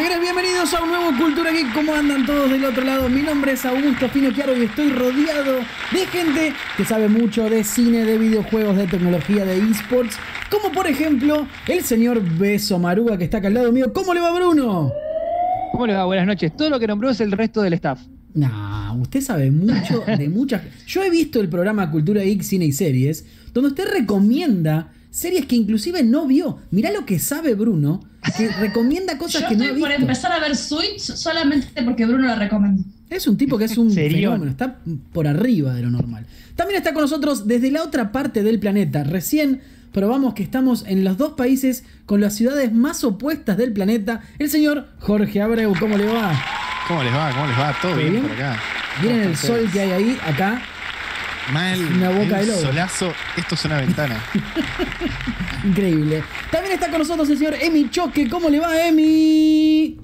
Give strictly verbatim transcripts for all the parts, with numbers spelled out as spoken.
Señores, bienvenidos a un nuevo Cultura Geek. ¿Cómo andan todos del otro lado? Mi nombre es Augusto Finocchiaro y estoy rodeado de gente que sabe mucho de cine, de videojuegos, de tecnología, de esports, como por ejemplo el señor Beso Maruga, que está acá al lado mío. ¿Cómo le va, Bruno? ¿Cómo le va? Buenas noches. Todo lo que nombró es el resto del staff. Nah, usted sabe mucho de muchas... Yo he visto el programa Cultura Geek, Cine y Series, donde usted recomienda series que inclusive no vio. Mirá lo que sabe Bruno, que recomienda cosas Yo que no ha estoy visto. por empezar a ver Switch solamente porque Bruno la recomienda. Es un tipo que es un ¿Serio? fenómeno, está por arriba de lo normal. También está con nosotros desde la otra parte del planeta. Recién probamos que estamos en los dos países con las ciudades más opuestas del planeta. El señor Jorge Abreu, ¿cómo le va? ¿Cómo les va? ¿Cómo les va? ¿Todo bien, ¿Bien? por acá? Miren el sol que hay ahí, acá. Mal. Una boca de el lobo. Solazo. Esto es una ventana. Increíble. También está con nosotros el señor Emi Choque. ¿Cómo le va, Emi?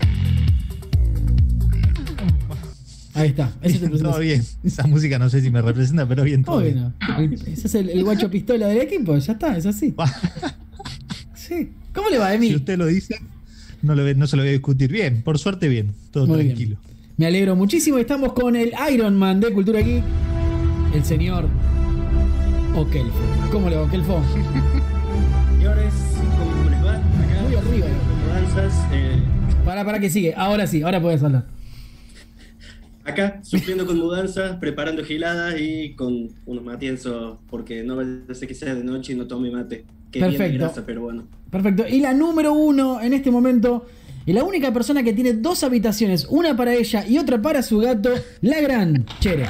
Ahí está. Ese es el Todo bien. Esa música no sé si me representa, pero bien todo. Bueno, bien. ese es el, el guacho pistola del equipo. Ya está, es así. Sí. ¿Cómo le va, Emi? Si usted lo dice, no, lo, ve- no se lo voy a discutir. Bien, por suerte bien. Todo Muy tranquilo. bien. Me alegro muchísimo. Estamos con el Iron Man de Cultura Geek, el señor Okelfo. ¿Cómo le va, Okelfo? Señores, ¿cómo les va? Acá, Muy arriba. con mudanzas, eh, Para, para que sigue. Ahora sí, ahora puedes hablar. acá, sufriendo con mudanzas, preparando giladas y con unos matienzos, porque no vaya a ser que sea de noche y no tome mate. Que bien de Perfecto. grasa, pero bueno. Perfecto. Y la número uno en este momento, y la única persona que tiene dos habitaciones, una para ella y otra para su gato, la gran Chere.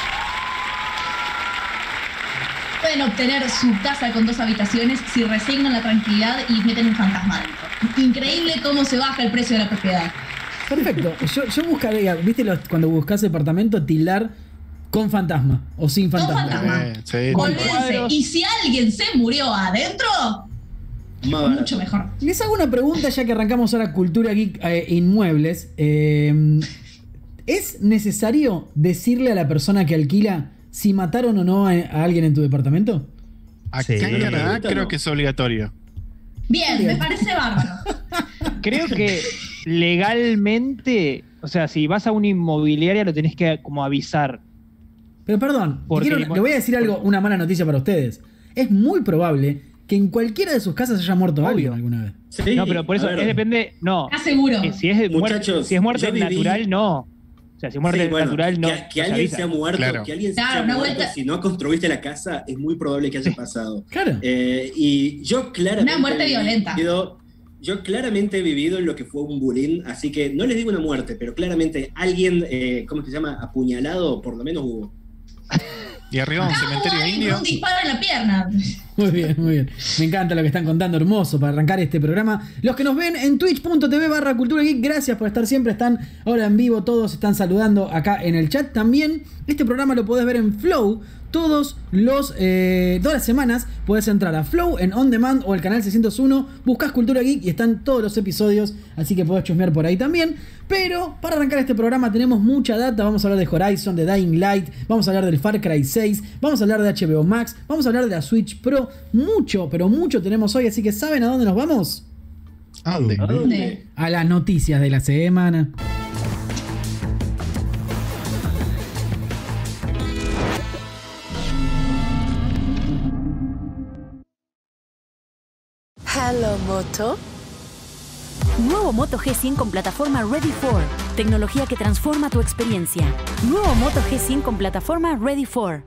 Pueden obtener su casa con dos habitaciones si resignan la tranquilidad y meten un fantasma dentro. Increíble cómo se baja el precio de la propiedad. Perfecto. Yo, yo buscaría, ¿viste los- cuando buscas departamento, tildar con fantasma o sin Con fantasma? fantasma. Eh, sí, Olvídense. cuadros. Y si alguien se murió adentro, Más barato. mucho mejor. Les hago una pregunta ya que arrancamos ahora Cultura Geek eh, Inmuebles. Eh, ¿Es necesario decirle a la persona que alquila si mataron o no a, a alguien en tu departamento? Acá Sí. en Canadá Ahorita creo no. que es obligatorio. Bien, Bien. me parece bárbaro. Creo que legalmente, o sea, si vas a una inmobiliaria lo tenés que como avisar. Pero perdón, Porque- quiero- le voy a decir algo, una mala noticia para ustedes. Es muy probable que en cualquiera de sus casas haya muerto Obvio. alguien alguna vez. Sí, No, pero por eso a ver, es depende, no. ¿Estás seguro? Eh, Si es, de muerte, Muchachos, si es muerte yo viví- natural, no. O sea, si es muerte sí, bueno, natural, no. Que, que no se alguien avisa. se ha muerto, Claro. que alguien Claro, se ha una muerto, vuelta- si no construiste la casa, es muy probable que haya pasado. Claro. Eh, y yo claramente. Una muerte he violenta. vivido- yo claramente he vivido en lo que fue un bullying, así que no les digo una muerte, pero claramente alguien, eh, ¿cómo es que se llama? Apuñalado, por lo menos hubo. Y arriba un Acá hubo cementerio alguien indio. con un disparo en la pierna. Muy bien, muy bien. Me encanta lo que están contando, hermoso para arrancar este programa. Los que nos ven en twitch.tv barra Cultura Geek, gracias por estar siempre, están ahora en vivo, todos están saludando acá en el chat. También este programa lo podés ver en Flow todos los, eh, todas las semanas. Podés entrar a Flow en On Demand o el canal seiscientos uno, buscás Cultura Geek y están todos los episodios, así que podés chusmear por ahí también. Pero para arrancar este programa tenemos mucha data. Vamos a hablar de Horizon, de Dying Light, vamos a hablar del Far Cry seis, vamos a hablar de H B O Max, vamos a hablar de la Switch Pro. Mucho, pero mucho tenemos hoy, así que ¿saben a dónde nos vamos? ¿A dónde? ¿A dónde? A las noticias de la semana. Hello, Moto. Nuevo Moto G cien con plataforma Ready for. Tecnología que transforma tu experiencia. Nuevo Moto G cien con plataforma Ready for.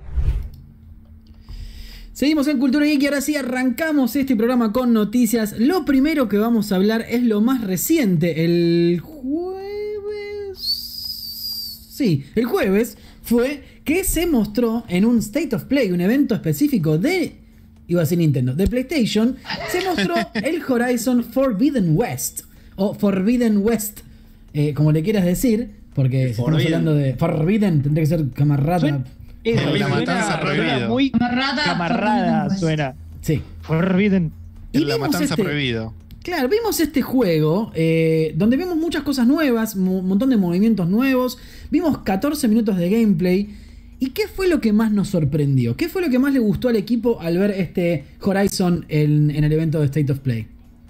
Seguimos en Cultura Geek y ahora sí arrancamos este programa con noticias. Lo primero que vamos a hablar es lo más reciente. El jueves... Sí, el jueves fue que se mostró en un State of Play, un evento específico de... Iba a decir Nintendo, de PlayStation, se mostró el Horizon Forbidden West. O Forbidden West, eh, como le quieras decir, porque estamos Forbidden. hablando de... Forbidden, tendría que ser camarada. Suena- Eso, La suena- matanza suena prohibido. muy Camarada, camarada Forbidden suena. Sí. Forbidden. Y La vimos matanza este- prohibido. Claro, vimos este juego eh, donde vimos muchas cosas nuevas, un montón de movimientos nuevos, vimos catorce minutos de gameplay. ¿Y qué fue lo que más nos sorprendió? ¿Qué fue lo que más le gustó al equipo al ver este Horizon en, en el evento de State of Play?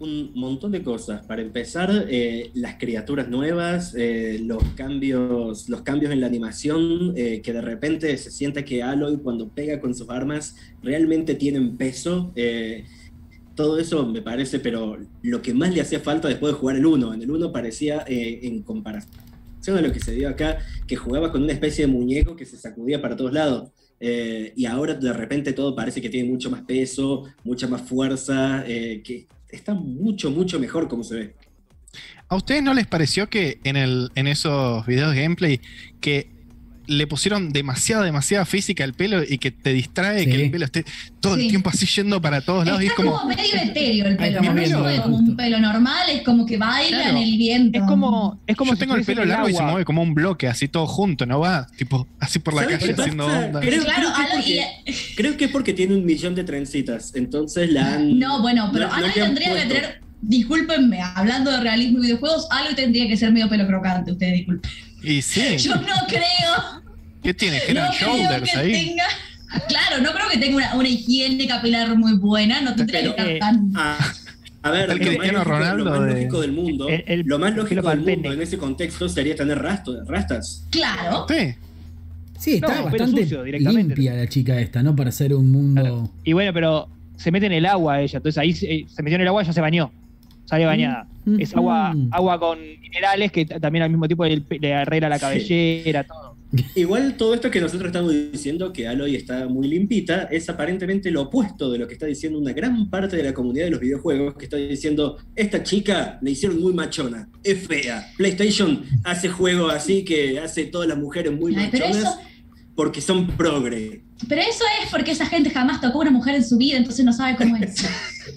un montón de cosas. Para empezar, eh, las criaturas nuevas, eh, los cambios, los cambios en la animación, eh, que de repente se siente que Aloy cuando pega con sus armas realmente tienen peso. Eh, todo eso me parece, pero lo que más le hacía falta después de jugar el uno. En el uno parecía, eh, en comparación a lo que se dio acá, que jugaba con una especie de muñeco que se sacudía para todos lados. Eh, y ahora de repente todo parece que tiene mucho más peso, mucha más fuerza, eh, que está mucho, mucho mejor como se ve. ¿A ustedes no les pareció que en, el, en esos videos de gameplay que le pusieron demasiada, demasiada física al pelo y que te distrae Sí. que el pelo esté todo Sí. el tiempo así yendo para todos lados? Y es Está como, como medio etéreo el Ahí pelo, estamos no viendo, es como justo. un pelo normal, es como que baila Claro. en el viento. Es como, es como yo si tengo el estuviese pelo en largo y se agua. mueve como un bloque, así todo junto, ¿no va? Tipo, así por la ¿Sabes calle qué haciendo pasa? onda. Creo, Claro, creo que Aloy porque, creo que es porque tiene un millón de trencitas, entonces la han... No, bueno, pero no- no Aloy le han tendría que puesto. tener, discúlpenme, hablando de realismo y videojuegos, Aloy tendría que ser medio pelo crocante, ustedes disculpen. Y sí, Yo no creo, ¿qué tiene? Head no and creo Shoulders que ahí. tenga, claro, no creo que tenga una, una higiene capilar muy buena, no tendría Pero, que estar eh, tan... A, a ver, El lo más, Cristiano lógico, Ronaldo lo más de- lógico del mundo, El- el- lo más el lógico pelo del pa'l mundo pene. en ese contexto sería tener rasto- rastas. Claro, Sí. Sí, está No, pero bastante sucio directamente. limpia la chica esta, ¿no? Para ser un mundo... Claro. Y bueno, pero se mete en el agua ella, entonces ahí se, se metió en el agua y ya se bañó. Sale bañada. Mm, Es agua, mm. agua con minerales que t- también al mismo tiempo le, le arregla la cabellera, todo. Igual todo esto que nosotros estamos diciendo, que Aloy está muy limpita, es aparentemente lo opuesto de lo que está diciendo una gran parte de la comunidad de los videojuegos, que está diciendo, esta chica la hicieron muy machona, es fea. PlayStation hace juegos así que hace todas las mujeres muy Ay, pero machonas eso- porque son progre. pero eso es porque esa gente jamás tocó a una mujer en su vida, entonces no sabe cómo es.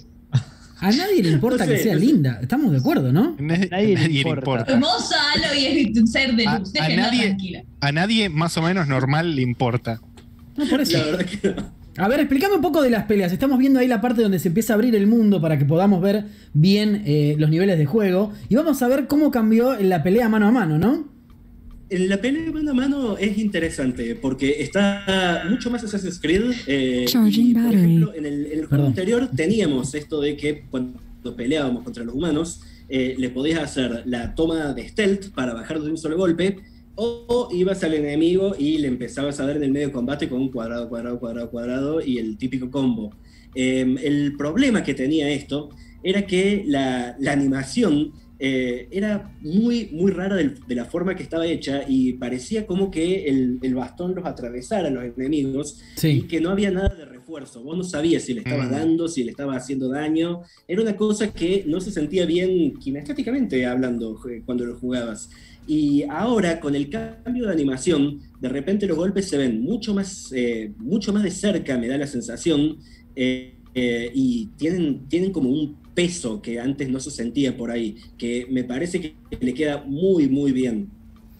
A nadie le importa No sé, que sea no sé. linda, estamos de acuerdo, ¿no? Nadie, Nadie le nadie le importa. importa. Hermosa Aloy es un ser de A- luz, a déjenla nadie- tranquila. A nadie más o menos normal le importa. No, por eso. La verdad que no. A ver, explícame un poco de las peleas. Estamos viendo ahí la parte donde se empieza a abrir el mundo para que podamos ver bien eh, los niveles de juego. Y vamos a ver cómo cambió en la pelea mano a mano, ¿no? En la pelea mano a mano es interesante porque está mucho más Assassin's Creed. Eh, Charging y, por battery. ejemplo, en el, en el juego Perdón. anterior teníamos esto de que cuando peleábamos contra los humanos, eh, le podías hacer la toma de stealth para bajar de un solo golpe, o ibas al enemigo y le empezabas a dar en el medio de combate con un cuadrado, cuadrado, cuadrado, cuadrado y el típico combo. Eh, el problema que tenía esto era que la, la animación eh, era muy, muy rara del- de la forma que estaba hecha y parecía como que el, el bastón los atravesara a los enemigos y Sí. que no había nada de refuerzo. Vos no sabías si le estabas Mm. dando, si le estaba haciendo daño. Era una cosa que no se sentía bien kinestéticamente hablando eh, cuando lo jugabas. Y ahora, con el cambio de animación, de repente los golpes se ven mucho más, eh, mucho más de cerca, me da la sensación, eh, eh, y tienen, tienen como un peso que antes no se sentía por ahí, que me parece que le queda muy, muy bien.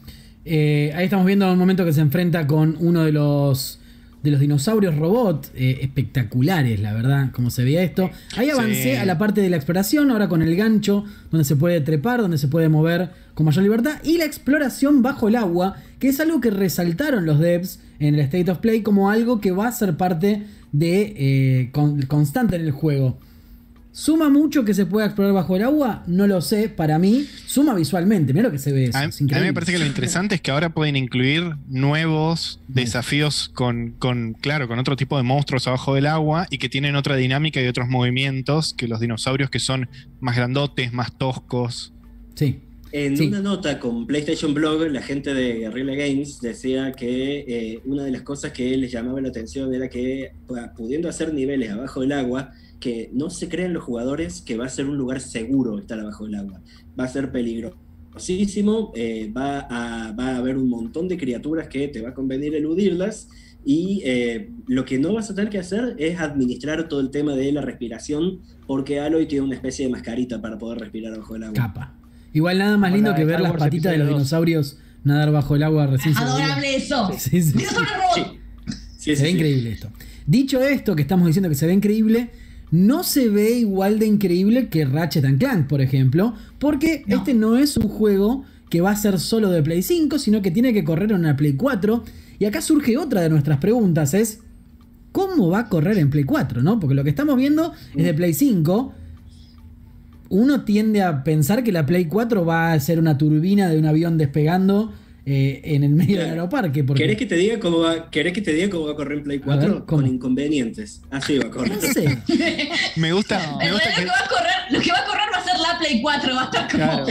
Eh, ahí estamos viendo un momento que se enfrenta con uno de los de los dinosaurios robot, eh, espectaculares, la verdad, como se veía esto. Ahí avancé Sí. a la parte de la exploración, ahora con el gancho, donde se puede trepar, donde se puede mover con mayor libertad, y la exploración bajo el agua, que es algo que resaltaron los devs en el State of Play como algo que va a ser parte de eh, con- constante en el juego. ¿Suma mucho que se pueda explorar bajo el agua? No lo sé, para mí suma visualmente, mira lo que se ve eso, A mí, es a mí increíble. me parece que lo interesante es que ahora pueden incluir nuevos desafíos con, con, claro, con otro tipo de monstruos abajo del agua y que tienen otra dinámica y otros movimientos que los dinosaurios que son más grandotes, más toscos. Sí. En Sí. una nota con PlayStation Blog, la gente de Guerrilla Games decía que eh, una de las cosas que les llamaba la atención era que, pu- pudiendo hacer niveles abajo del agua, que no se creen los jugadores que va a ser un lugar seguro estar abajo del agua. Va a ser peligrosísimo, eh, va, a, va a haber un montón de criaturas que te va a convenir eludirlas, y eh, lo que no vas a tener que hacer es administrar todo el tema de la respiración, porque Aloy tiene una especie de mascarita para poder respirar abajo del agua. Capa. Igual nada más Como lindo la que de ver Star las Wars patitas de los episodio dos. dinosaurios nadar bajo el agua recién se veía. Adorable eso. Sí, sí, sí. Dinosaurio robot. Sí, Se sí, ve sí. increíble esto. Dicho esto, que estamos diciendo que se ve increíble, no se ve igual de increíble que Ratchet and Clank, por ejemplo, porque No. este no es un juego que va a ser solo de Play cinco, sino que tiene que correr en una Play cuatro. Y acá surge otra de nuestras preguntas, es ¿cómo va a correr en Play cuatro? ¿No? Porque lo que estamos viendo es de Play cinco. uno tiende a pensar que la Play cuatro va a ser una turbina de un avión despegando eh, en el medio Claro. del aeroparque. Porque, ¿Querés que te diga cómo va, ¿querés que te diga cómo va a correr en Play cuatro? A ver, ¿cómo? Con inconvenientes. Así va a correr. no sé. Me gusta, No. me En gusta realidad lo que. que va a correr, lo que va a correr va a ser la Play cuatro, va a estar como. Claro.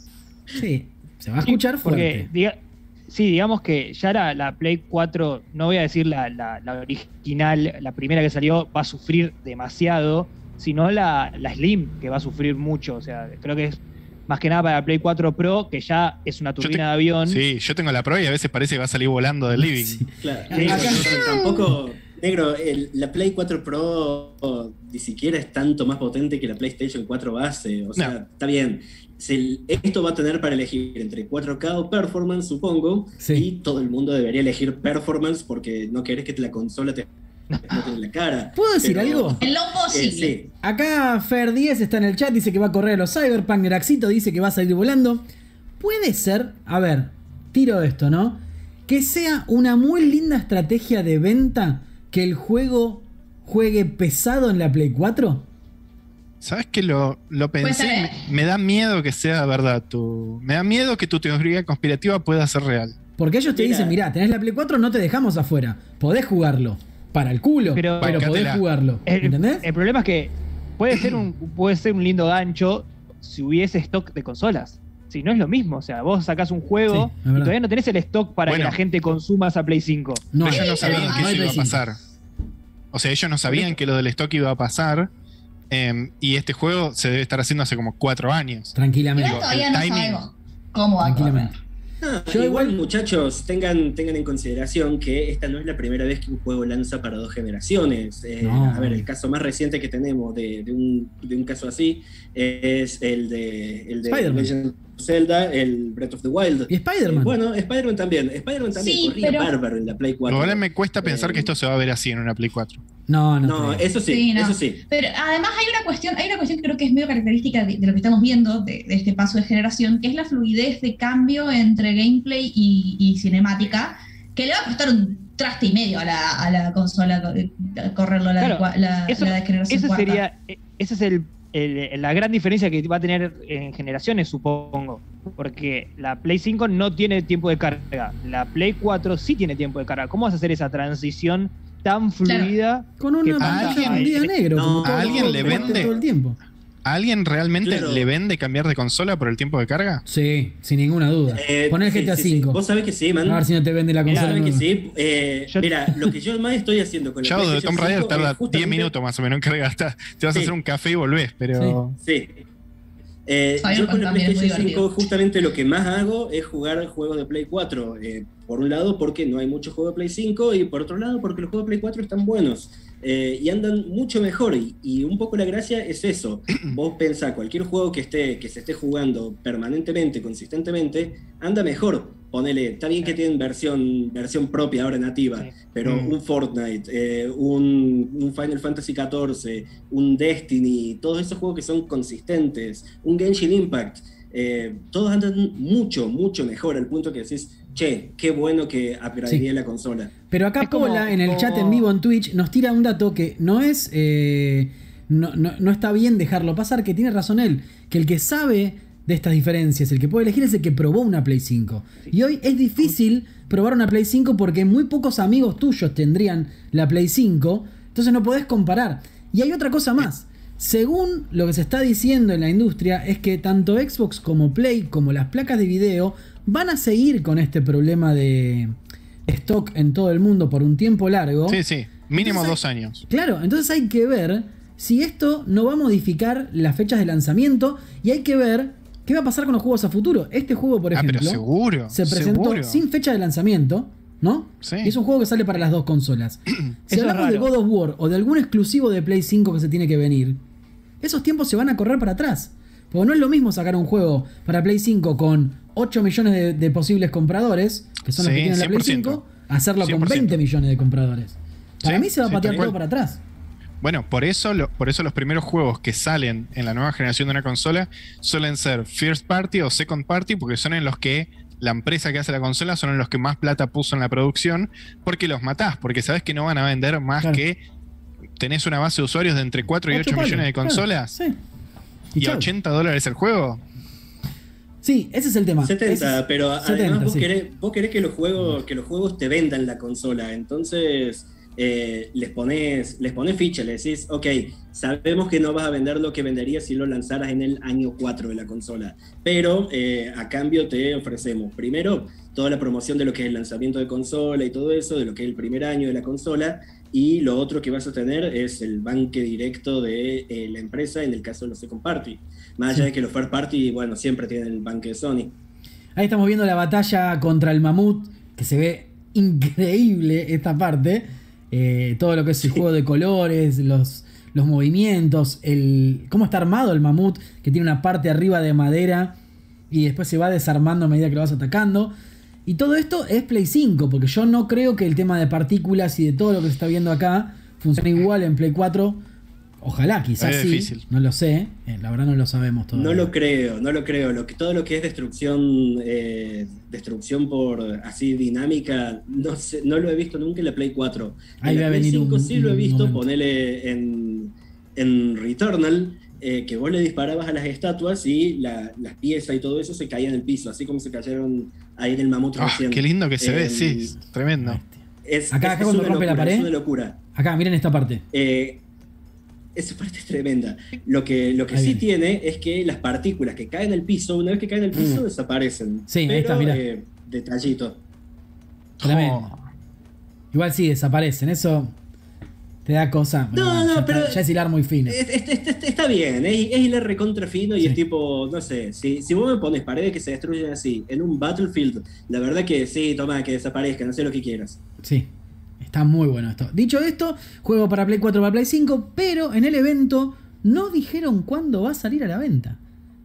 Sí, se va a escuchar Porque, fuerte. diga- sí, digamos que ya la, la Play cuatro, no voy a decir la, la- la original, la primera que salió, va a sufrir demasiado, sino la, la Slim, que va a sufrir mucho. O sea, creo que es más que nada para la Play cuatro Pro, que ya es una turbina te- de avión. Sí, yo tengo la Pro y a veces parece que va a salir volando del living. Sí. Claro. Sí, Acá- pero- tampoco, negro, el- la Play cuatro Pro ni siquiera es tanto más potente que la PlayStation cuatro base. O sea, No. está bien. Si esto va a tener para elegir entre cuatro K o performance, supongo, Sí. y todo el mundo debería elegir performance porque no querés que la consola te explote en la cara. ¿Puedo decir Pero, algo? En lo eh, posible. sí. Acá Fer diez está en el chat, dice que va a correr a los Cyberpunk. Neraxito dice que va a salir volando. Puede ser, a ver, tiro esto, ¿no? Que sea una muy linda estrategia de venta que el juego juegue pesado en la Play cuatro. ¿Sabes que lo, lo Puede pensé? ser, ¿eh? Me, me da miedo que sea verdad. Tu, me da miedo que tu teoría conspirativa pueda ser real. Porque ellos te Mira. dicen, mirá, tenés la Play cuatro, no te dejamos afuera. Podés jugarlo. Para el culo, pero, Pero- podés Bancátela. jugarlo. El, ¿Entendés? el problema es que puede ser, un, puede ser un lindo gancho si hubiese stock de consolas. Si no es lo mismo, o sea, vos sacás un juego Sí, es y verdad. todavía no tenés el stock para Bueno. que la gente consuma esa Play cinco. No, Pero ellos no es sabían verdad, que no hay eso iba a Play cinco. pasar. O sea, ellos no sabían que lo del stock iba a pasar. eh, y este juego se debe estar haciendo hace como cuatro años. Tranquilamente. Igual todavía el no timing. sabemos cómo va a correr. Tranquilamente. Ah, Yo igual, igual- muchachos, tengan, tengan en consideración que esta no es la primera vez que un juego lanza para dos generaciones. Eh, No. A ver, el caso más reciente que tenemos de, de un, de un caso así es el de, el de Spider-Man. Legend of Zelda, el Breath of the Wild. Y Spider-Man. Eh, bueno, Spider-Man también. Spider-Man también Sí, corría pero- bárbaro en la Play cuatro. Ahora me cuesta pensar Eh, que esto se va a ver así en una Play cuatro. No, no. No, creo. eso sí, Sí, no. eso sí. Pero además hay una cuestión, hay una cuestión que creo que es medio característica de, de lo que estamos viendo, de, de este paso de generación, que es la fluidez de cambio entre gameplay y, y cinemática, que le va a costar un traste y medio a la, a la consola eh, correrlo la, Claro, cua- la, Eso, la de generación ese cuarta. sería, eh, ese es el, el- la gran diferencia que va a tener en generaciones, supongo. Porque la Play cinco no tiene tiempo de carga. La Play cuatro sí tiene tiempo de carga. ¿Cómo vas a hacer esa transición tan fluida? Con una ¿Qué pantalla pasa? un día negro. No, como ¿a todo el alguien juego le que jugaste vende? todo el tiempo. ¿A alguien realmente Claro. le vende cambiar de consola por el tiempo de carga? Sí, sin ninguna duda. Eh, Poner sí, G T A sí, sí. cinco. Vos sabés que sí, man. A ver si no te vende la Vos consola. sabés que nueva. sí. Eh, Yo- Mira, lo que yo más estoy haciendo con la Shadow de PlayStation Tomb Raider cinco tarda es justamente- diez minutos más o menos en carga. Está- Te vas a Sí. hacer un café y volvés, pero. Sí. Eh, Cyberpunk yo con la también es muy PlayStation cinco divertido. justamente lo que más hago es jugar juegos de Play cuatro. Eh, por un lado porque no hay muchos juegos de Play cinco y por otro lado porque los juegos de Play cuatro están buenos eh, y andan mucho mejor. Y, y un poco la gracia es eso. Vos pensás, cualquier juego que, esté, que se esté jugando permanentemente, consistentemente, anda mejor. Ponele, está bien que tienen versión, versión propia ahora nativa, Sí. pero Mm. un Fortnite, eh, un, un Final Fantasy catorce, un Destiny, todos esos juegos que son consistentes, un Genshin Impact, eh, todos andan mucho, mucho mejor, al punto que decís, che, qué bueno que upgradeé Sí. la consola. Pero acá Es como- Pola, en el como- chat en vivo en Twitch, nos tira un dato que no es. eh, no, no- no está bien dejarlo pasar, que tiene razón él. Que el que sabe de estas diferencias, el que puede elegir es el que probó una Play cinco. Y hoy es difícil probar una Play cinco porque muy pocos amigos tuyos tendrían la Play cinco. Entonces no podés comparar. Y hay otra cosa más. Según lo que se está diciendo en la industria, es que tanto Xbox como Play, como las placas de video, van a seguir con este problema de stock en todo el mundo por un tiempo largo. Sí, sí. Mínimo Entonces, dos años. Claro, entonces hay que ver si esto no va a modificar las fechas de lanzamiento y hay que ver qué va a pasar con los juegos a futuro. Este juego, por Ah, ejemplo, pero seguro. se presentó seguro. sin fecha de lanzamiento, ¿no? Sí. Y es un juego que sale para las dos consolas. Si Eso es hablamos de raro. God of War o de algún exclusivo de Play cinco que se tiene que venir, esos tiempos se van a correr para atrás. Porque no es lo mismo sacar un juego para Play cinco con ocho millones de, de posibles compradores, que son los Sí, que tienen la Play cien por ciento. cinco, hacerlo cien con por ciento. veinte millones de compradores. Para Sí, mí se va a sí, patear tal todo cual. para atrás. Bueno, por eso, lo- por eso los primeros juegos que salen en la nueva generación de una consola suelen ser first party o second party, porque son en los que la empresa que hace la consola son en los que más plata puso en la producción, porque los matás, porque sabes que no van a vender más Claro. que tenés una base de usuarios de entre cuatro y ocho palos, millones de claro, consolas. sí. Y, ¿Y a chau. ochenta dólares el juego? Sí, ese es el tema. setenta, Ese es- pero setenta, además vos, sí. querés, vos querés que los juegos, que los juegos te vendan la consola, entonces eh, les pones, les pones ficha, le decís, ok, sabemos que no vas a vender lo que venderías si lo lanzaras en el año cuatro de la consola, pero eh, a cambio te ofrecemos, primero, toda la promoción de lo que es el lanzamiento de consola y todo eso, de lo que es el primer año de la consola, y lo otro que vas a tener es el banque directo de eh, la empresa en el caso de los second party. Más allá de que los first party, bueno, siempre tienen el banque de Sony. Ahí estamos viendo la batalla contra el mamut, que se ve increíble esta parte. Eh, todo lo que es el juego de colores, los, los movimientos, el cómo está armado el mamut, que tiene una parte arriba de madera y después se va desarmando a medida que lo vas atacando. Y todo esto es Play cinco, porque yo no creo que el tema de partículas y de todo lo que se está viendo acá funcione igual en Play cuatro. Ojalá, quizás Es sí, difícil. no lo sé, eh, la verdad no lo sabemos todavía. No lo creo, no lo creo. Lo que, todo lo que es destrucción, eh, destrucción por así dinámica, no sé, no lo he visto nunca en la Play cuatro. Ahí en va la a Play venir cinco un- sí lo he un visto, momento. ponele en, en Returnal, eh, que vos le disparabas a las estatuas y la- las piezas y todo eso se caían en el piso, así como se cayeron ahí en el mamut Ah, recién. qué lindo que se Eh, ve, sí, es tremendo. Es, Acá- es- acá es cuando una rompe la locura, pared. es una locura. Acá, miren esta parte. Eh, esa parte es tremenda. Lo que, lo que Ahí sí viene. tiene es que las partículas que caen al piso, una vez que caen al piso, Mm. desaparecen. Sí, ahí Pero, está, mirá. eh, detallito. Tremendo. Oh, Igual sí, desaparecen, eso te da cosa. No, bueno, no, ya pero- está- ya es hilar muy fino. Es- es- es- es- está bien, es, es hilar recontra fino y Sí. es tipo, no sé, si, si vos me pones paredes que se destruyen así en un Battlefield, la verdad que sí, toma, que desaparezcan, no sé lo que quieras. Sí, está muy bueno esto. Dicho esto, juego para Play cuatro, para Play cinco, pero en el evento no dijeron cuándo va a salir a la venta.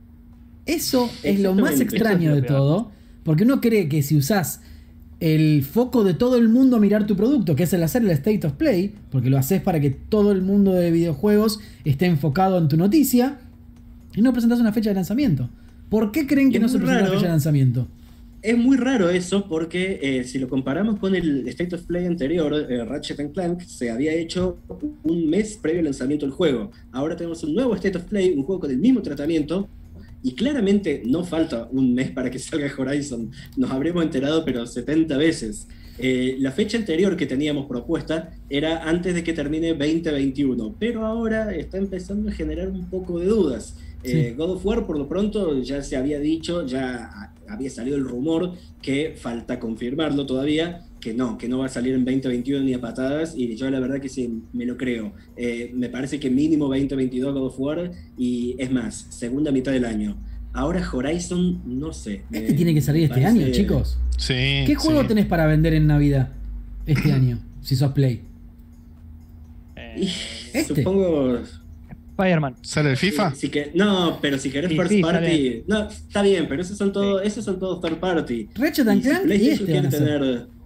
Eso es lo más Exactamente, extraño eso de es lo peor. todo, porque uno cree que si usás el foco de todo el mundo a mirar tu producto, que es el hacer el State of Play, porque lo haces para que todo el mundo de videojuegos esté enfocado en tu noticia, y no presentás una fecha de lanzamiento. ¿Por qué creen Y que es no se muy presenta una raro. fecha de lanzamiento? Es muy raro eso porque eh, si lo comparamos con el State of Play anterior, eh, Ratchet and Clank se había hecho un mes previo al lanzamiento del juego. Ahora tenemos un nuevo State of Play, un juego con el mismo tratamiento, y claramente no falta un mes para que salga Horizon. Nos habremos enterado pero setenta veces. Eh, la fecha anterior que teníamos propuesta era antes de que termine veinte veintiuno, pero ahora está empezando a generar un poco de dudas. Eh, Sí. God of War por lo pronto ya se había dicho, ya había salido el rumor que falta confirmarlo todavía, que no, que no va a salir en veinte veintiuno ni a patadas, y yo la verdad que sí me lo creo. Eh, me parece que mínimo veinte veintidós God of War, y es más, segunda mitad del año. Ahora Horizon, no sé. Este me- tiene que salir me este parece- año, chicos. sí. ¿Qué juego sí. tenés para vender en Navidad este año? Si sos Play. Eh, Y Este. Supongo. Spider-Man. ¿Sale el FIFA? Si que, no, pero si querés Sí, first sí, party. sale. No, está bien, pero esos son todos, esos son todos third party. Ratchet and Y si Clank y PlayStation este van a quiere ser. tener.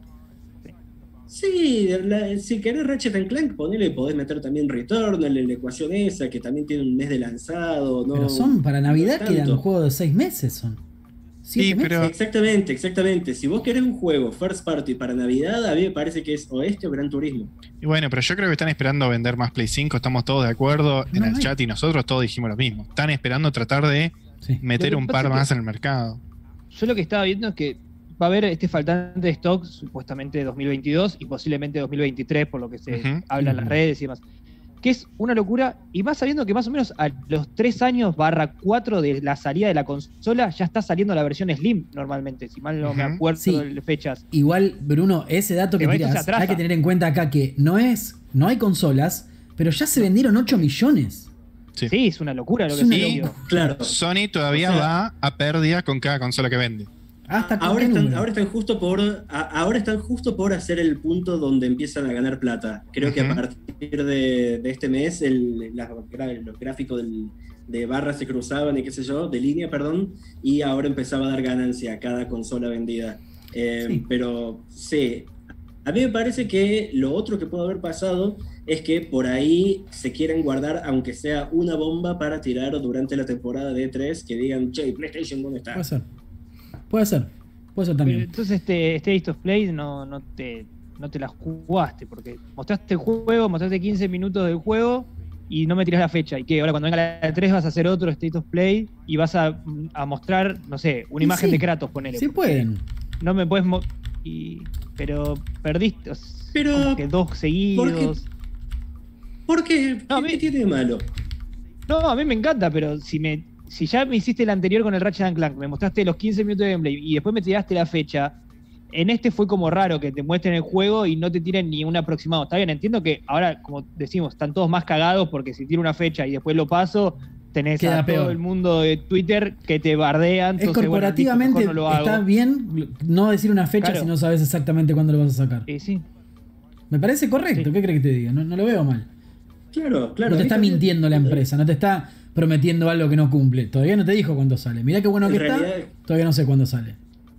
Sí, la- si querés Ratchet and Clank, ponele, podés meter también Returnal en la ecuación esa, que también tiene un mes de lanzado. No, Pero son para Navidad, no quedan tanto. un juego de seis meses. Son. ¿Siete Sí, meses? pero- Exactamente, exactamente. Si vos querés un juego first party para Navidad, a mí me parece que es o este o Gran Turismo. Y bueno, pero yo creo que están esperando vender más Play cinco, estamos todos de acuerdo en No el hay. chat y nosotros todos dijimos lo mismo. Están esperando tratar de Sí. meter Lo que un pasa par es que- más en el mercado. Yo lo que estaba viendo es que va a haber este faltante de stock supuestamente dos mil veintidós y posiblemente dos mil veintitrés, por lo que se Ujú. habla en las redes y demás. Que es una locura, y más sabiendo que más o menos a los tres años barra cuatro de la salida de la consola ya está saliendo la versión Slim normalmente, si mal no me Ujú. acuerdo Sí. de fechas. Igual, Bruno, ese dato que Pero esto se tiras, atrasa. hay que tener en cuenta acá que no es, no hay consolas, pero ya se vendieron ocho millones. Sí. Sí, es una locura lo Es que una se locura. dio. Claro. Sony todavía O sea- va a pérdida con cada consola que vende. Hasta con Ahora qué están, número. ahora están justo por a- ahora están justo por hacer el punto donde empiezan a ganar plata. Creo que a Ujú. partir de, de este mes el, la- los gráficos del- de barras se cruzaban y qué sé yo, de línea, perdón, y ahora empezaba a dar ganancia a cada consola vendida. Eh, Sí. Pero sí, a mí me parece que lo otro que puede haber pasado es que por ahí se quieren guardar, aunque sea una bomba para tirar durante la temporada de E tres, que digan, che, PlayStation, ¿dónde está? Puede ser. Puede ser. Puede ser Pero también. entonces este, este State of Play no, no, te, no te la jugaste, porque mostraste el juego, mostraste quince minutos del juego y no me tirás la fecha. ¿Y qué? Ahora cuando venga la E tres vas a hacer otro State of Play y vas a, a mostrar, no sé, una Y imagen sí, de Kratos, ponele. Sí pueden. No me puedes... Mo y, pero perdiste, o sea, Pero, como que dos seguidos. ¿Por qué? No, ¿Qué, me- qué tiene de malo? No, a mí me encanta, pero si me si ya me hiciste el anterior con el Ratchet and Clank, me mostraste los quince minutos de gameplay y después me tiraste la fecha, en este fue como raro que te muestren el juego y no te tiren ni un aproximado. Está bien, entiendo que ahora, como decimos, están todos más cagados porque si tiro una fecha y después lo paso, tenés Queda a todo peor. el mundo de Twitter que te bardean. Es Entonces, bueno, listo, corporativamente, mejor no lo hago. está bien no decir una fecha Claro. si no sabes exactamente cuándo lo vas a sacar. Y sí. Me parece correcto, Sí. ¿qué crees que te diga? No, no lo veo mal. Claro, claro. No te a mí está también- mintiendo la empresa, no te está prometiendo algo que no cumple. Todavía no te dijo cuándo sale. Mirá qué bueno que En está, realidad- todavía no sé cuándo sale.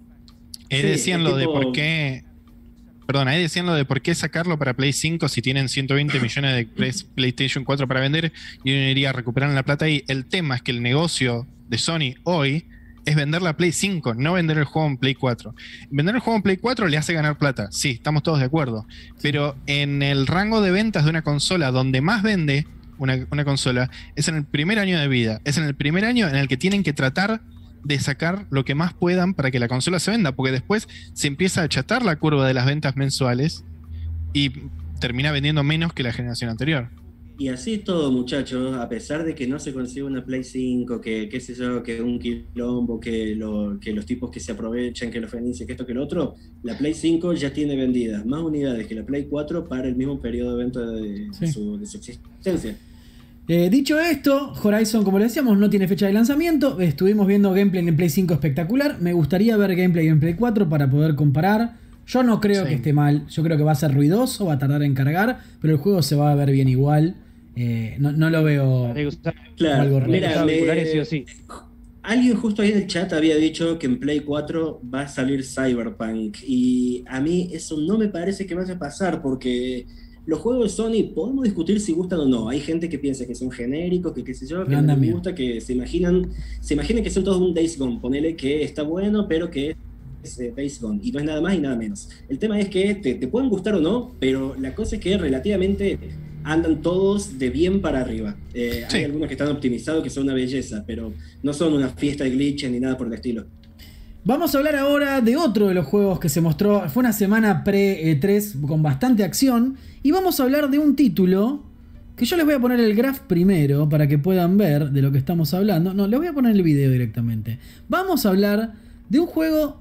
Ahí Sí, decían es lo de tipo- por qué. Perdón, ahí decían lo de por qué sacarlo para Play cinco si tienen ciento veinte millones de Play- PlayStation cuatro para vender y uno iría a recuperar la plata ahí. El tema es que el negocio de Sony hoy es vender la Play cinco, no vender el juego en Play cuatro. Vender el juego en Play cuatro le hace ganar plata, sí, estamos todos de acuerdo. Pero en el rango de ventas de una consola donde más vende una, una consola es en el primer año de vida, es en el primer año en el que tienen que tratar de sacar lo que más puedan para que la consola se venda, porque después se empieza a achatar la curva de las ventas mensuales y termina vendiendo menos que la generación anterior. Y así todo, muchachos, a pesar de que no se consigue una Play cinco, que qué sé yo, que un quilombo, que, lo, que los tipos que se aprovechan, que los fenicios, que esto, que lo otro, la Play cinco ya tiene vendidas más unidades que la Play cuatro para el mismo periodo de venta de, Sí. de su, de su existencia. Eh, dicho esto, Horizon, como le decíamos, no tiene fecha de lanzamiento. Estuvimos viendo gameplay en Play cinco espectacular. Me gustaría ver gameplay en Play cuatro para poder comparar. Yo no creo Sí. que esté mal. Yo creo que va a ser ruidoso, va a tardar en cargar, pero el juego se va a ver bien igual. Eh, no, no lo veo. Hay que usar Claro, Algo raro. mira, auriculares me- sí o sí. alguien justo ahí en el chat había dicho que en Play cuatro va a salir Cyberpunk y a mí eso no me parece que vaya a pasar porque los juegos de Sony podemos discutir si gustan o no. Hay gente que piensa que son genéricos, que qué sé yo, que Pero no andan les bien. gusta, que se imaginan, se imaginan que son todos un Days Gone. Ponele que está bueno, pero que es eh, Days Gone y no es nada más y nada menos. El tema es que te, te pueden gustar o no, pero la cosa es que relativamente andan todos de bien para arriba. Eh, Sí. Hay algunos que están optimizados que son una belleza, pero no son una fiesta de glitches ni nada por el estilo. Vamos a hablar ahora de otro de los juegos que se mostró. Fue una semana pre-E tres con bastante acción. Y vamos a hablar de un título que yo les voy a poner el graph primero para que puedan ver de lo que estamos hablando. No, les voy a poner el video directamente. Vamos a hablar de un juego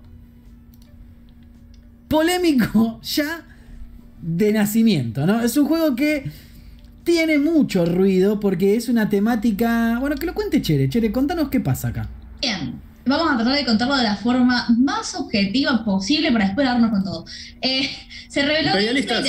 polémico ya de nacimiento, ¿no? Es un juego que tiene mucho ruido porque es una temática... Bueno, que lo cuente Chere. Chere, contanos qué pasa acá. Bien, vamos a tratar de contarlo de la forma más objetiva posible para después darnos con todo. Eh, se reveló Imperialistas.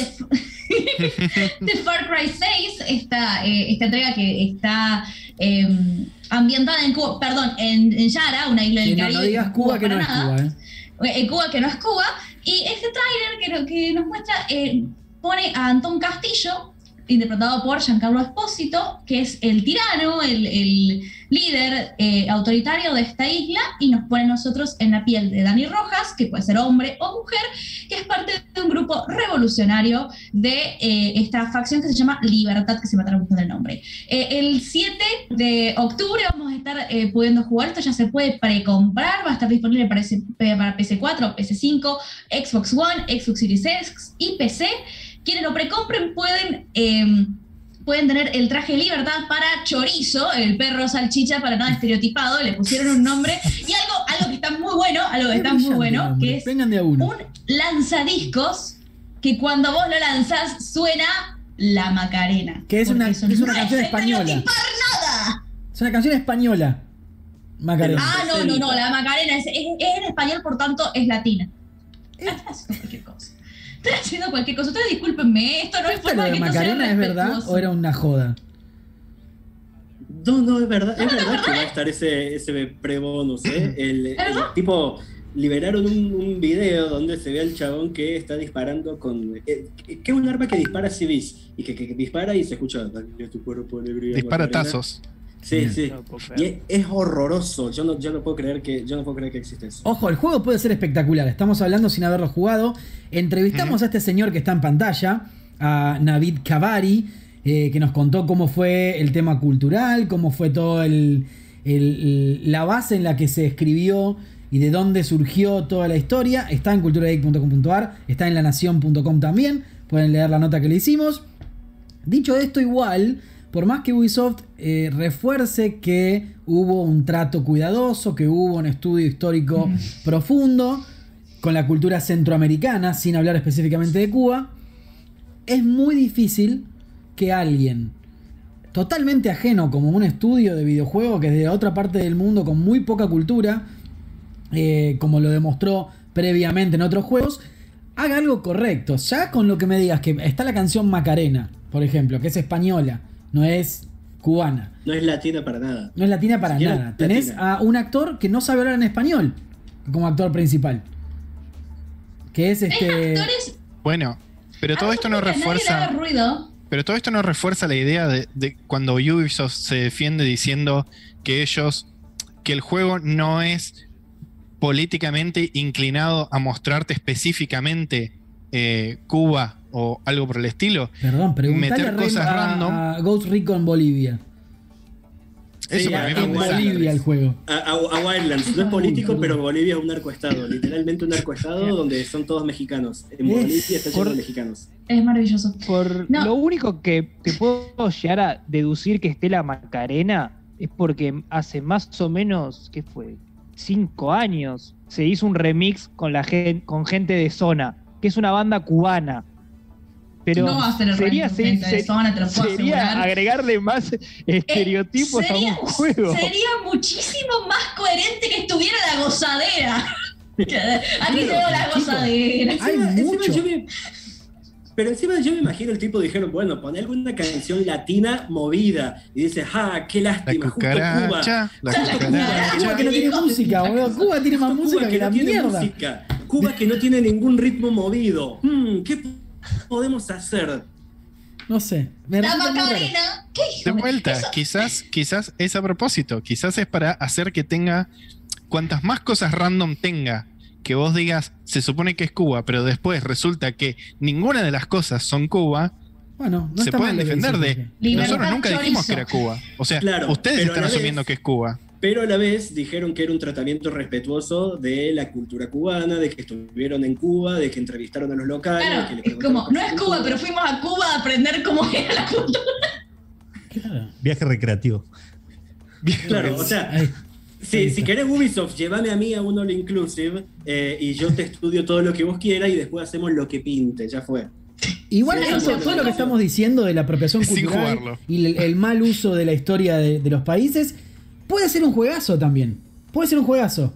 de, de Far Cry seis, esta, eh, esta entrega que está eh, ambientada en Cuba, perdón, en, en Yara, una isla del Y no, Caribe. no digas Cuba que no para es nada. Cuba, ¿eh? En Cuba que no es Cuba. Y este tráiler que, no- que nos muestra eh, pone a Antón Castillo, interpretado por Giancarlo Espósito, que es el tirano, el, el líder eh, autoritario de esta isla, y nos pone a nosotros en la piel de Dani Rojas, que puede ser hombre o mujer, que es parte de un grupo revolucionario de eh, esta facción que se llama Libertad, que se me atrapa el nombre. Eh, el siete de octubre vamos a estar eh, pudiendo jugar, esto ya se puede precomprar, va a estar disponible para, ese- para P C cuatro, P C cinco, Xbox One, Xbox Series X y P C. Quienes lo precompren pueden, eh, pueden tener el traje de Libertad para Chorizo, el perro salchicha para nada estereotipado, le pusieron un nombre, y algo, algo que está muy bueno, algo que Qué está muy brillante bueno, nombre. que es Vengan de a uno. un lanzadiscos que cuando vos lo lanzás suena la Macarena. Que es una- Porque eso es una no canción es española. estereotipar nada. Es una canción española. Macarena. Ah, no, no, no, la Macarena es, es- es en español, por tanto es latina. Estás haciendo cualquier cosa. Estoy haciendo cualquier cosa. Ustedes discúlpenme, esto no es ¿Esto lo forma de de que esto sea Macarena es verdad respetuoso. o era una joda? No, no, es verdad, es verdad que va a estar ese, ese pre-bonus, ¿eh? El, el tipo, liberaron un, un video donde se ve al chabón que está disparando con... eh, que es un arma que dispara civis, y que, que, que dispara y se escucha... "Dale a tu cuerpo alegría, Dispara Macarena". tazos. Sí, Bien. sí. No lo puedo Y creer. es, es horroroso, yo no, yo no puedo creer que yo no puedo creer que existe eso. Ojo, el juego puede ser espectacular. Estamos hablando sin haberlo jugado. Entrevistamos Ujú. a este señor que está en pantalla, a Navid Kavari. eh, que nos contó cómo fue el tema cultural, cómo fue todo el, el, la base en la que se escribió y de dónde surgió toda la historia. Está en cultura geek punto com punto a r, está en la nación punto com también, pueden leer la nota que le hicimos. Dicho esto, igual, por más que Ubisoft eh, refuerce que hubo un trato cuidadoso, que hubo un estudio histórico mm. profundo con la cultura centroamericana, sin hablar específicamente de Cuba, es muy difícil que alguien totalmente ajeno, como un estudio de videojuegos que es de otra parte del mundo con muy poca cultura, eh, como lo demostró previamente en otros juegos, haga algo correcto. Ya con lo que me digas que está la canción Macarena, por ejemplo, que es española, no es cubana. No es latina para nada. No es latina para Ni nada. Tenés latina. a un actor que no sabe hablar en español como actor principal. Que es este... Actores... Bueno, pero todo esto no refuerza... Pero todo esto no refuerza la idea de, de cuando Ubisoft se defiende diciendo que ellos... que el juego no es políticamente inclinado a mostrarte específicamente eh, Cuba o algo por el estilo. Perdón, preguntale meter a, cosas a, random. a Ghost Recon Bolivia. Eso Sí, para mí a- no a me gusta. Bolivia el juego. A, a- a Wildlands, no es político, pero Bolivia es un narcoestado, literalmente un narcoestado donde son todos mexicanos. En Es- Bolivia está lleno por- de mexicanos. Es maravilloso. Por No. lo único que te puedo llegar a deducir que esté la Macarena es porque hace más o menos, ¿qué fue? Cinco años se hizo un remix con la gen- con gente de Zona, que es una banda cubana. Pero No va a ser el sería, remix con gente de se- Zona, te lo puedo sería asegurar. agregarle más estereotipos Eh, sería, a un juego. Sería muchísimo más coherente que estuviera la gozadera. Aquí te veo la gozadera. Hay Encima- encima mucho. yo me- pero encima yo me imagino el tipo dijeron, bueno, pon alguna canción latina movida. Y dice, ah, qué La lástima, justo Cuba. cucaracha, la La cucaracha. Cuba que no tiene música, boludo. Cuba tiene más Justo música Cuba que la no tiene mierda. música. Cuba que no tiene ningún ritmo movido. Hmm, ¿qué podemos hacer? No sé. Me La resulta muy raro. Macarena. ¿Qué De hijo? vuelta, Eso- quizás, quizás es a propósito, quizás es para hacer que tenga, cuantas más cosas random tenga, que vos digas, se supone que es Cuba, pero después resulta que ninguna de las cosas son Cuba, Bueno, no se está pueden mal lo que defender dice de, Jorge. Libertad nosotros nunca dijimos chorizo. que era Cuba. O sea, Claro, ustedes pero a están la asumiendo vez- que es Cuba. Pero a la vez dijeron que era un tratamiento respetuoso de la cultura cubana, de que estuvieron en Cuba, de que entrevistaron a los locales. Claro, que le es preguntaron como, no cosas es en Cuba, pero fuimos a Cuba a aprender cómo era la cultura. Claro. Viaje recreativo. Claro, o sea, Ahí. si, Ahí si está. querés Ubisoft, llévame a mí a un All Inclusive eh, y yo te estudio todo lo que vos quieras y después hacemos lo que pinte, ya fue. Igual Sí, eso, bueno, todo lo bueno. que estamos diciendo de la apropiación Sin cultural jugarlo. y el, el mal uso de la historia de, de los países, puede ser un juegazo también. Puede ser un juegazo.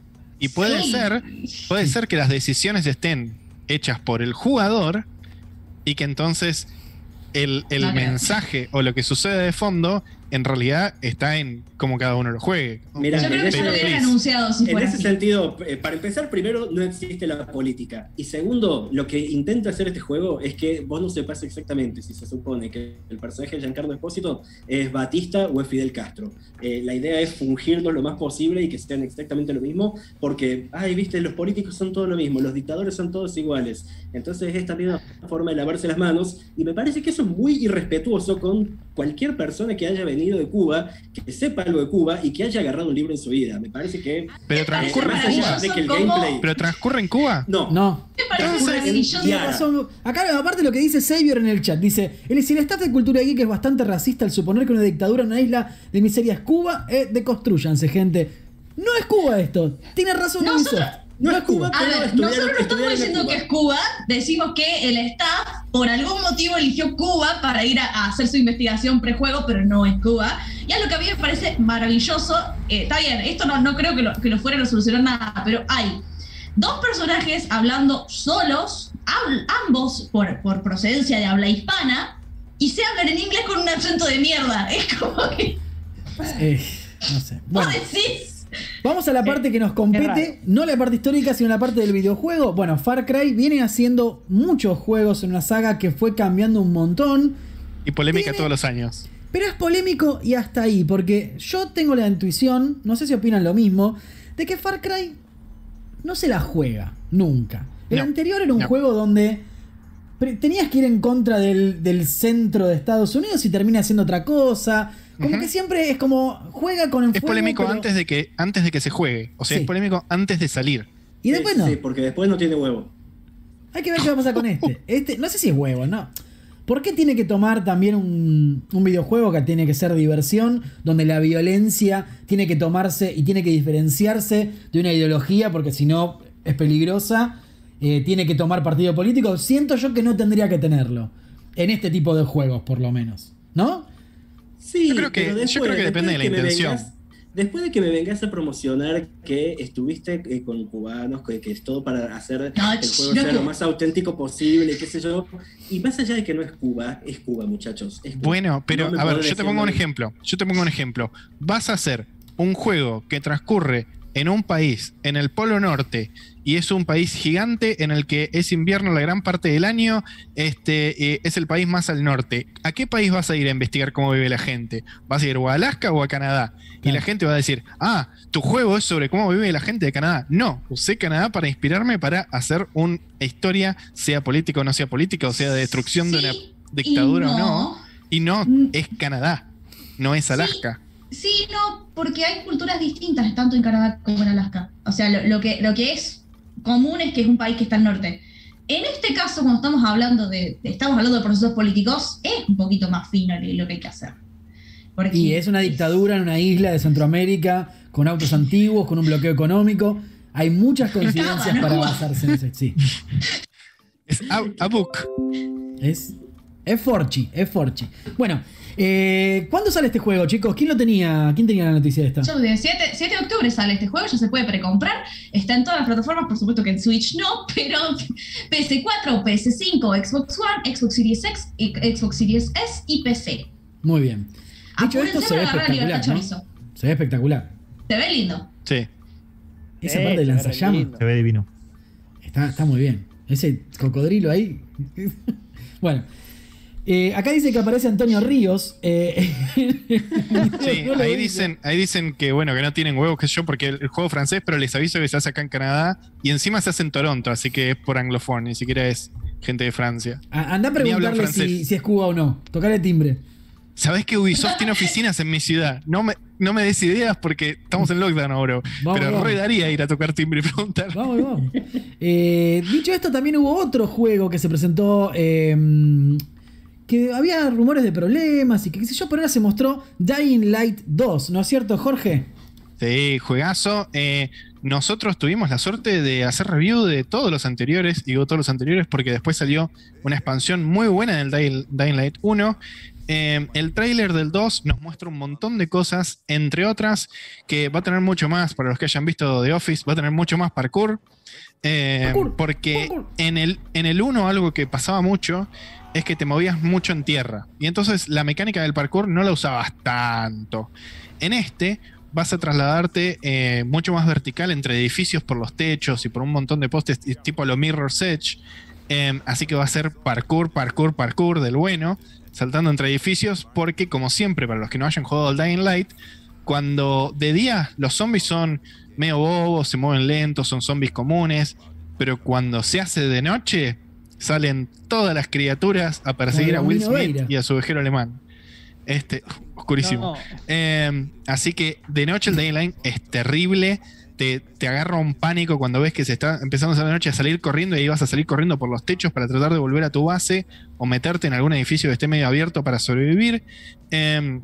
Y puede Sí. ser, puede ser que las decisiones estén hechas por el jugador y que entonces el, el No creo. mensaje o lo que sucede de fondo en realidad está en cómo cada uno lo juegue. Mira, Yo creo que en ya lo ese- hubieran anunciado si En fuera ese así. sentido, eh, para empezar, primero, no existe la política. Y segundo, lo que intenta hacer este juego es que vos no sepas exactamente si se supone que el personaje de Giancarlo Espósito es Batista o es Fidel Castro. Eh, la idea es fungirlos lo más posible y que sean exactamente lo mismo, porque, ay, viste, los políticos son todo lo mismo, los dictadores son todos iguales. Entonces es también una forma de lavarse las manos, y me parece que eso es muy irrespetuoso con cualquier persona que haya venido de Cuba, que sepa algo de Cuba y que haya agarrado un libro en su vida. Me parece que... Pero eh, transcurre más en allá Cuba. de que el ¿Cómo? gameplay... Pero transcurre en Cuba. No, No. Me parece Entonces, maravilloso. Tiene Tiene razón. Acá, aparte, lo que dice Xavier en el chat: dice, el, si el staff de Cultura Geek es bastante racista al suponer que una dictadura en una isla de miseria es Cuba, eh, deconstrúyanse, gente. No es Cuba esto. Tiene razón Nosotros- Ubisoft. no es Cuba. A pero ver, estudiaron- nosotros no estamos estudiaron en diciendo Cuba. que es Cuba, decimos que el staff por algún motivo eligió Cuba para ir a, a hacer su investigación prejuego, pero no es Cuba. Y es lo que a mí me parece maravilloso. Eh, está bien, esto no, no creo que lo, que lo fueran a solucionar nada, pero hay dos personajes hablando solos, habl- ambos por, por procedencia de habla hispana, y se hablan en inglés con un acento de mierda. Es como que Eh, no sé. vos Bueno, decís. vamos a la parte que nos es compete, raro. no la parte histórica, sino la parte del videojuego. Bueno, Far Cry viene haciendo muchos juegos en una saga que fue cambiando un montón, Y polémica Tiene- todos los años. pero es polémico y hasta ahí, porque yo tengo la intuición, no sé si opinan lo mismo, de que Far Cry no se la juega, nunca. El No, anterior era un no. juego donde pero tenías que ir en contra del, del centro de Estados Unidos y termina haciendo otra cosa. Como uh-huh. que siempre es como juega con el Es fuego, polémico pero... antes de que antes de que se juegue. O sea, sí. es polémico antes de salir. Y después no. Sí, porque después no tiene huevo. Hay que ver qué va a pasar con este. este no sé si es huevo, ¿no? ¿Por qué tiene que tomar también un, un videojuego que tiene que ser diversión, donde la violencia tiene que tomarse y tiene que diferenciarse de una ideología, porque si no es peligrosa, eh, tiene que tomar partido político? Siento yo que no tendría que tenerlo, en este tipo de juegos por lo menos, ¿no? Sí, yo creo que, después, yo creo que depende de la intención. Vengas, después de que me vengas a promocionar que estuviste eh, con cubanos, que, que es todo para hacer no, el juego no, sea lo más auténtico posible, qué sé yo, y más allá de que no es Cuba, es Cuba, muchachos. Es Cuba. Bueno, pero no a ver, yo te pongo un ejemplo. Yo te pongo un ejemplo. Vas a hacer un juego que transcurre en un país, en el Polo Norte, y es un país gigante en el que es invierno la gran parte del año, este, eh, es el país más al norte. ¿A qué país vas a ir a investigar cómo vive la gente? ¿Vas a ir o a Alaska o a Canadá? Y la gente va a decir, ah, tu juego es sobre cómo vive la gente de Canadá. No, usé Canadá para inspirarme para hacer una historia, sea política o no sea política, o sea de destrucción sí, de una dictadura no. o no. Y no, es Canadá, no es Alaska. Sí. Sí, no, porque hay culturas distintas tanto en Canadá como en Alaska. O sea, lo, lo, que, lo que es común es que es un país que está al norte. En este caso, cuando estamos hablando de, de estamos hablando de procesos políticos, es un poquito más fino lo que hay que hacer. Porque y es una dictadura en una isla de Centroamérica, con autos antiguos, con un bloqueo económico. Hay muchas coincidencias Estaba, ¿no? para basarse en ese. Sí. Es Abuk. Es, es Forchi, es Forchi. Bueno. Eh, ¿Cuándo sale este juego, chicos? ¿Quién lo tenía? ¿Quién tenía la noticia de esta? Yo de siete de octubre sale este juego, ya se puede precomprar. Está en todas las plataformas, por supuesto que en Switch no, pero P S cuatro, P S cinco, Xbox One, Xbox Series X, Xbox Series S y P C. Muy bien. Dicho esto, se ve espectacular, ¿no? Se ve espectacular. Se ve lindo. Sí. Esa parte de lanzallamas se ve divino. Está, está muy bien. Ese cocodrilo ahí. Bueno. Eh, acá dice que aparece Antonio Ríos. Eh, sí, no ahí dicen, ahí dicen que bueno, que no tienen huevos, que yo, porque el, el juego francés, pero les aviso que se hace acá en Canadá y encima se hace en Toronto, así que es por anglofón, ni siquiera es gente de Francia. Anda a preguntarle si, si es Cuba o no. Tocale timbre. Sabés que Ubisoft tiene oficinas en mi ciudad. No me, no me des ideas porque estamos en lockdown ahora. Vamos, pero re daría ir a tocar timbre y preguntar. Vamos, vamos. Eh, dicho esto, también hubo otro juego que se presentó. Eh, que había rumores de problemas y que qué sé yo, pero ahora se mostró Dying Light dos, ¿no es cierto, Jorge? Sí, juegazo. Eh, nosotros tuvimos la suerte de hacer review de todos los anteriores, digo todos los anteriores porque después salió una expansión muy buena del Dying, Dying Light uno. Eh, el tráiler del dos nos muestra un montón de cosas, entre otras que va a tener mucho más, para los que hayan visto The Office, va a tener mucho más parkour. Eh, parkour porque parkour. En el, en el uno algo que pasaba mucho es que te movías mucho en tierra. Y entonces la mecánica del parkour no la usabas tanto. En este vas a trasladarte eh, mucho más vertical entre edificios por los techos y por un montón de postes tipo lo Mirror's Edge. Eh, así que va a ser parkour, parkour, parkour del bueno, saltando entre edificios, porque como siempre, para los que no hayan jugado al Dying Light, cuando de día los zombies son medio bobos, se mueven lentos, son zombies comunes, pero cuando se hace de noche salen todas las criaturas a perseguir a Will Smith y a su ovejero alemán. Este, oscurísimo. No. Eh, así que de noche el Dying Light es terrible. Te, te agarra un pánico cuando ves que se está empezando a hacer de noche a salir corriendo y ahí vas a salir corriendo por los techos para tratar de volver a tu base o meterte en algún edificio que esté medio abierto para sobrevivir. Eh,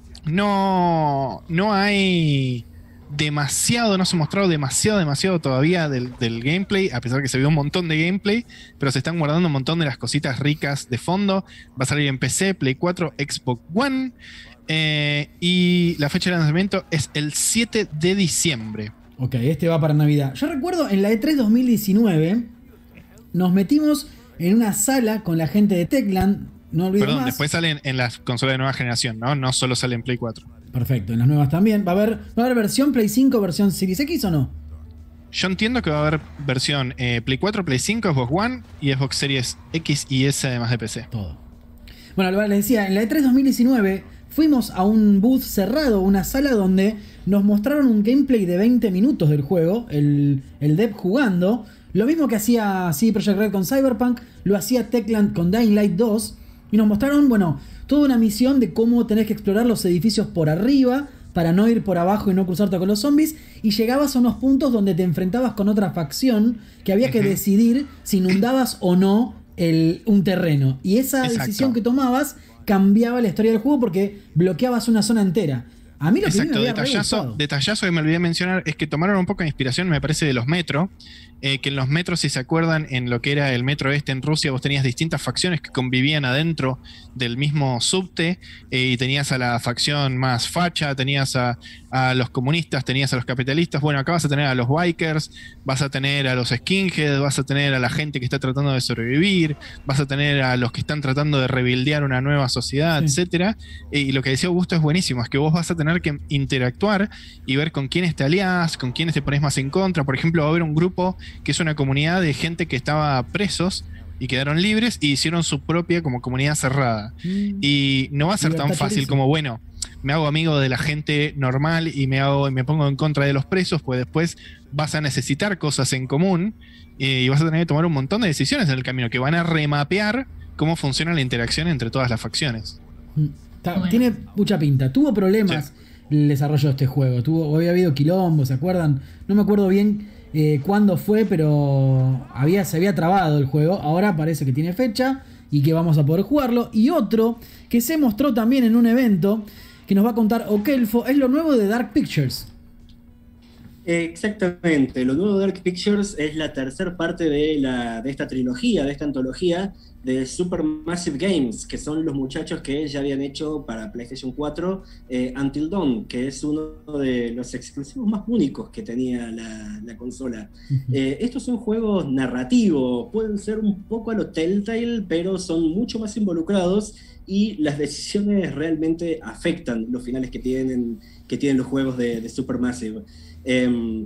no, no hay demasiado, no se ha mostrado demasiado, demasiado todavía del, del gameplay, a pesar que se vio un montón de gameplay, pero se están guardando un montón de las cositas ricas de fondo. Va a salir en P C, Play cuatro, Xbox One, eh, y la fecha de lanzamiento es el siete de diciembre. Ok, este va para Navidad. Yo recuerdo en la E tres dos mil diecinueve nos metimos en una sala con la gente de Techland. No olvides Perdón, más. Después salen en las consolas de nueva generación, ¿no? No solo sale en Play cuatro. Perfecto, en las nuevas también. ¿Va a haber, va a haber versión Play cinco, versión Series X o no? Yo entiendo que va a haber versión eh, Play cuatro, Play cinco, Xbox One y Xbox Series X y S además de P C. Todo. Bueno, les decía, en la E tres dos mil diecinueve fuimos a un booth cerrado, una sala donde nos mostraron un gameplay de veinte minutos del juego, el, el dev jugando. Lo mismo que hacía C D Projekt Red con Cyberpunk, lo hacía Techland con Dying Light dos. Y nos mostraron, bueno, toda una misión de cómo tenés que explorar los edificios por arriba para no ir por abajo y no cruzarte con los zombies. Y llegabas a unos puntos donde te enfrentabas con otra facción que había que uh-huh. decidir si inundabas o no el, un terreno. Y esa Exacto. decisión que tomabas cambiaba la historia del juego porque bloqueabas una zona entera. A mí lo que Exacto, me había detallazo, detallazo que me olvidé mencionar es que tomaron un poco de inspiración, me parece, de los Metro. Eh, que en los metros, si se acuerdan, en lo que era el Metro Este en Rusia, vos tenías distintas facciones que convivían adentro del mismo subte, eh, y tenías a la facción más facha, tenías a, a los comunistas, tenías a los capitalistas. Bueno, acá vas a tener a los bikers, vas a tener a los skinheads, vas a tener a la gente que está tratando de sobrevivir, vas a tener a los que están tratando de rebuildear una nueva sociedad, sí. etcétera. Y lo que decía Augusto es buenísimo, es que vos vas a tener que interactuar y ver con quiénes te aliás, con quiénes te pones más en contra. Por ejemplo, va a haber un grupo que es una comunidad de gente que estaba presos y quedaron libres y hicieron su propia como comunidad cerrada. Mm. Y no va a ser tan fácil como, bueno, me hago amigo de la gente normal y me hago y me pongo en contra de los presos, pues después vas a necesitar cosas en común y vas a tener que tomar un montón de decisiones en el camino que van a remapear cómo funciona la interacción entre todas las facciones. Está, bueno. Tiene mucha pinta. Tuvo problemas sí. el desarrollo de este juego. Tuvo, había habido quilombo, ¿se acuerdan? No me acuerdo bien eh, cuándo fue, pero había, se había trabado el juego. Ahora parece que tiene fecha y que vamos a poder jugarlo. Y otro que se mostró también en un evento que nos va a contar Okelfo es lo nuevo de Dark Pictures. Exactamente, lo nuevo de Dark Pictures es la tercera parte de, la, de esta trilogía, de esta antología de Supermassive Games, que son los muchachos que ya habían hecho para PlayStation cuatro eh, Until Dawn, que es uno de los exclusivos más únicos que tenía la, la consola. Uh-huh. Eh, estos son juegos narrativos, pueden ser un poco a lo Telltale, pero son mucho más involucrados y las decisiones realmente afectan los finales que tienen, que tienen los juegos de, de Supermassive. Eh,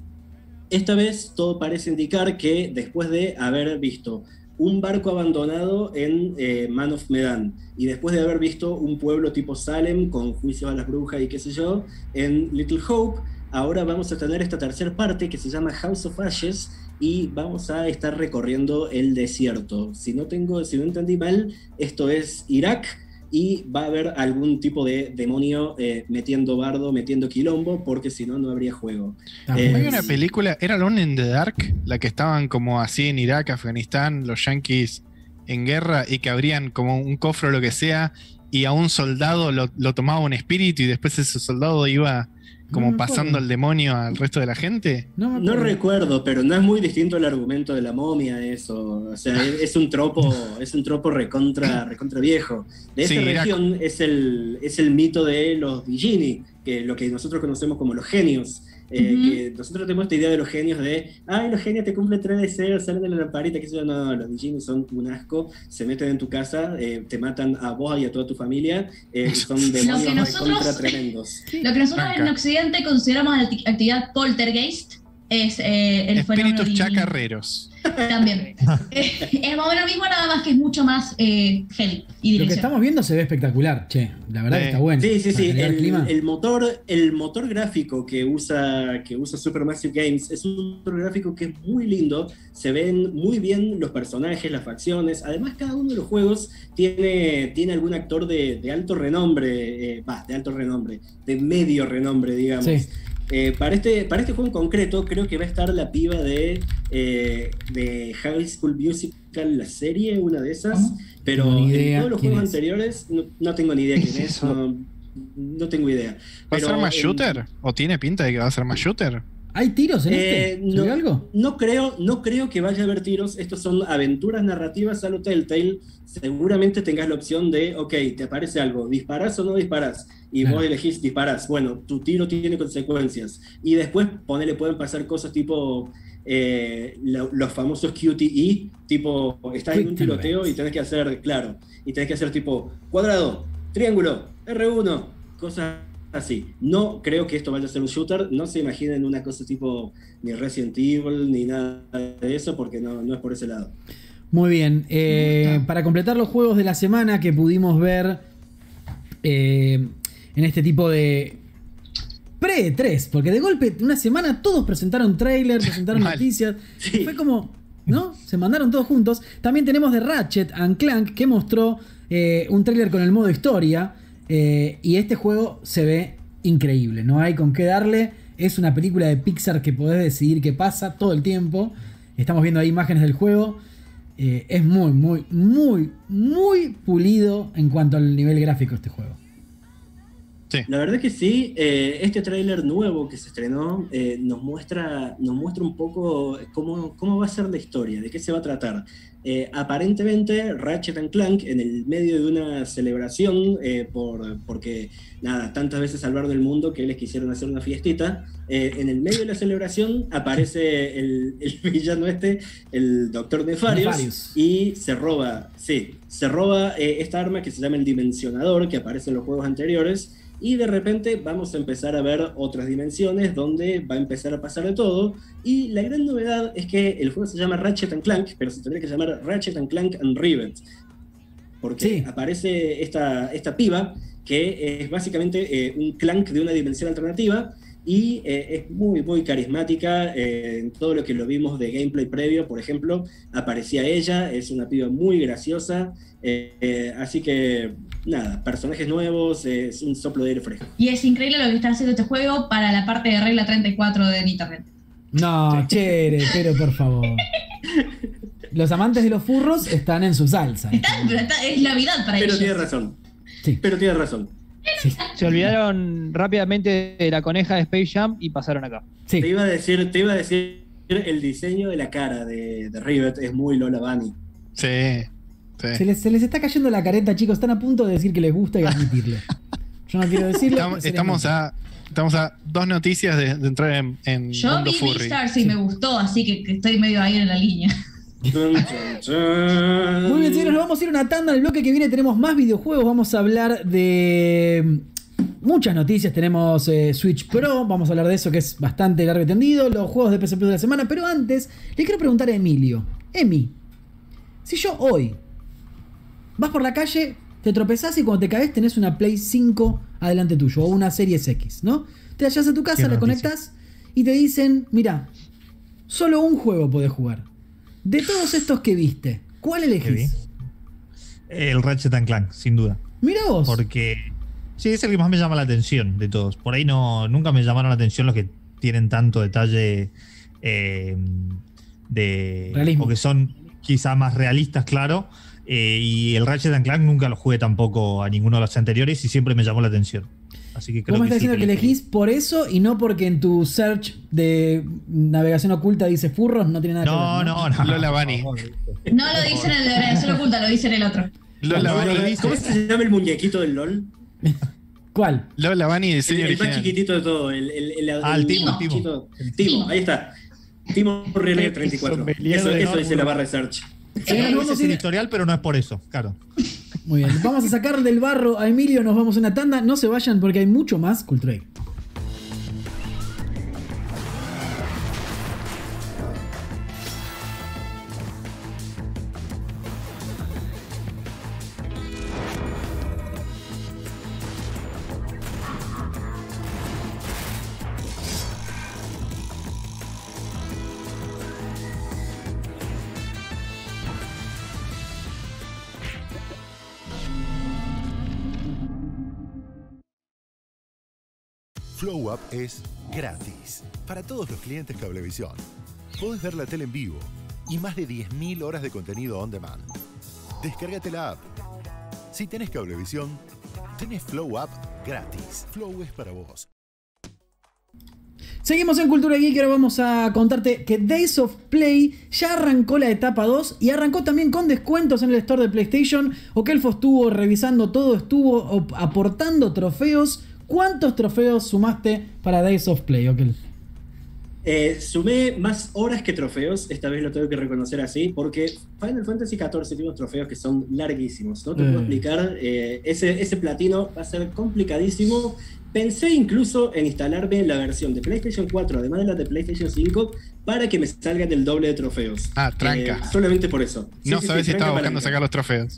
esta vez todo parece indicar que después de haber visto un barco abandonado en eh, Man of Medan y después de haber visto un pueblo tipo Salem con juicios a las brujas y qué sé yo en Little Hope, ahora vamos a tener esta tercera parte que se llama House of Ashes y vamos a estar recorriendo el desierto. Si no tengo, si no entendí mal, esto es Irak y va a haber algún tipo de demonio eh, metiendo bardo, metiendo quilombo, porque si no, no habría juego. Eh, Hay una película, ¿era Alone in the Dark? La que estaban como así en Irak, Afganistán, los yanquis en guerra, y que abrían como un cofre o lo que sea, y a un soldado lo, lo tomaba un espíritu, y después ese soldado iba como no pasando el demonio al resto de la gente. No, no recuerdo, pero no es muy distinto el argumento de la momia, eso. O sea, es, es un tropo, es un tropo recontra, recontra viejo. De esta sí, región es el, es el mito de los Dijini, que lo que nosotros conocemos como los genios. Eh, uh-huh. Que nosotros tenemos esta idea de los genios de, ay, los genios te cumplen tres deseos, salen de la lamparita, que eso. No, los Dijini son un asco, se meten en tu casa, eh, te matan a vos y a toda tu familia, eh, son demonios recontra tremendos. Lo que nosotros Franca. en Occidente consideramos actividad poltergeist es eh, el espíritus chacarreros. También. eh, es más o menos lo mismo, nada más que es mucho más eh, heavy y Lo que estamos viendo se ve espectacular, che. La verdad eh, que está bueno. Sí, sí, sí. El, el, motor, el motor gráfico que usa, que usa Supermassive Games es un motor gráfico que es muy lindo. Se ven muy bien los personajes, las facciones. Además, cada uno de los juegos tiene, tiene algún actor de, de alto renombre. Va, eh, de alto renombre. De medio renombre, digamos. Sí. Eh, para, este, para este juego en concreto, creo que va a estar la piba de, eh, de High School Musical, la serie, una de esas. ¿Cómo? Pero no en todos los juegos es. anteriores no, no tengo ni idea quién es. es no, no tengo idea. ¿Va a ser más en, shooter? ¿O tiene pinta de que va a ser más shooter? ¿Hay tiros en eh, este? ¿Se ve algo? No creo, no creo que vaya a haber tiros. Estos son aventuras narrativas a lo Telltale. Seguramente tengas la opción de, ok, te aparece algo, ¿disparás o no disparás? Y claro. vos elegís disparás. Bueno, tu tiro tiene consecuencias. Y después, ponele, pueden pasar cosas tipo eh, lo, los famosos Q T E, tipo, estás en un tiroteo y tenés que hacer, claro, y tenés que hacer tipo cuadrado, triángulo, R uno, cosas así. No creo que esto vaya a ser un shooter, no se imaginen una cosa tipo ni Resident Evil ni nada de eso, porque no, no es por ese lado. Muy bien, eh, para completar los juegos de la semana que pudimos ver eh, en este tipo de pre-E tres, porque de golpe, una semana todos presentaron trailer, presentaron Mal. noticias. Sí. Fue como, ¿no? Se mandaron todos juntos. También tenemos de Ratchet and Clank, que mostró eh, un trailer con el modo historia. Eh, y este juego se ve increíble. No hay con qué darle. Es una película de Pixar que podés decidir qué pasa todo el tiempo. Estamos viendo ahí imágenes del juego. Eh, es muy, muy, muy, muy pulido en cuanto al nivel gráfico este juego. Sí. La verdad que sí, eh, este tráiler nuevo que se estrenó eh, nos muestra, nos muestra un poco cómo, cómo va a ser la historia, de qué se va a tratar. Eh, aparentemente Ratchet and Clank, en el medio de una celebración, eh, por, porque nada, tantas veces salvaron el mundo que les quisieron hacer una fiestita, eh, en el medio de la celebración aparece el, el villano este, el Doctor Nefarious, Nefarious. y se roba, sí, se roba eh, esta arma que se llama el Dimensionador, que aparece en los juegos anteriores. Y de repente vamos a empezar a ver otras dimensiones donde va a empezar a pasar de todo. Y la gran novedad es que el juego se llama Ratchet and Clank, pero se tendría que llamar Ratchet and Clank Unrivet. Porque Sí. aparece esta, esta piba que es básicamente eh, un Clank de una dimensión alternativa. Y eh, es muy, muy carismática. Eh, en todo lo que lo vimos de gameplay previo, por ejemplo, aparecía ella. Es una piba muy graciosa. Eh, eh, así que, nada, personajes nuevos, eh, es un soplo de aire fresco. Y es increíble lo que está haciendo este juego para la parte de regla treinta y cuatro de internet. No, chere, pero por favor. Los amantes de los furros están en su salsa. Está, pero está- es Navidad para Pero ellos. tiene razón. Sí. Pero tiene razón. Sí. Se olvidaron rápidamente de la coneja de Space Jam y pasaron acá. Sí. Te iba a decir, te iba a decir, el diseño de la cara de, de Rivet es muy Lola Bunny. Sí. sí. Se les, se les está cayendo la careta, chicos. Están a punto de decir que les gusta y admitirlo. Yo no quiero decirlo. Estamos, se les estamos nota. a, estamos a dos noticias de, de entrar en, en Yo mundo vi furry. Beastars y me gustó, así que, que estoy medio ahí en la línea. Chun, chun, chun. Muy bien, señores, nos vamos a ir a una tanda. En el bloque que viene tenemos más videojuegos. Vamos a hablar de muchas noticias. Tenemos eh, Switch Pro. Vamos a hablar de eso, que es bastante largo y tendido. Los juegos de P S Plus de la semana. Pero antes, le quiero preguntar a Emilio. Emi, si yo hoy vas por la calle, te tropezás y cuando te caes tenés una Play cinco adelante tuyo o una Series X, ¿no? Te la llevas a tu casa, Qué la noticia. conectás y te dicen, mira, solo un juego podés jugar. De todos estos que viste, ¿cuál ¿Qué vi? elegís? El Ratchet and Clank, sin duda. Mira vos. Porque sí, es el que más me llama la atención de todos. Por ahí no, nunca me llamaron la atención los que tienen tanto detalle eh, de. Realismo. O que son quizá más realistas, claro. Eh, y el Ratchet and Clank nunca lo jugué tampoco a ninguno de los anteriores y siempre me llamó la atención. Así que creo Vos me que estás sí diciendo que elegís por eso y no porque en tu search de navegación oculta dice furros, no tiene nada No, que ver. no, no. Lola Bunny. No lo dice en el de navegación oculta, lo dice en el otro. Lola ¿Cómo, Bunny, ¿Cómo se llama el muñequito del LOL? ¿Cuál? Lola Bunny, El, diseño el más original. chiquitito de todo. El, el, el, Ah, el Timo, el Timo. chiquito. Timo, ahí está. Timo Real treinta y cuatro. Sommelier Eso, de eso dice Notebook. la barra de search. Sí, Nos vamos ese a es el ir- historial, pero no es por eso, claro. Muy bien, vamos a sacar del barro a Emilio, nos vamos a una tanda. No se vayan porque hay mucho más Cultura Geek. Flow Up es gratis para todos los clientes Cablevisión. Podés ver la tele en vivo y más de diez mil horas de contenido on demand. Descárgate la app. Si tenés Cablevisión, tenés Flow Up gratis. Flow es para vos. Seguimos en Cultura Geek y ahora vamos a contarte que Days of Play ya arrancó la etapa dos y arrancó también con descuentos en el store de PlayStation. Okelfo estuvo revisando todo, estuvo aportando trofeos. ¿Cuántos trofeos sumaste para Days of Play, Okel? Eh, sumé más horas que trofeos, esta vez lo tengo que reconocer así, porque Final Fantasy catorce tiene unos trofeos que son larguísimos. No te puedo Mm. explicar, eh, ese, ese platino va a ser complicadísimo. Pensé incluso en instalarme la versión de PlayStation cuatro, además de la de PlayStation cinco, para que me salgan el doble de trofeos. Ah, tranca. Eh, solamente por eso. Sí, No sí, sabes sí, si estaba tranca buscando palanca. sacar los trofeos.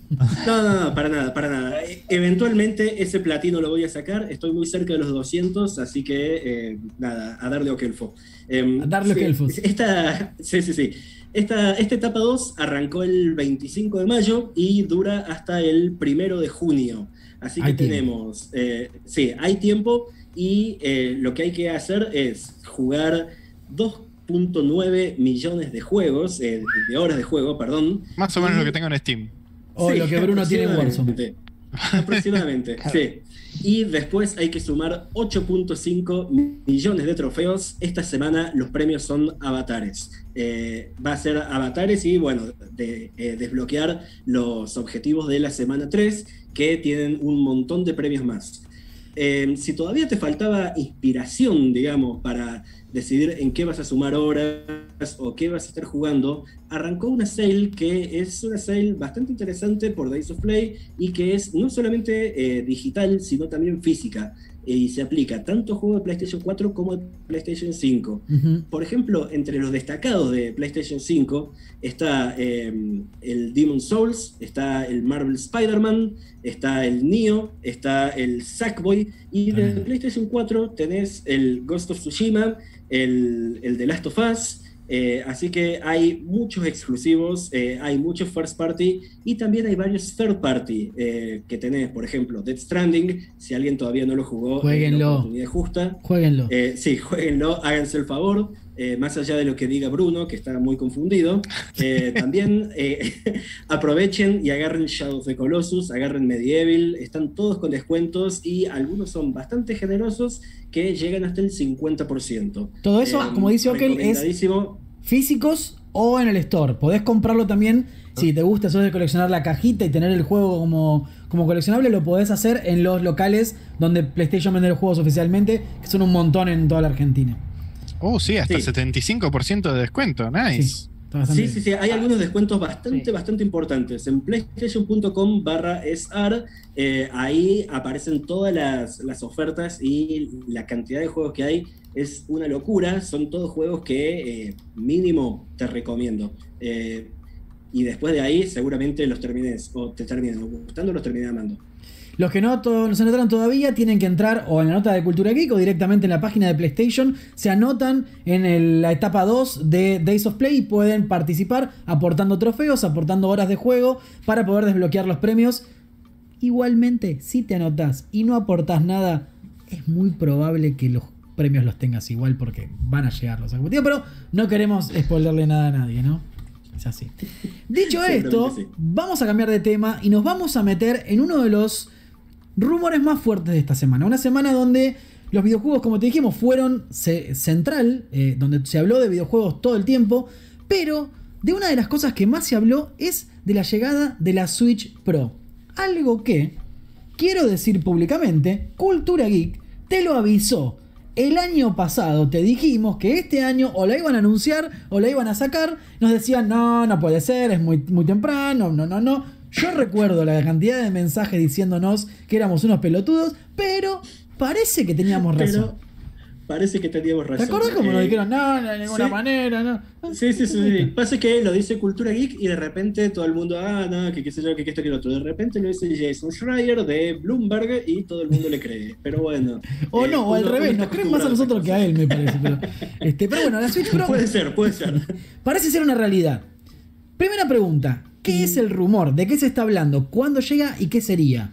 No, no, no, para nada, para nada. Eventualmente ese platino lo voy a sacar, estoy muy cerca de los doscientos, así que eh, nada, a darle Okelfo. Eh, A darle sí, Okelfo. Esta, sí, sí, sí. Esta, esta etapa dos arrancó el veinticinco de mayo y dura hasta el primero de junio. Así que Hay tiempo. tenemos, eh, sí, hay tiempo y eh, lo que hay que hacer es jugar dos punto nueve millones de juegos, eh, de horas de juego, perdón. Más o menos Y- lo que tengo en Steam. O Sí, lo que Bruno tiene en Warzone. aproximadamente. Aproximadamente, sí. Y después hay que sumar ocho punto cinco millones de trofeos. Esta semana los premios son avatares. Eh, va a ser avatares y, bueno, de, eh, desbloquear los objetivos de la semana tres, que tienen un montón de premios más. Eh, si todavía te faltaba inspiración, digamos, para decidir en qué vas a sumar horas o qué vas a estar jugando, arrancó una sale que es una sale bastante interesante por Days of Play y que es no solamente eh, digital, sino también física. Y se aplica tanto a juegos de PlayStation cuatro como de PlayStation cinco. Ujú. Por ejemplo, entre los destacados de PlayStation cinco está eh, el Demon's Souls, está el Marvel Spider-Man, está el Nioh, está el Sackboy, y de Ah. PlayStation cuatro tenés el Ghost of Tsushima, el, el The Last of Us. Eh, así que hay muchos exclusivos, eh, hay muchos first party y también hay varios third party eh, que tenés, por ejemplo, Death Stranding. Si alguien todavía no lo jugó, Jueguenlo. es la oportunidad justa. Jueguenlo. Eh, sí, jueguenlo, háganse el favor. Eh, más allá de lo que diga Bruno, que está muy confundido, eh, también eh, aprovechen y agarren Shadow of the Colossus, agarren Medieval, están todos con descuentos y algunos son bastante generosos que llegan hasta el cincuenta por ciento. Todo eso, Eh, como dice Okel, es recomendadísimo. físicos o en el store. Podés comprarlo también. Si te gusta eso de coleccionar la cajita y tener el juego como, como coleccionable, lo podés hacer en los locales donde PlayStation vende los juegos oficialmente, que son un montón en toda la Argentina. Oh, sí, hasta Sí. setenta y cinco por ciento de descuento. Nice. Sí, está bastante Sí, sí, sí, hay algunos descuentos bastante, Sí. bastante importantes. En playstation punto com barra S R, eh, ahí aparecen todas las, las ofertas y la cantidad de juegos que hay es una locura. Son todos juegos que eh, mínimo te recomiendo. Eh, y después de ahí seguramente los termines, o te terminen gustando o los termines amando. Los que no, to- no se anotaron todavía tienen que entrar o en la nota de Cultura Geek o directamente en la página de PlayStation. Se anotan en el- la etapa dos de Days of Play y pueden participar aportando trofeos, aportando horas de juego para poder desbloquear los premios. Igualmente, si te anotas y no aportás nada, es muy probable que los premios los tengas igual porque van a llegar los ejecutivos. Pero no queremos spoilerle nada a nadie, ¿no? Es así. Dicho Seguramente esto, sí. vamos a cambiar de tema y nos vamos a meter en uno de los rumores más fuertes de esta semana. Una semana donde los videojuegos, como te dijimos, fueron ce- central, eh, donde se habló de videojuegos todo el tiempo, pero de una de las cosas que más se habló es de la llegada de la Switch Pro. Algo que, quiero decir públicamente, Cultura Geek te lo avisó. El año pasado te dijimos que este año o la iban a anunciar o la iban a sacar. Nos decían, no, no puede ser, es muy, muy temprano, no, no, no. Yo recuerdo la cantidad de mensajes diciéndonos que éramos unos pelotudos, pero parece que teníamos razón. Pero parece que teníamos ¿Te razón. acordás como nos Eh, dijeron, no, no, de ninguna sí. manera, no? Sí, sí, sí, sí. Pasa que lo dice Cultura Geek y de repente todo el mundo, ah, no, que qué sé yo, que esto, que lo otro. De repente lo dice Jason Schreier de Bloomberg y todo el mundo le cree. Pero bueno. O eh, no, o al uno- revés, uno nos está creen más a nosotros que a él, me parece. Pero, este, pero bueno, la Switch Pro Puede ser, puede ser. parece ser una realidad. Primera pregunta, ¿qué es el rumor? ¿De qué se está hablando? ¿Cuándo llega y qué sería?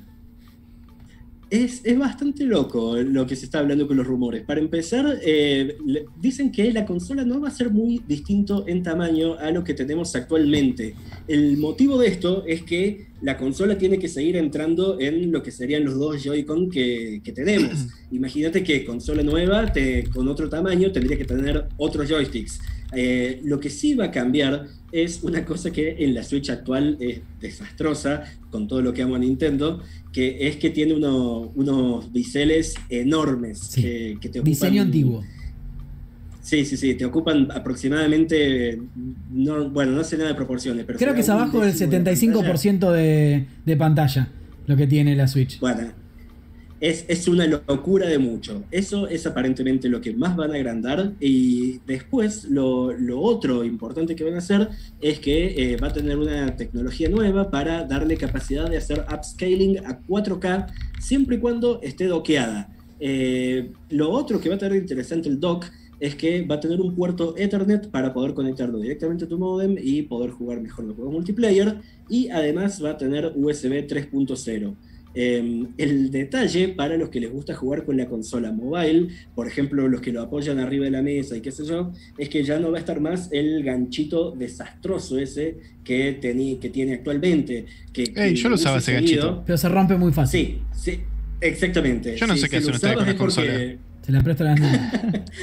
Es, es bastante loco lo que se está hablando con los rumores. Para empezar, eh, le- dicen que la consola no va a ser muy distinto en tamaño a lo que tenemos actualmente. El motivo de esto es que la consola tiene que seguir entrando en lo que serían los dos Joy-Con que, que tenemos. Imagínate que consola nueva te- con otro tamaño tendría que tener otros joysticks. Eh, lo que sí va a cambiar es una cosa que en la Switch actual es desastrosa, con todo lo que amo a Nintendo, que es que tiene uno- unos biseles enormes Sí. que, que te ocupan. Diseño antiguo. Sí, sí, sí, te ocupan aproximadamente, no, bueno, no sé nada de proporciones, pero Creo que es será un abajo del décimo de setenta y cinco por ciento de, de pantalla lo que tiene la Switch. Bueno, Es, es una locura de mucho. Eso es aparentemente lo que más van a agrandar. Y después, lo, lo otro importante que van a hacer es que eh, va a tener una tecnología nueva para darle capacidad de hacer upscaling a cuatro K, siempre y cuando esté doqueada. Eh, lo otro que va a tener interesante el dock es que va a tener un puerto Ethernet para poder conectarlo directamente a tu modem y poder jugar mejor los juegos multiplayer. Y además va a tener U S B tres punto cero. Eh, el detalle para los que les gusta jugar con la consola mobile, por ejemplo los que lo apoyan arriba de la mesa y qué sé yo, es que ya no va a estar más el ganchito desastroso ese que, tení, que tiene actualmente. Que, Ey, yo lo usaba ese seguido, ganchito. Pero se rompe muy fácil. Sí, sí, exactamente. Yo no sí, sé qué si hacen ustedes con la consola. porque... Se la presto a las niñas.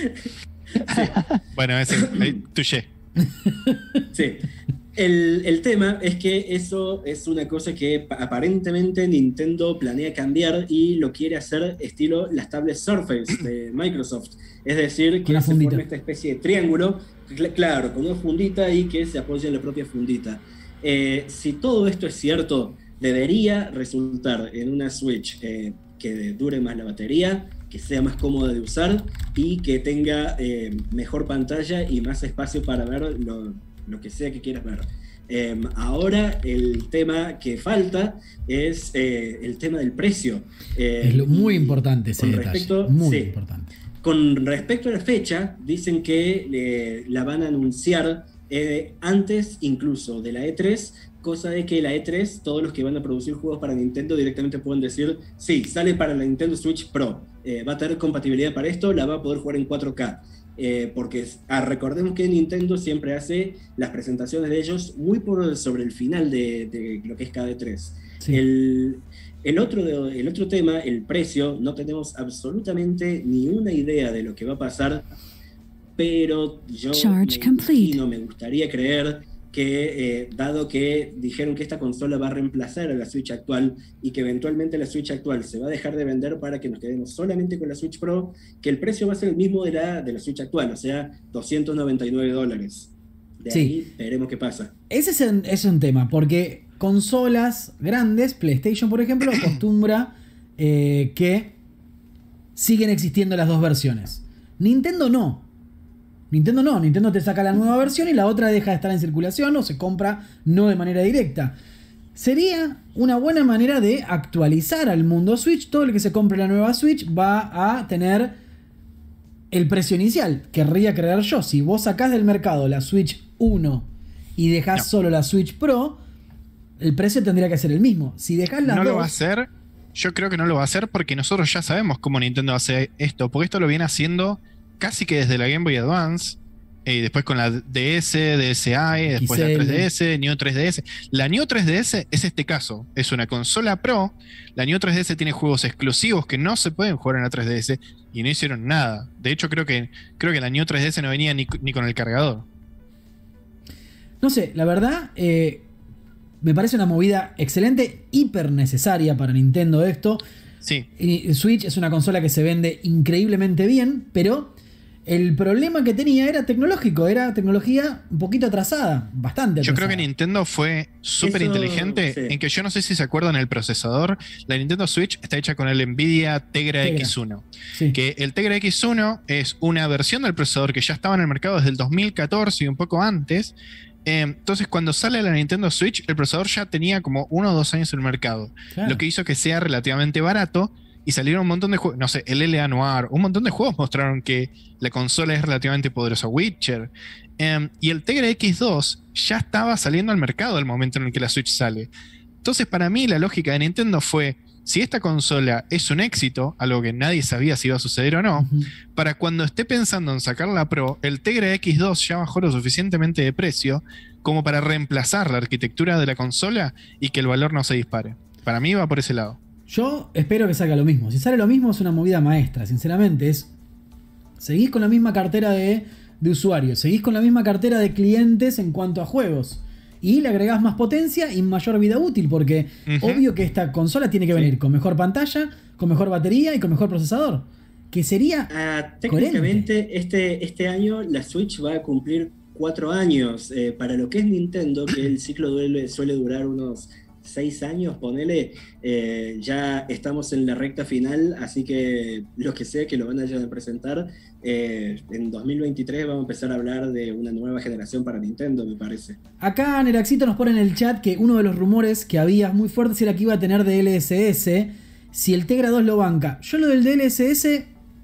Sí. Bueno, ese, eh, touché. Sí. El, el tema es que eso es una cosa que aparentemente Nintendo planea cambiar y lo quiere hacer estilo las tablets Surface de Microsoft. Es decir, que se forme esta especie de triángulo, claro, con una fundita y que se apoye en la propia fundita. Eh, si todo esto es cierto, debería resultar en una Switch eh, que dure más la batería, que sea más cómoda de usar y que tenga eh, mejor pantalla y más espacio para ver lo, lo que sea que quieras ver. Eh, ahora el tema que falta es eh, el tema del precio. Eh, es lo muy importante ese con detalle. Respecto, muy sí, importante. Con respecto a la fecha, dicen que eh, la van a anunciar eh, antes incluso de la E tres, cosa de que la E tres, todos los que van a producir juegos para Nintendo directamente pueden decir, sí, sale para la Nintendo Switch Pro, eh, va a tener compatibilidad para esto, la va a poder jugar en cuatro K. Eh, porque ah, recordemos que Nintendo siempre hace las presentaciones de ellos muy por sobre el final de, de lo que es cada E tres. Sí. El, el, otro, el otro tema, el precio, no tenemos absolutamente ni una idea de lo que va a pasar, pero yo me, no me gustaría creer que, eh, dado que dijeron que esta consola va a reemplazar a la Switch actual y que eventualmente la Switch actual se va a dejar de vender para que nos quedemos solamente con la Switch Pro, que el precio va a ser el mismo de la, de la Switch actual, o sea, doscientos noventa y nueve dólares. De sí. Ahí veremos qué pasa. Ese es un, es un tema, porque consolas grandes, PlayStation por ejemplo, acostumbra eh, que siguen existiendo las dos versiones. Nintendo no. Nintendo no, Nintendo te saca la nueva versión y la otra deja de estar en circulación o se compra no de manera directa. Sería una buena manera de actualizar al mundo Switch. Todo el que se compre la nueva Switch va a tener el precio inicial. Querría creer yo, si vos sacás del mercado la Switch uno y dejás no. solo la Switch Pro, el precio tendría que ser el mismo. Si dejás las no dos, lo va a hacer, yo creo que no lo va a hacer porque nosotros ya sabemos cómo Nintendo hace esto, porque esto lo viene haciendo casi que desde la Game Boy Advance, y eh, después con la D S, D S i, después la tres D S, Neo tres D S. La Neo tres D S es este caso, es una consola Pro. La Neo tres D S tiene juegos exclusivos que no se pueden jugar en la tres D S y no hicieron nada. De hecho, creo que, creo que la Neo tres D S no venía ni, ni con el cargador. No sé, la verdad, eh, me parece una movida excelente, hiper necesaria para Nintendo esto. Sí. Y Switch es una consola que se vende increíblemente bien, pero el problema que tenía era tecnológico, era tecnología un poquito atrasada, bastante atrasada. Yo creo que Nintendo fue súper inteligente sí. en que yo no sé si se acuerdan el procesador. La Nintendo Switch está hecha con el Nvidia Tegra, Tegra. X uno. Sí. Que el Tegra X uno es una versión del procesador que ya estaba en el mercado desde el dos mil catorce y un poco antes. Entonces, cuando sale la Nintendo Switch, el procesador ya tenía como uno o dos años en el mercado. Claro. Lo que hizo que sea relativamente barato y salieron un montón de juegos. No sé, el L A Noir, un montón de juegos mostraron que la consola es relativamente poderosa. Witcher. Um, y el Tegra X dos ya estaba saliendo al mercado al momento en el que la Switch sale. Entonces, para mí, la lógica de Nintendo fue: si esta consola es un éxito, algo que nadie sabía si iba a suceder o no, uh-huh. para cuando esté pensando en sacar la Pro, el Tegra X dos ya bajó lo suficientemente de precio como para reemplazar la arquitectura de la consola y que el valor no se dispare. Para mí va por ese lado. Yo espero que salga lo mismo. Si sale lo mismo es una movida maestra, sinceramente. Es, seguís con la misma cartera de, de usuarios, seguís con la misma cartera de clientes en cuanto a juegos. Y le agregás más potencia y mayor vida útil, porque uh-huh. obvio que esta consola tiene que venir sí. con mejor pantalla, con mejor batería y con mejor procesador. Que sería uh, técnicamente este, este año la Switch va a cumplir cuatro años. Eh, para lo que es Nintendo, que el ciclo duele, suele durar unos seis años, ponele, eh, ya estamos en la recta final, así que lo que sea que lo van a llegar a presentar, eh, en dos mil veintitrés vamos a empezar a hablar de una nueva generación para Nintendo, me parece. Acá Neraxito nos pone en el chat que uno de los rumores que había muy fuertes era que iba a tener D L S S si el Tegra dos lo banca. Yo lo del D L S S...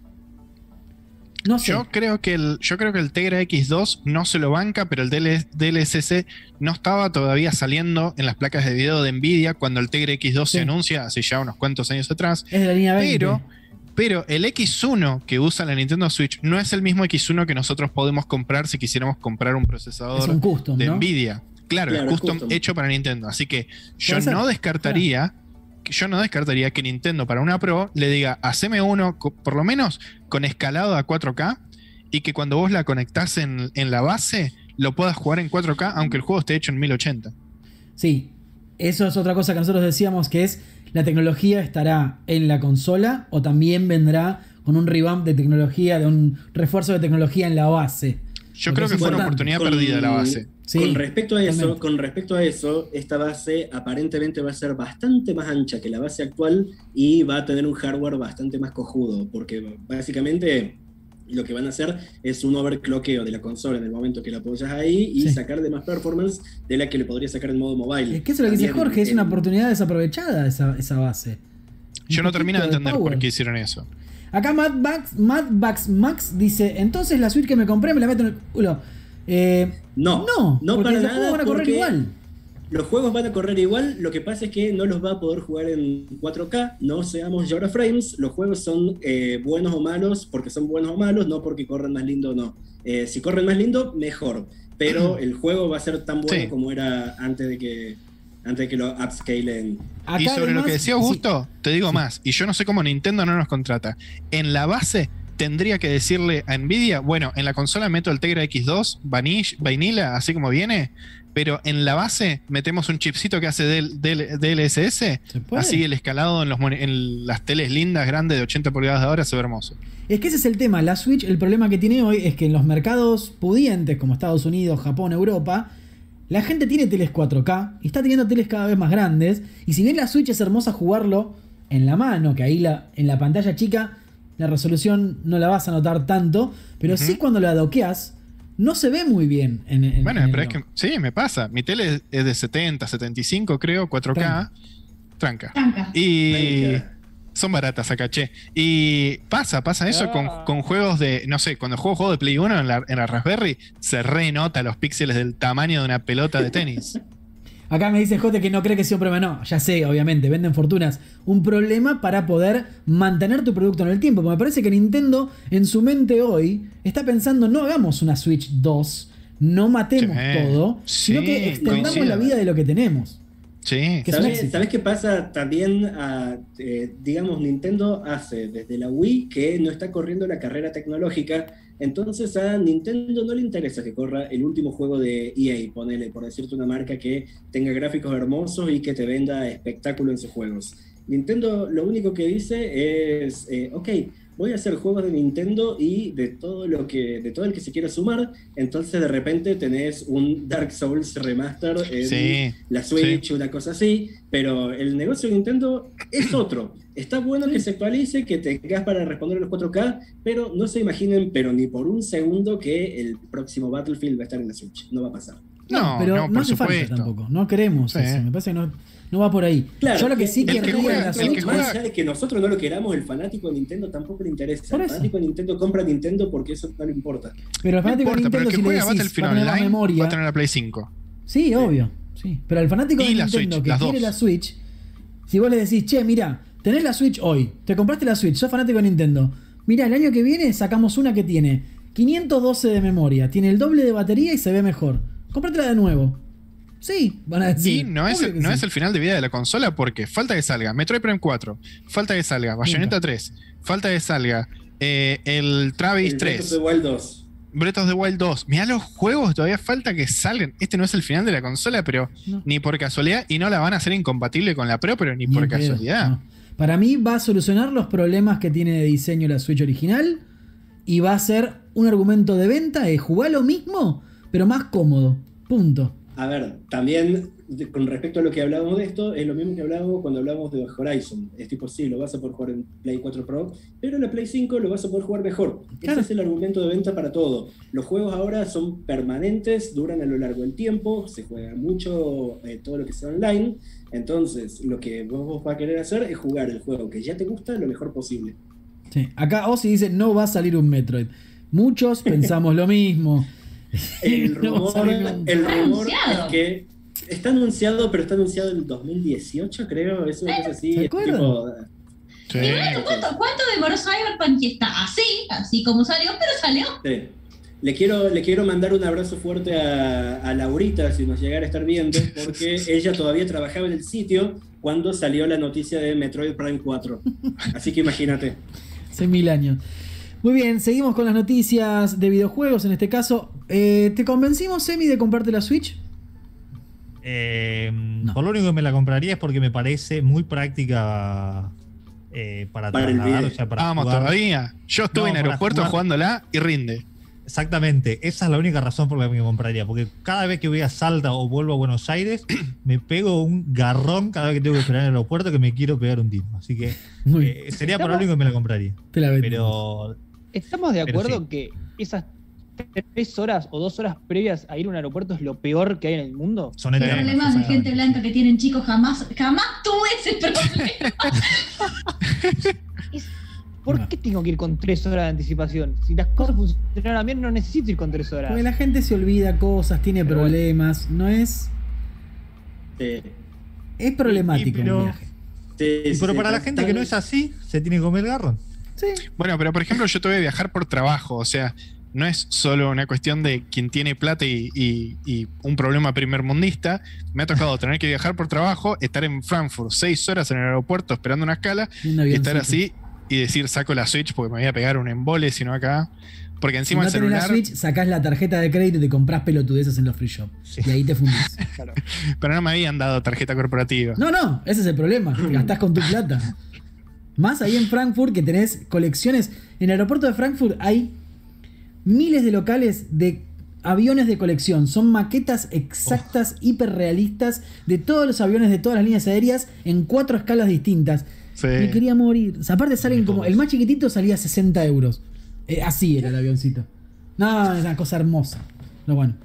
No sé. Yo creo que el, yo creo que el Tegra X dos no se lo banca, pero el D L S S no estaba todavía saliendo en las placas de video de Nvidia cuando el Tegra X dos Sí. se anuncia, hace ya unos cuantos años atrás. Es de la línea veinte. Pero, pero el X uno que usa la Nintendo Switch no es el mismo X uno que nosotros podemos comprar si quisiéramos comprar un procesador Es un custom, de ¿no? Nvidia. Claro, Claro, es es custom, custom. hecho para Nintendo. Así que yo Puede ser, no descartaría... que Yo no descartaría que Nintendo para una Pro le diga, haceme uno co- por lo menos con escalado a cuatro K y que cuando vos la conectás en, en la base lo puedas jugar en cuatro K aunque el juego esté hecho en mil ochenta. Sí, eso es otra cosa que nosotros decíamos, que es la tecnología estará en la consola o también vendrá con un revamp de tecnología, de un refuerzo de tecnología en la base. Yo Porque creo es que fue una importante. oportunidad Con- perdida la base. Sí, con respecto a eso, totalmente. con respecto a eso, esta base aparentemente va a ser bastante más ancha que la base actual y va a tener un hardware bastante más cojudo, porque básicamente lo que van a hacer es un overclockeo de la consola en el momento que la apoyas ahí y Sí. sacar de más performance de la que le podría sacar en modo mobile. Es que eso es lo que dice También Jorge, es en- una oportunidad desaprovechada esa, esa base. Yo Un no termino de poquito entender por power. qué hicieron eso. Acá Madbax, Madbax Max dice, entonces la Switch que me compré me la meto en el culo. Eh, No, no, no porque para los juegos nada, van a correr porque igual. Los juegos van a correr igual, lo que pasa es que no los va a poder jugar en cuatro K, no seamos llora frames, los juegos son eh, buenos o malos porque son buenos o malos, no porque corren más lindo o no. Eh, si corren más lindo, mejor, pero el juego va a ser tan bueno Sí. como era antes de que, antes de que lo upscalen. Acá Y sobre además- lo que decía sí. Augusto, te digo Sí. más, y yo no sé cómo Nintendo no nos contrata. En la base tendría que decirle a Nvidia, bueno, en la consola meto el Tegra X dos, vanish, vanilla, así como viene, pero en la base metemos un chipcito que hace D L S S, ¿Se puede? así el escalado en, los, moni- en las teles lindas, grandes de ochenta pulgadas de ahora se ve hermoso. Es que ese es el tema. La Switch, el problema que tiene hoy es que en los mercados pudientes como Estados Unidos, Japón, Europa, la gente tiene teles cuatro K y está teniendo teles cada vez más grandes. Y si bien la Switch es hermosa jugarlo en la mano, que ahí la, en la pantalla chica la resolución no la vas a notar tanto, pero Ujú. sí cuando la doqueas no se ve muy bien. En, en- Bueno, en pero el es que sí, me pasa. Mi tele es de setenta, setenta y cinco, creo, cuatro K. Tranca. Tranca. Y Tranca. son baratas acá, che. Y pasa, pasa eso con, Ah. con juegos de, no sé, cuando juego juego de Play uno en la, en la Raspberry, se renota los píxeles del tamaño de una pelota de tenis. Acá me dice Jote que no cree que sea un problema. No, ya sé, obviamente, venden fortunas. Un problema para poder mantener tu producto en el tiempo. Porque me parece que Nintendo, en su mente hoy, está pensando: no hagamos una Switch dos, no matemos Sí, todo, sí, sino que extendamos coincido. la vida de lo que tenemos. Sí. Que es un ¿Sabes, éxito. ¿Sabes qué pasa también? A, eh, digamos, Nintendo hace desde la Wii que no está corriendo la carrera tecnológica, entonces a Nintendo no le interesa que corra el último juego de E A, ponele, por decirte una marca que tenga gráficos hermosos y que te venda espectáculo en sus juegos. Nintendo lo único que dice es, eh, ok, voy a hacer juegos de Nintendo y de todo lo que, de todo el que se quiera sumar, entonces de repente tenés un Dark Souls Remaster en Sí, la Switch, una cosa así, pero el negocio de Nintendo es otro. Está bueno que se actualice, que tengas para responder a los cuatro K, pero no se imaginen, pero ni por un segundo, que el próximo Battlefield va a estar en la Switch. No va a pasar. No, pero no, no por hace falta supuesto. tampoco. No queremos Sí. eso. Me parece que no, no va por ahí. Claro, Yo lo que sí el que querría juega- de la el Switch. que más juega- allá de que nosotros no lo queramos, el fanático de Nintendo tampoco le interesa. Por El eso. fanático de Nintendo compra Nintendo porque eso no le importa. Pero al No fanático de importa, pero Nintendo, el que si le juega decís, Battlefield va a tener más Online memoria. va a tener la Play cinco. Sí, obvio. Sí. Pero al fanático Y de la Nintendo Switch, que las quiere dos. la Switch, si vos le decís, che, mira, tenés la Switch hoy, te compraste la Switch, sos fanático de Nintendo. Mira, el año que viene sacamos una que tiene quinientos doce de memoria, tiene el doble de batería y se ve mejor. Cómpratela de nuevo. Sí, van a decir. Y no, es Obvio el, que no sí. es el final de vida de la consola porque falta que salga Metroid Prime cuatro, falta que salga Bayonetta tres, falta que salga eh, el Travis El Breath of tres, the Wild dos. Breath of the Wild dos. Mirá los juegos, todavía falta que salgan. Este no es el final de la consola, pero No. ni por casualidad, y no la van a hacer incompatible con la Pro, pero ni, Ni por en pedo, casualidad. no. Para mí va a solucionar los problemas que tiene de diseño la Switch original y va a ser un argumento de venta de jugar lo mismo, pero más cómodo. Punto. A ver, también de- con respecto a lo que hablábamos de esto, es lo mismo que hablábamos cuando hablábamos de Horizon. Es tipo, sí, lo vas a poder jugar en Play cuatro Pro, pero en la Play cinco lo vas a poder jugar mejor. Claro. Ese es el argumento de venta para todo. Los juegos ahora son permanentes, duran a lo largo del tiempo, se juega mucho eh, todo lo que sea online. Entonces, lo que vos, vos vas a querer hacer es jugar el juego que ya te gusta lo mejor posible. Sí. Acá Ozzy dice, no va a salir un Metroid. Muchos pensamos lo mismo. El No va a rumor, salir un- el Está rumor anunciado. es que está anunciado, pero está anunciado en el dos mil dieciocho, creo. Es una cosa así. ¿Se es acuerdan? tipo, Sí. Y bueno, ¿cuánto, ¿cuánto demoró Cyberpunk? Y está así, así como salió, pero salió. sí. Le quiero, le quiero mandar un abrazo fuerte a, a Laurita, si nos llegara a estar viendo, porque ella todavía trabajaba en el sitio cuando salió la noticia de Metroid Prime cuatro. Así que imagínate. Hace mil años. Muy bien, seguimos con las noticias de videojuegos. En este caso, eh, ¿te convencimos, Semi, de comprarte la Switch? Eh, No. Por lo único que me la compraría es porque me parece muy práctica eh, para, Para el trasladar, video. o sea, para Vamos jugar. todavía. Yo estuve No, en para aeropuerto jugar. jugándola y rinde. Exactamente, esa es la única razón por la que me compraría, porque cada vez que voy a Salta o vuelvo a Buenos Aires, me pego un garrón cada vez que tengo que esperar en el aeropuerto que me quiero pegar un tiro. Así que Muy eh, sería por lo único que me la compraría. Te la vendo. Pero ¿Estamos de Pero acuerdo sí. que esas tres horas o dos horas previas a ir a un aeropuerto es lo peor que hay en el mundo? son Los eternas. problemas de gente exactamente. blanca que tienen chicos, jamás, jamás tuve ese problema. Es- ¿Por No. qué tengo que ir con tres horas de anticipación? Si las cosas funcionaran bien, no necesito ir con tres horas. Porque la gente se olvida cosas, tiene Pero problemas. No es. Sí. Es problemático Y- y pero- un viaje. Sí, Y sí, pero sí, para la tan- gente que no es así, se tiene que comer el garrón. Sí. Bueno, pero por ejemplo, yo tuve que viajar por trabajo, o sea, no es solo una cuestión de quien tiene plata y, y- y un problema primermundista. Me ha tocado tener que viajar por trabajo, estar en Frankfurt seis horas en el aeropuerto esperando una escala Y un y avioncito. estar así y decir saco la Switch porque me voy a pegar un embole, sino acá. Porque Si encima no el tenés la celular. Switch, sacás la tarjeta de crédito y te comprás pelotudeces en los free shop. Sí. Y ahí te fundís. Pero no me habían dado tarjeta corporativa. No, no, ese es el problema. Te gastás con tu plata. Más ahí en Frankfurt que tenés colecciones. En el aeropuerto de Frankfurt hay miles de locales de aviones de colección. Son maquetas exactas, hiperrealistas de todos los aviones de todas las líneas aéreas en cuatro escalas distintas. Sí. Me quería morir. O sea, aparte salen como. Todos. El más chiquitito salía sesenta euros. Eh, así era el avioncito. No, es una cosa hermosa. Pero bueno.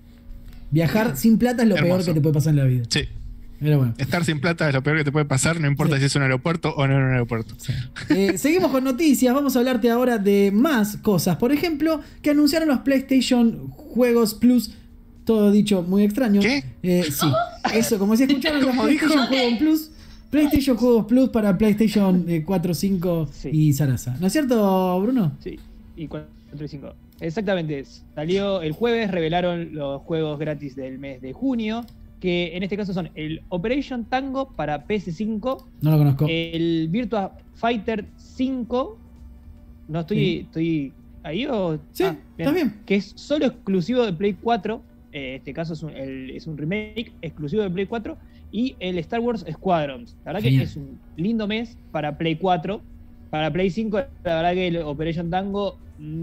Viajar sin plata es lo peor Hermoso. que te puede pasar en la vida. Sí. Pero bueno. Estar sin plata es lo peor que te puede pasar, no importa Sí. si es un aeropuerto o no en un aeropuerto. Eh, seguimos con noticias. Vamos a hablarte ahora de más cosas. Por ejemplo, que anunciaron los PlayStation Juegos Plus. Todo dicho muy extraño. ¿Qué? Eh, sí. Eso, como si escucharon los ¿Cómo dijo? PlayStation Juegos Plus. PlayStation Juegos Plus para PlayStation eh, cuatro, cinco Sí. y Sarasa. ¿No es cierto, Bruno? Sí, y cuatro y cinco. Exactamente. Salió el jueves, revelaron los juegos gratis del mes de junio, que en este caso son el Operation Tango para P S cinco, No lo conozco. el Virtua Fighter cinco. No estoy, Sí. estoy ahí o. Sí, Ah, está bien. Que es solo exclusivo de Play cuatro. En este caso es un, el- es un remake exclusivo de Play cuatro. Y el Star Wars Squadrons. La verdad Genial. que es un lindo mes para Play cuatro. Para Play cinco, la verdad que el Operation Tango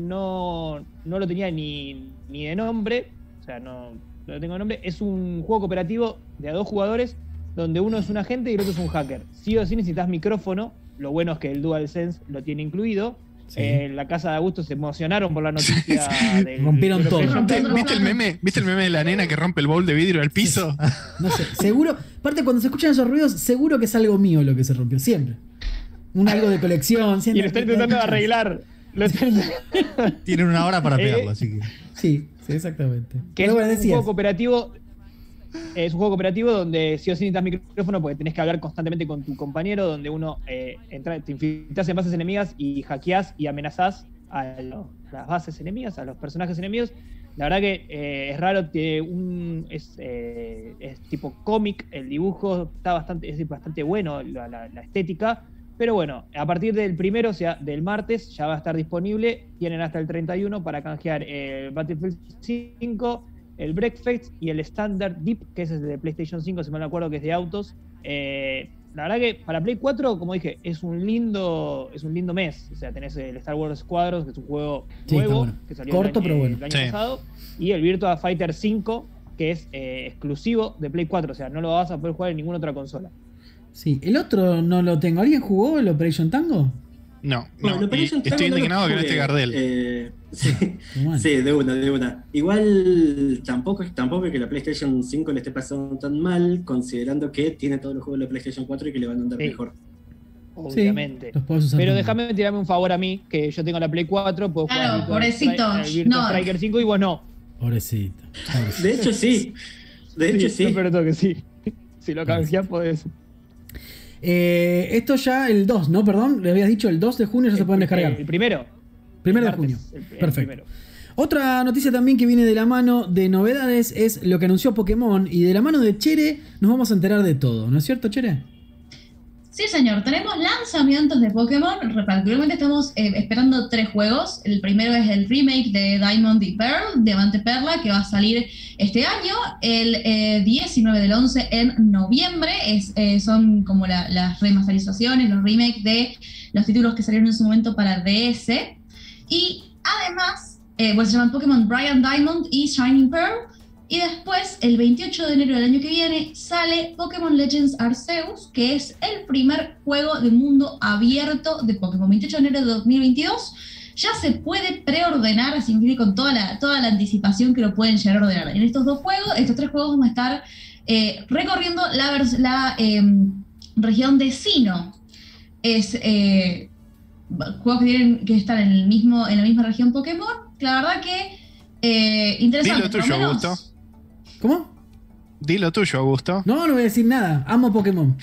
no, no lo tenía ni, ni de nombre. O sea, no, no lo tengo de nombre. Es un juego cooperativo de a dos jugadores, donde uno es un agente y el otro es un hacker. Sí o sí necesitas micrófono. Lo bueno es que el DualSense lo tiene incluido. Sí. Eh, en la casa de Augusto se emocionaron por la noticia. Sí. del- Rompieron del todo. Operation ¿Viste, Tango. viste el meme? ¿Viste el meme de la nena que rompe el bowl de vidrio al piso? No sé, seguro. Aparte, cuando se escuchan esos ruidos, seguro que es algo mío lo que se rompió. Siempre. Un algo de colección. Y siempre. lo está intentando arreglar. Lo está- Tienen una hora para Eh, pegarlo, así que. Sí, sí, exactamente. Que Pero es bueno, un decías. juego cooperativo. Es un juego cooperativo donde sí o sí necesitas micrófono porque tenés que hablar constantemente con tu compañero, donde uno eh, entra, te infiltras en bases enemigas y hackeás y amenazás a lo- las bases enemigas, a los personajes enemigos. La verdad que eh, es raro, tiene un, es, eh, es tipo cómic, el dibujo está bastante, es bastante bueno, la, la- la estética. Pero bueno, a partir del primero, o sea, del martes, ya va a estar disponible. Tienen hasta el treinta y uno para canjear el Battlefield cinco, el Breakfast y el Standard Deep, que ese es de PlayStation cinco, si mal no acuerdo, que es de autos. Eh, la verdad que para Play cuatro, como dije, es un lindo es un lindo mes. O sea, tenés el Star Wars Squadrons, que es un juego Sí, está nuevo, bueno. que salió Corto, el año, pero bueno. el año Sí. pasado. Y el Virtua Fighter cinco, que es eh, exclusivo de Play cuatro, o sea, no lo vas a poder jugar en ninguna otra consola. Sí, el otro no lo tengo. ¿Alguien jugó el Operation Tango? No, Bueno, no. el Operation y estoy Tango no lo indignado que no jugué. esté Gardel. Eh, sí, Bueno. sí, de una, de una. Igual tampoco, tampoco es que la PlayStation cinco le esté pasando tan mal, considerando que tiene todos los juegos de la PlayStation cuatro y que le van a andar Sí. mejor. Obviamente. Los podés usar Pero también. déjame tirarme un favor a mí, que yo tengo la Play cuatro, puedo Claro, jugar al Virtua pobrecito. Stri- al Virtua No. Striker cinco y vos no. Pobrecito. pobrecito. De hecho, sí. De hecho, sí. No, pero tengo que sí. Si lo canjeás, podés. Eh, esto ya el dos, ¿no? Perdón, le habías dicho el dos de junio ya se pueden descargar. El primero. Primero de El martes, junio. el- el Perfecto. primero. Otra noticia también que viene de la mano de novedades es lo que anunció Pokémon. Y de la mano de Chere nos vamos a enterar de todo, ¿no es cierto, Chere? Sí, señor, tenemos lanzamientos de Pokémon. Particularmente estamos eh, esperando tres juegos. El primero es el remake de Diamond y Pearl, Diamante Perla, que va a salir este año, el eh, diecinueve del once en noviembre. Es, eh, son como la- las remasterizaciones, los remakes de los títulos que salieron en su momento para D S. Y además, eh, bueno, se llaman Pokémon Brilliant Diamond y Shining Pearl. Y después, el veintiocho de enero del año que viene, sale Pokémon Legends Arceus, que es el primer juego de mundo abierto de Pokémon. veintiocho de enero de dos mil veintidós. Ya se puede preordenar, así que con toda la, toda la anticipación que lo pueden llegar a ordenar. En estos dos juegos, estos tres juegos vamos a estar eh, recorriendo la, vers- la eh, región de Sinnoh. Es eh, juegos que tienen que estar en, el mismo, en la misma región Pokémon. La verdad que eh, interesante. Dilo por lo tuyo, menos- Augusto. ¿Cómo? Dilo tuyo, Augusto. No, no voy a decir nada. Amo Pokémon.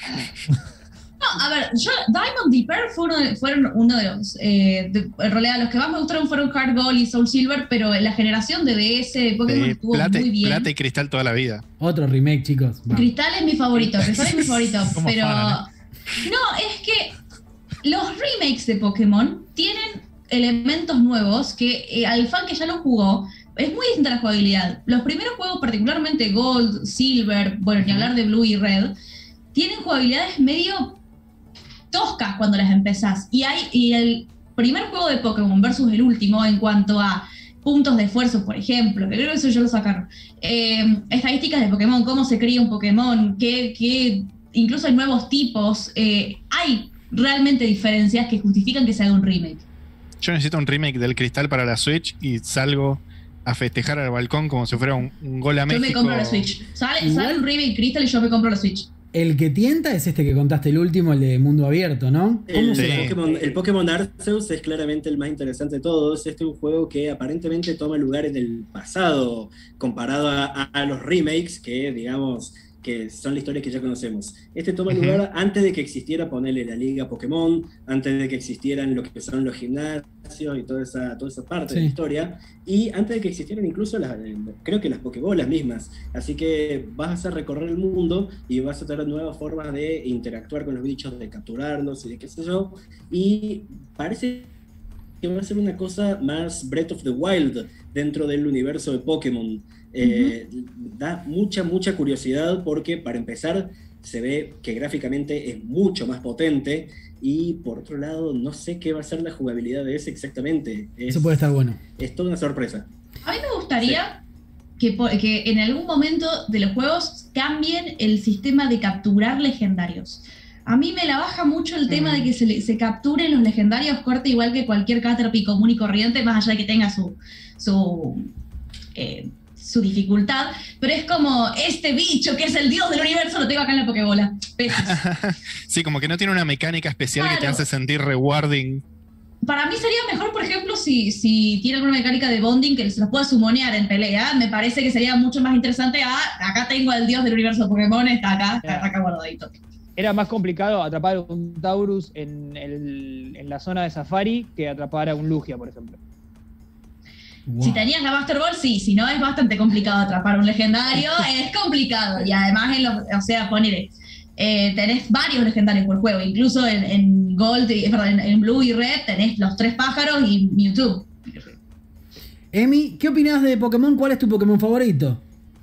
No, a ver, yo, Diamond y Pearl fueron, fueron uno de los, eh, de- en realidad los que más me gustaron fueron Heart Gold y Soul Silver, pero la generación de D S de Pokémon Eh, estuvo plata, muy bien. plata y cristal toda la vida. Otro remake, chicos. Va. Cristal es mi favorito, Cristal es mi favorito, Como pero afanan, no, es que los remakes de Pokémon tienen elementos nuevos que eh, al fan que ya lo jugó es muy distinta la jugabilidad. Los primeros juegos, particularmente Gold, Silver, bueno, ni hablar de Blue y Red, tienen jugabilidades medio toscas cuando las empezás. Y hay y el primer juego de Pokémon versus el último en cuanto a puntos de esfuerzo, por ejemplo, que creo que eso ya lo sacaron. Eh, estadísticas de Pokémon, cómo se cría un Pokémon, qué, qué, incluso hay nuevos tipos. Eh, hay realmente diferencias que justifican que se haga un remake. Yo necesito un remake del cristal para la Switch y salgo a festejar al balcón como si fuera un, un gol a Yo México. me compro la Switch. Sale, Igual- sale un remake Crystal y yo me compro la Switch. El que tienta es este que contaste, el último, el de mundo abierto, ¿no? ¿Cómo El, se Sí. llama? Pokémon, el Pokémon Arceus es claramente el más interesante de todos. Este es un juego que aparentemente toma lugar en el pasado, comparado a, a- a los remakes, que digamos que son la historia que ya conocemos. Este toma Ujú. lugar antes de que existiera, ponerle la Liga Pokémon, antes de que existieran lo que son los gimnasios y toda esa, toda esa parte de Sí. la historia, y antes de que existieran incluso las, creo que las Pokébolas mismas. Así que vas a hacer recorrer el mundo y vas a tener nuevas formas de interactuar con los bichos, de capturarlos y de qué sé yo. Y parece que va a ser una cosa más Breath of the Wild dentro del universo de Pokémon. Eh, Da mucha, mucha curiosidad porque, para empezar, se ve que gráficamente es mucho más potente, y por otro lado, no sé qué va a ser la jugabilidad de ese exactamente. Es, Eso puede estar bueno. es toda una sorpresa. A mí me gustaría que, po- que en algún momento de los juegos cambien el sistema de capturar legendarios. A mí me la baja mucho el tema de que se, le- se capturen los legendarios corte igual que cualquier Caterpie común y corriente, más allá de que tenga su, su, eh, su dificultad, pero es como este bicho que es el dios del universo lo tengo acá en la Pokébola. Besos. Sí, como que no tiene una mecánica especial que te Claro. hace sentir rewarding. Para mí sería mejor, por ejemplo, si, si tiene alguna mecánica de bonding que se los pueda sumonear en pelea. Me parece que sería mucho más interesante a, acá tengo al dios del universo de Pokémon, está acá, está, está acá guardadito. Era más complicado atrapar un Taurus en, el- en la zona de Safari que atrapar a un Lugia, por ejemplo. Wow. Si tenías la Master Ball, sí, si no es bastante complicado atrapar un legendario, es complicado. Y además, en los, o sea, ponele, eh, tenés varios legendarios por juego, incluso en, en Gold, y- perdón, en, en Blue y Red tenés los tres pájaros y Mewtwo. Emi, ¿qué opinás de Pokémon? ¿Cuál es tu Pokémon favorito?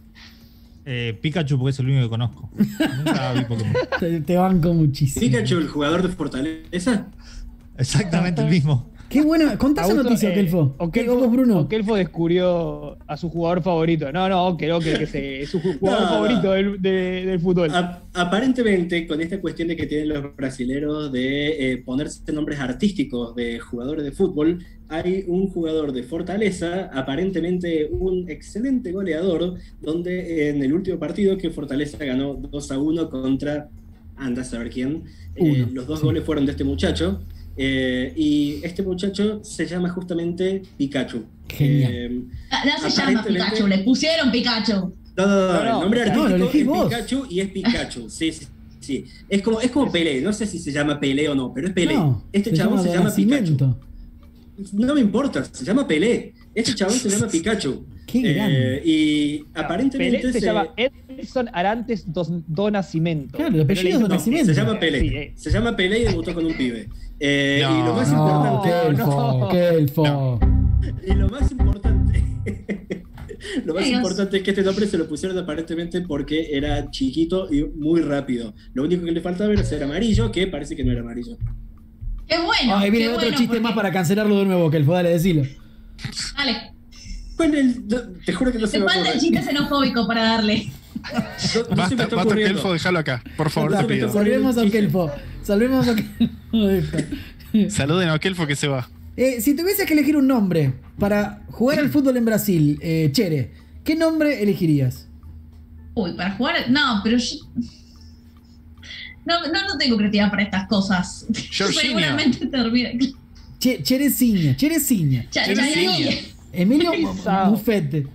Eh, Pikachu, porque es el único que conozco. Nunca vi Pokémon. Te, te banco muchísimo. Pikachu, el jugador de Fortaleza. Exactamente el mismo. Qué bueno. Contá esa Augusto, noticia, eh, Okelfo. Okelfo, ¿Qué vos, Bruno? Okelfo descubrió a su jugador favorito. No, no, Okel, Okel, que se- es su jugador No, favorito no. del, de- del fútbol. A- aparentemente, con esta cuestión de que tienen los brasileros de eh, ponerse nombres artísticos de jugadores de fútbol, hay un jugador de Fortaleza, aparentemente un excelente goleador, donde en el último partido que Fortaleza ganó dos a uno contra, anda a saber quién, eh, Uno, los dos sí. goles fueron de este muchacho, eh, y este muchacho se llama justamente Pikachu. Genial. Eh, Ah, No se llama Aparentemente- Pikachu, le pusieron Pikachu. no, no, no, No, no, el nombre no, lo artístico elegís es vos. Pikachu y es Pikachu. Sí, sí, sí. Es como, es como Pelé. No sé si se llama Pelé o no, pero es Pelé. No, este chabón se de llama Pikachu. nacimiento. No me importa, se llama Pelé. Este chabón se llama Pikachu. Qué Eh, grande. y aparentemente Pelé se, llama Edson Arantes dos- do Nascimento. Claro, el apellido Pero le es dicen- do Nascimento. se llama Pelé. Sí, eh. Se llama Pelé y debutó con un pibe. Eh, No, y lo más No, importante. Kelfo, no. Kelfo. Y lo más importante. Lo más Ay, Dios. importante es que este nombre se lo pusieron aparentemente porque era chiquito y muy rápido. Lo único que le faltaba era ser amarillo, que parece que no era amarillo. Qué bueno. Ahí viene qué otro bueno, chiste porque- más para cancelarlo de nuevo, Kelfo. Dale, decilo. Dale, Bueno, el- no, te juro que no se te me falta ocurre. el chiste xenofóbico para darle. No- no se me Basta, está basta, ocurriendo. Kelfo, déjalo acá. Por favor, No, te no, pido. no, Salvemos a chiste. Kelfo. Salvemos a Kelfo. Saluden a Kelfo que se va. Eh, si tuvieses que elegir un nombre para jugar al fútbol en Brasil, eh, Chere, ¿qué nombre elegirías? Uy, para jugar. No, pero yo. No, no, no tengo creatividad para estas cosas. Jorginho. Seguramente termina. Che, Chereciña, Chereciña. Cha- Chereciña. Chayanne. Emilio Pensado. Buffette.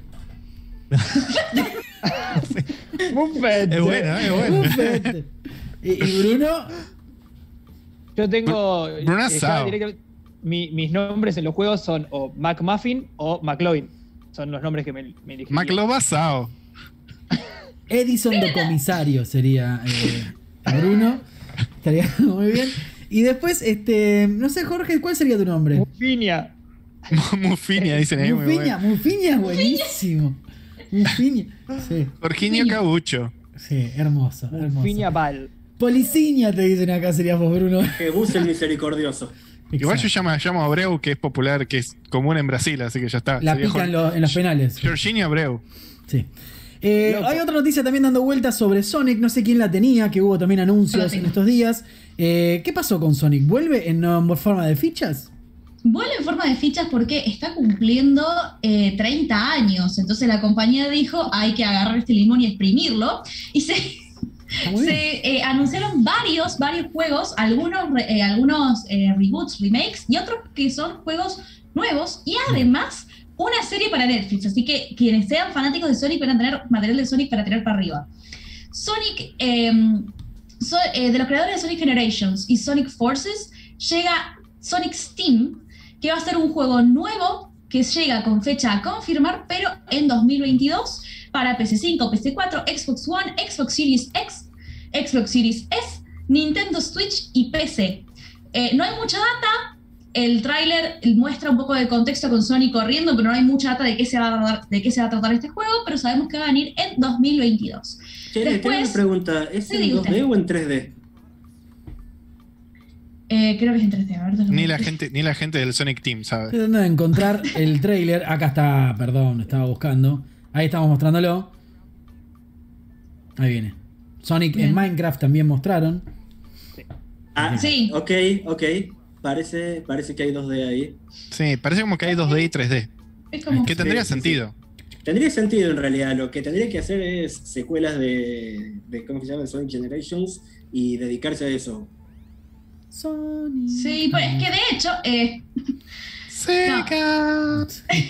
Buffett. Es bueno, es bueno. Buffette. Y, y Bruno, Yo tengo. Bruno eh, ya Sao. directamente- mi- mis nombres en los juegos son o McMuffin o McLovin. Son los nombres que me, me elegí. Maclobasao. Edison de comisario sería eh, Bruno. Estaría muy bien. Y después, este, no sé, Jorge, ¿cuál sería tu nombre? Mufinia. Mufinia, dicen ahí. Muy Mufiña, bueno. Mufiña, buenísimo. Mufiña. Sí, Jorginho Cabucho. sí, hermoso, hermoso. Mufinia Val. Policiña te dicen acá, serías vos, Bruno. Jebus el misericordioso. Igual yo Exacto. llamo, llamo a Abreu, que es popular, que es común en Brasil, así que ya está. La Sería pican Jor- lo- en los penales. Jorginho Abreu. Sí. Eh, Loco. hay otra noticia también dando vueltas sobre Sonic, no sé quién la tenía, que hubo también Yo la anuncios tengo. en estos días. Eh, ¿Qué pasó con Sonic? ¿Vuelve en um, forma de fichas? Vuelve en forma de fichas porque está cumpliendo eh, treinta años. Entonces la compañía dijo: hay que agarrar este limón y exprimirlo. Y se. Está muy bien. Se eh, anunciaron varios, varios juegos, algunos, re- eh, algunos eh, reboots, remakes y otros que son juegos nuevos y además una serie para Netflix. Así que quienes sean fanáticos de Sonic van a tener material de Sonic para tirar para arriba. Sonic, eh, so- eh, de los creadores de Sonic Generations y Sonic Forces, llega Sonic Steam, que va a ser un juego nuevo que llega con fecha a confirmar, pero en dos mil veintidós para P C cinco, P C cuatro, Xbox One, Xbox Series X, Xbox Series S, Nintendo Switch y P C. Eh, no hay mucha data, el tráiler muestra un poco de contexto con Sonic corriendo, pero no hay mucha data de qué se va a tratar, de qué se va a tratar este juego, pero sabemos que va a venir en dos mil veintidós. Che, tengo Después- una pregunta. ¿Es Sí, en diga dos D usted. o en tres D? Eh, creo que es en tres D, a ver, déjame Ni ver. la gente, ni la gente del Sonic Team, Estoy ¿sabes? tratando de encontrar el trailer. Acá está, perdón, estaba buscando. Ahí estamos mostrándolo. Ahí viene. Sonic Bien. en Minecraft también mostraron. Ah, Sí. Ok, ok. Parece, parece que hay dos D ahí. Sí, parece como que hay dos D y tres D. Es como... Que tendría Sí, sí, sentido. Tendría sentido en realidad. Lo que tendría que hacer es secuelas de, de ¿cómo se llama? Sonic Generations y dedicarse a eso. Sonic. Sí, pues es que de hecho, eh, Seca.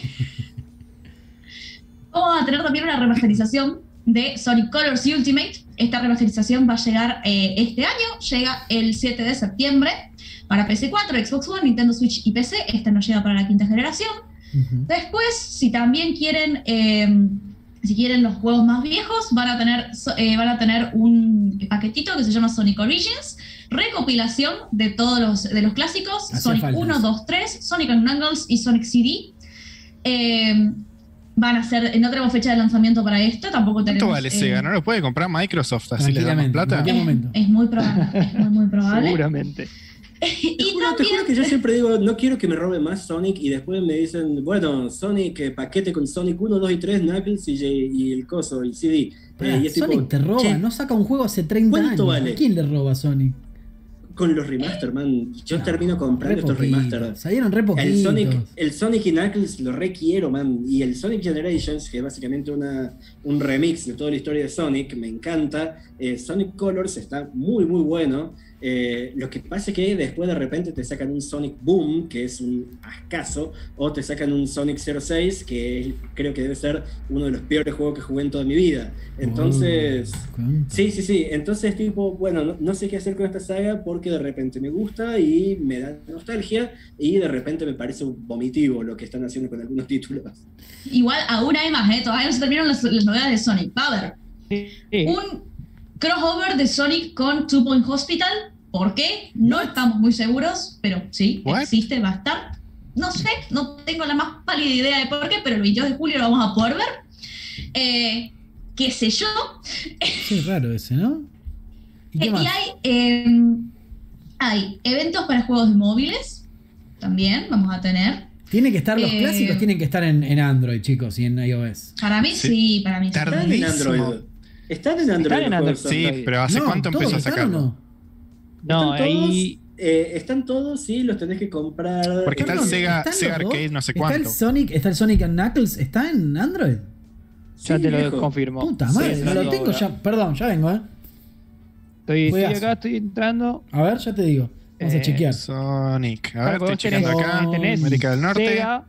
vamos a tener también una remasterización de Sonic Colors Ultimate. Esta remasterización va a llegar eh, este año, llega el siete de septiembre para P C cuatro, Xbox One, Nintendo Switch y P C. Esta no llega para la quinta generación. Ujú. Después, si también quieren, eh, si quieren los juegos más viejos, van a tener, so- eh, van a tener un paquetito que se llama Sonic Origins, recopilación de todos los, de los clásicos, Hacía Sonic falta uno, eso. dos, tres, Sonic and Knuckles y Sonic C D. Eh, van a ser, no tenemos fecha de lanzamiento para esto, tampoco tenemos... ¿Cuánto vale eh, Sega? ¿No lo puede comprar Microsoft así les damos Tranquilamente, plata? en cualquier es, momento. es muy probable, es muy, muy probable. Seguramente. y Te juro, te también, juro que yo siempre digo, no quiero que me robe más Sonic, y después me dicen, bueno, Sonic, eh, paquete con Sonic uno, dos y tres, Knuckles y, y el coso, el C D. Pará, Eh, y es Sonic tipo, te roba, che, no saca un juego hace treinta ¿cuánto años. vale? ¿A quién le roba Sonic? con los remaster, man. Yo No, termino comprando re estos poquito. remaster. Salieron re poquitos. El Sonic, el Sonic y Knuckles lo requiero, man. Y el Sonic Generations, que es básicamente una, un remix de toda la historia de Sonic, me encanta. Eh, Sonic Colors está muy, muy bueno. Eh, lo que pasa es que después de repente te sacan un Sonic Boom, que es un ascazo, o te sacan un Sonic cero seis, que creo que debe ser uno de los peores juegos que jugué en toda mi vida. Entonces, Oh, sí, sí, sí. Entonces, tipo, bueno, no, no sé qué hacer con esta saga porque de repente me gusta y me da nostalgia, y de repente me parece vomitivo lo que están haciendo con algunos títulos. igual aún hay más, ¿eh? Todavía no se terminaron las, las novedades de Sonic. Va a haber Sí, sí. un crossover de Sonic con Two Point Hospital. ¿Por qué? No estamos muy seguros, pero sí, What? existe, va a estar. No sé, no tengo la más pálida idea de por qué, pero el veintidós de julio lo vamos a poder ver. Eh, ¿Qué sé yo? Sí, raro ese, ¿no? ¿Y qué Eh, más? y hay, eh, hay eventos para juegos de móviles, también vamos a tener. Tienen que estar los eh, clásicos, tienen que estar en, en Android, chicos, y en iOS. Para mí Sí. sí, para mí sí. Tar- Están en Tardísimo. Android. Están en Android. Están en los Android, juegos Sí, Android. pero ¿hace No, cuánto ¿todos empezó a están o sacarlo? no? Están No, todos, ahí. eh, están todos, sí, los tenés que comprar. Porque está el Perdón, Sega- ¿están Sega los dos? Arcade no sé Está cuánto. el Sonic, está el Sonic and Knuckles, ¿está en Android? Ya Sí, te lo viejo. confirmo. Puta Sí, madre, sí, no lo sí, tengo ahora. ya. Perdón, ya vengo, ¿eh? Estoy, estoy Juegazo. acá, estoy entrando. A ver, ya te digo. Vamos a Eh, chequear. Sonic. A Claro, ver, estoy vos chequeando tenés- acá. tenés América del Norte. Sega,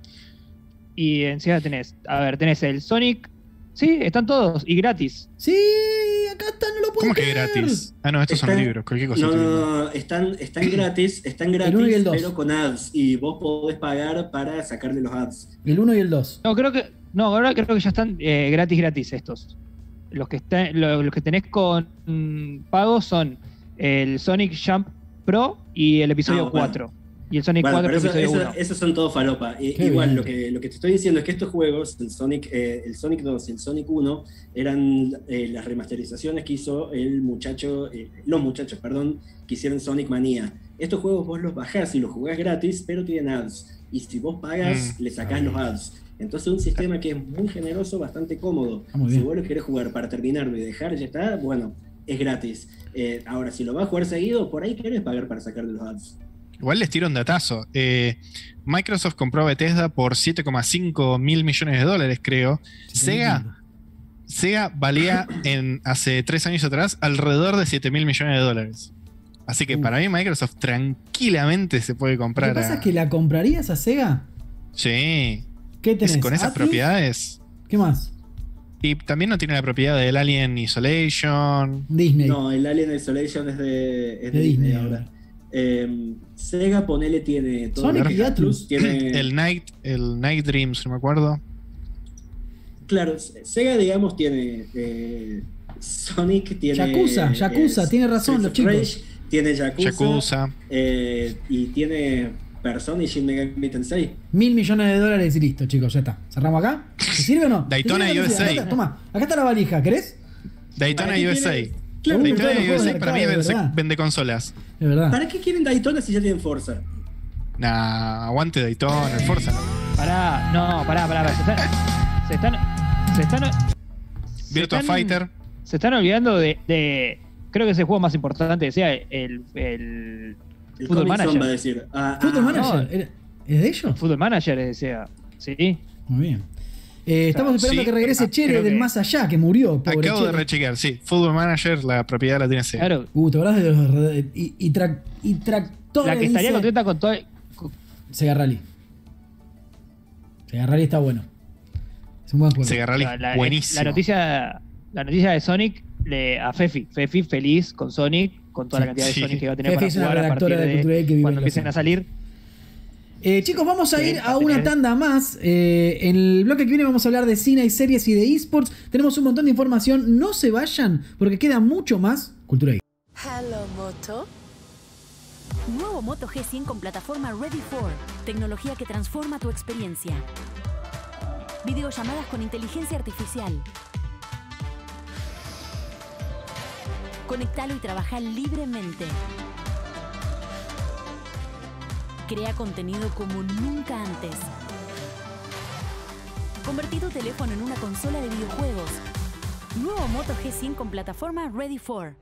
y en Sega tenés. A ver, tenés el Sonic. Sí, están todos y gratis. Sí, acá está, no lo puedo ¿Cómo que creer. gratis? Ah, no, estos son Están- libros. Cualquier cosa. No, estoy no, viendo. no, están, están gratis, están uno y el gratis, dos. pero con ads. Y vos podés pagar para sacarle los ads. El uno y el dos. No, creo que. No, ahora creo que ya están eh, gratis, gratis estos. Los que están, lo- los que tenés con mm, pago son el Sonic Jump Pro y el episodio Ah, bueno. cuatro. Y el Sonic Bueno, cuatro pero eso, episodio eso- uno. esos son todos falopa. I- Qué igual, bien. lo que, lo que te estoy diciendo es que estos juegos, el Sonic, eh, el Sonic dos y el Sonic uno, eran eh, las remasterizaciones que hizo el muchacho, eh, los muchachos, perdón, que hicieron Sonic Mania. Estos juegos vos los bajás y los jugás gratis, pero tienen ads. Y si vos pagas, Mm. le sacás los ads. Entonces un sistema que es muy generoso, bastante cómodo. Ah, muy Si bien. vos lo querés jugar para terminarlo y dejar, ya está, bueno, es gratis. Eh, ahora, si lo vas a jugar seguido, por ahí querés pagar para sacarle los ads. Igual les tiro un datazo. Eh, Microsoft compró a Bethesda por siete coma cinco mil millones de dólares, creo. Sega, Sega valía en, hace tres años atrás alrededor de siete mil millones de dólares. Así que Uh. para mí Microsoft tranquilamente se puede Lo que comprar. pasa a- es que la comprarías a Sega. Sí. ¿Qué tenés? Es- con esas ¿Atlus? propiedades. ¿Qué más? Y también no tiene la propiedad del Alien Isolation. Disney. No, el Alien Isolation es de, es de de Disney Disney ahora. ahora. Eh, Sega, ponele, tiene todo. Sonic lo que y es Atlus. Tiene, El Night, el Night Dreams, no me acuerdo. claro, Sega, digamos, tiene eh, Sonic, tiene. Yakuza, Yakuza, eh, tiene razón, Streets los of chicos. Rage, tiene Yakuza. Yakuza. eh, y tiene Persona y Shin Megami Tensei. Mil millones de dólares y listo, chicos, ya está. ¿Cerramos acá? ¿Te sirve o no? ¿Te Daytona sirve o no te U S A. sirve? Acá está, toma, acá está la valija, ¿querés? Daytona ¿Para qué U S A. quiere- Claro, Uh, Daytona todos los juegos U S de A para mí arcade, vende, ¿verdad? vende consolas. De verdad. ¿Para qué quieren Daytona si ya tienen Forza? Nah, aguante Daytona, el Forza. Pará, no, pará, pará, pará. Se están. Se están. Se están. se Virtua están- Fighter. Se están olvidando de, de- creo que es el juego más importante que sea el, el, El Football Comic Zone Manager. va a decir. Ah, Football ah, Manager, no. ¿era- ¿es de ellos? Football Manager de Sega. Sí. Muy bien. Eh, estamos O sea, esperando sí, que regrese ah, Chere creo del que- más allá, que murió, pobre Acabo de Chere. rechequear, sí. Football Manager, la propiedad la tiene Sega. Claro. Uh, ¿te acordás de los y, y, tra- y tractores? La que estaría dice? contenta con todo. con- Sega Rally. Sega Rally está bueno. Es un buen juego. Sega Rally, la, la- buenísimo. La noticia, la noticia de Sonic le, a Fefi. Fefi feliz con Sonic, con toda la cantidad de Sí. Sonic que va a tener Fefi para es una jugar a redactora partir de Cultura Geek que vive cuando en Los empiecen a Ángeles. salir. Eh, chicos, vamos a Sí, ir va a a una tener- tanda más. Eh, en el bloque que viene vamos a hablar de cine y series y de esports. Tenemos un montón de información. No se vayan porque queda mucho más Cultura Geek. Hello, Moto. Nuevo Moto G cien con plataforma Ready for. Tecnología que transforma tu experiencia. Videollamadas con inteligencia artificial. Conectalo y trabaja libremente. Crea contenido como nunca antes. Convertí tu teléfono en una consola de videojuegos. Nuevo Moto G cien con plataforma Ready for.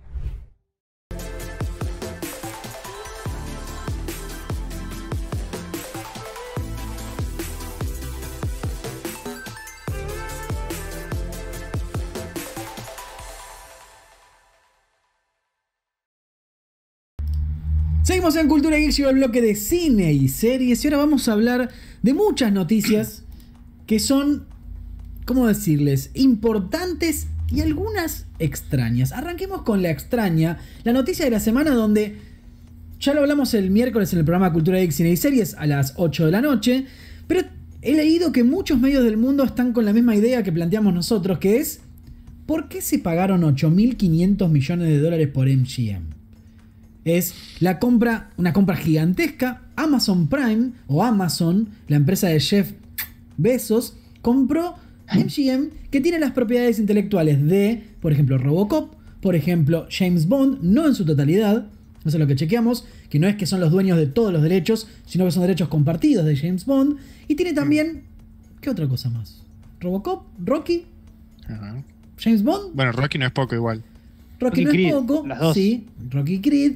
Seguimos en Cultura Geek, llegó el bloque de cine y series y ahora vamos a hablar de muchas noticias que son, ¿cómo decirles?, importantes y algunas extrañas. Arranquemos con la extraña, la noticia de la semana donde ya lo hablamos el miércoles en el programa Cultura Geek, Cine y Series a las ocho de la noche, pero he leído que muchos medios del mundo están con la misma idea que planteamos nosotros, que es ¿por qué se pagaron ocho mil quinientos millones de dólares por M G M? Es la compra, una compra gigantesca. Amazon Prime o Amazon, la empresa de Jeff Bezos, compró M G M, que tiene las propiedades intelectuales de, por ejemplo, Robocop, por ejemplo, James Bond, no en su totalidad, eso es lo que chequeamos, que no es que son los dueños de todos los derechos, sino que son derechos compartidos de James Bond, y tiene también, ¿qué otra cosa más? Robocop, Rocky, Ajá. James Bond. Bueno, Rocky no es poco igual. Rocky, Rocky no Creed, es poco, las dos. sí, Rocky Creed.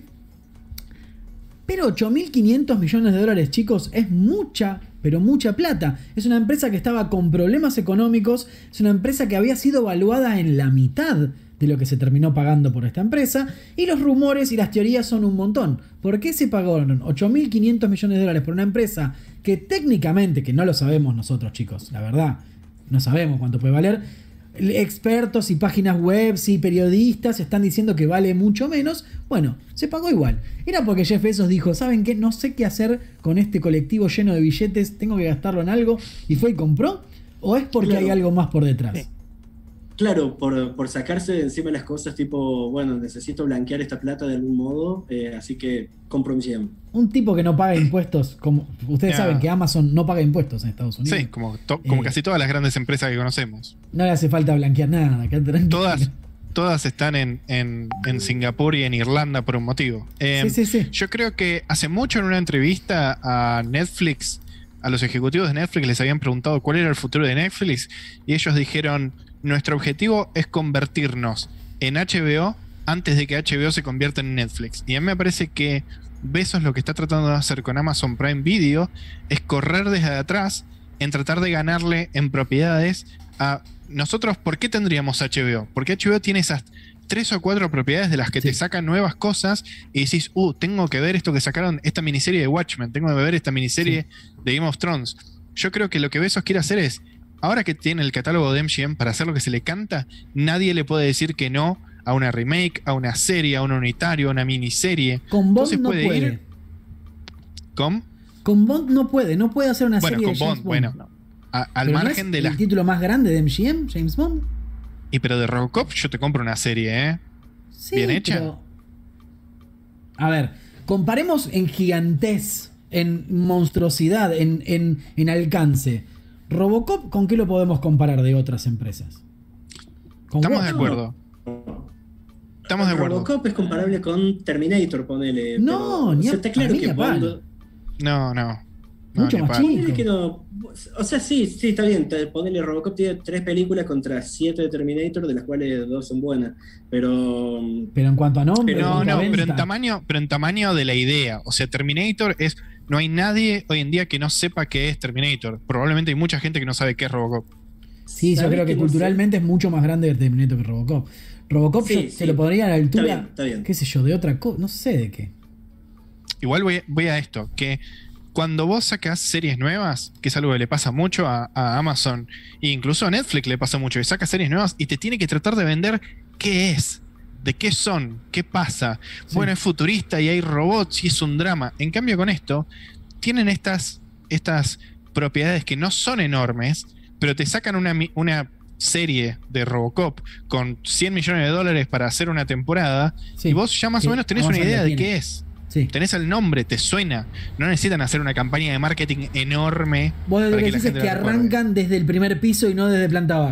Pero ocho mil quinientos millones de dólares, chicos, es mucha, pero mucha plata. Es una empresa que estaba con problemas económicos, es una empresa que había sido valuada en la mitad de lo que se terminó pagando por esta empresa, y los rumores y las teorías son un montón. ¿Por qué se pagaron ocho mil quinientos millones de dólares por una empresa que técnicamente, que no lo sabemos nosotros, chicos, la verdad, no sabemos cuánto puede valer? Expertos y páginas web y periodistas están diciendo que vale mucho menos. Bueno, se pagó igual. Era porque Jeff Bezos dijo, ¿saben qué? No sé qué hacer con este colectivo lleno de billetes, tengo que gastarlo en algo, y fue y compró. ¿O es porque Claro. hay algo más por detrás? Sí. Claro, por, por sacarse de encima las cosas tipo, bueno, necesito blanquear esta plata de algún modo, eh, así que compro M G M. Un tipo que no paga impuestos, como ustedes Ya. saben que Amazon no paga impuestos en Estados Unidos. Sí, como, to- como Eh. casi todas las grandes empresas que conocemos. No le hace falta blanquear nada, acá tranquilo. Todas, todas están en, en, en Singapur y en Irlanda por un motivo. Eh, Sí, sí, sí. Yo creo que hace mucho en una entrevista a Netflix, a los ejecutivos de Netflix les habían preguntado cuál era el futuro de Netflix y ellos dijeron, nuestro objetivo es convertirnos en H B O antes de que H B O se convierta en Netflix. Y a mí me parece que Bezos lo que está tratando de hacer con Amazon Prime Video es correr desde atrás en tratar de ganarle en propiedades a nosotros. ¿Por qué tendríamos H B O? Porque H B O tiene esas tres o cuatro propiedades de las que Sí. te sacan nuevas cosas y decís, uh, tengo que ver esto que sacaron, esta miniserie de Watchmen, tengo que ver esta miniserie de Game of Thrones. Yo creo que lo que Bezos quiere hacer es, ahora que tiene el catálogo de M G M para hacer lo que se le canta, nadie le puede decir que no a una remake, a una serie, a un unitario, a una miniserie. Con Bond Entonces no puede puede. ir- ¿Con? Con Bond no puede, no puede hacer una Bueno, serie con de James Bond, Bond. bueno. A- al Pero ¿no margen es de el las... título más grande de M G M, James Bond? Y pero de Robocop yo te compro una serie, ¿eh? Sí, Bien hecha. pero- A ver, comparemos en gigantez, en monstruosidad, en, en, en alcance. Robocop, ¿con qué lo podemos comparar de otras empresas? ¿Con Estamos de Watchmen? acuerdo. Estamos de acuerdo. Robocop es comparable con Terminator, ponele. No, pero, ni o sea, a- está claro para mí que ni a Bond... palo. No, no. No, Mucho ni más palo. chico. Ponele que no. O sea, sí, sí, está bien. te- Ponele Robocop tiene tres películas contra siete de Terminator, de las cuales dos son buenas. Pero. Pero en cuanto a nombre, en Pero No, cuanto a no, pero en venta, tamaño, pero en tamaño de la idea. O sea, Terminator es. No hay nadie hoy en día que no sepa qué es Terminator. Probablemente hay mucha gente que no sabe qué es Robocop. Sí, yo ¿sabés creo que no sé? culturalmente es mucho más grande que Terminator que Robocop. Robocop Sí, yo sí. se lo podría a la altura, Está bien, está bien. qué sé yo, de otra cosa, no sé de qué. Igual voy, voy a esto, que cuando vos sacás series nuevas, que es algo que le pasa mucho a, a Amazon, e incluso a Netflix le pasa mucho, que saca series nuevas y te tiene que tratar de vender qué es, de qué son, qué pasa. Sí. Bueno, es futurista y hay robots y es un drama. En cambio con esto, tienen estas, estas propiedades que no son enormes, pero te sacan una, mi- una serie de Robocop con cien millones de dólares para hacer una temporada, Sí, y vos ya más sí, o menos tenés Amazon una idea lo de tiene. qué es. Sí. Tenés el nombre, te suena. No necesitan hacer una campaña de marketing enorme. Vos lo para que que la decís es gente que la recuerde. arrancan desde el primer piso y no desde planta baja.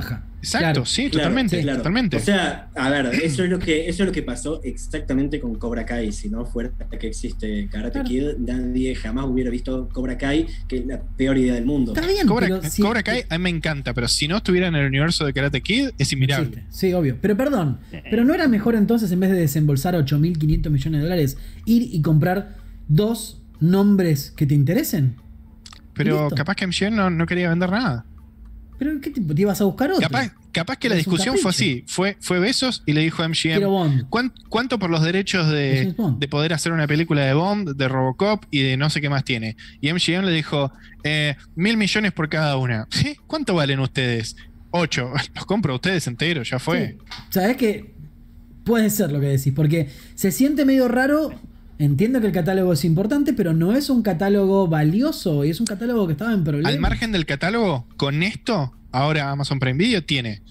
Exacto, Claro. sí, Claro, totalmente, sí, claro. totalmente. O sea, a ver, eso es lo que eso es lo que pasó exactamente con Cobra Kai. Si no fuera que existe Karate Claro. Kid, nadie jamás hubiera visto Cobra Kai, que es la peor idea del mundo. Está bien, Cobra, pero si- Cobra Kai a mí me encanta, pero si no estuviera en el universo de Karate Kid, es inmirable. existe. Sí, obvio. Pero perdón, pero ¿no era mejor entonces, en vez de desembolsar ocho mil quinientos millones de dólares, ir y comprar dos nombres que te interesen? Pero Listo. capaz que M G M no, no quería vender nada. ¿Pero qué tipo? ¿Te ibas a buscar otro? Capaz, capaz que la Es un discusión fue capricho. así. Fue, fue Besos y le dijo a M G M, Quiero Bond. ¿cuán- ¿cuánto por los derechos De de, James Bond. de poder hacer una película de Bond, de Robocop y de no sé qué más tiene? Y M G M le dijo, eh, mil millones por cada una. ¿Sí? ¿Cuánto valen ustedes? Ocho. Los compro a ustedes enteros, ya fue. Sí. ¿Sabés qué? Puede ser lo que decís, porque se siente medio raro. Entiendo que el catálogo es importante, pero no es un catálogo valioso y es un catálogo que estaba en problemas. Al margen del catálogo, con esto, ahora Amazon Prime Video tiene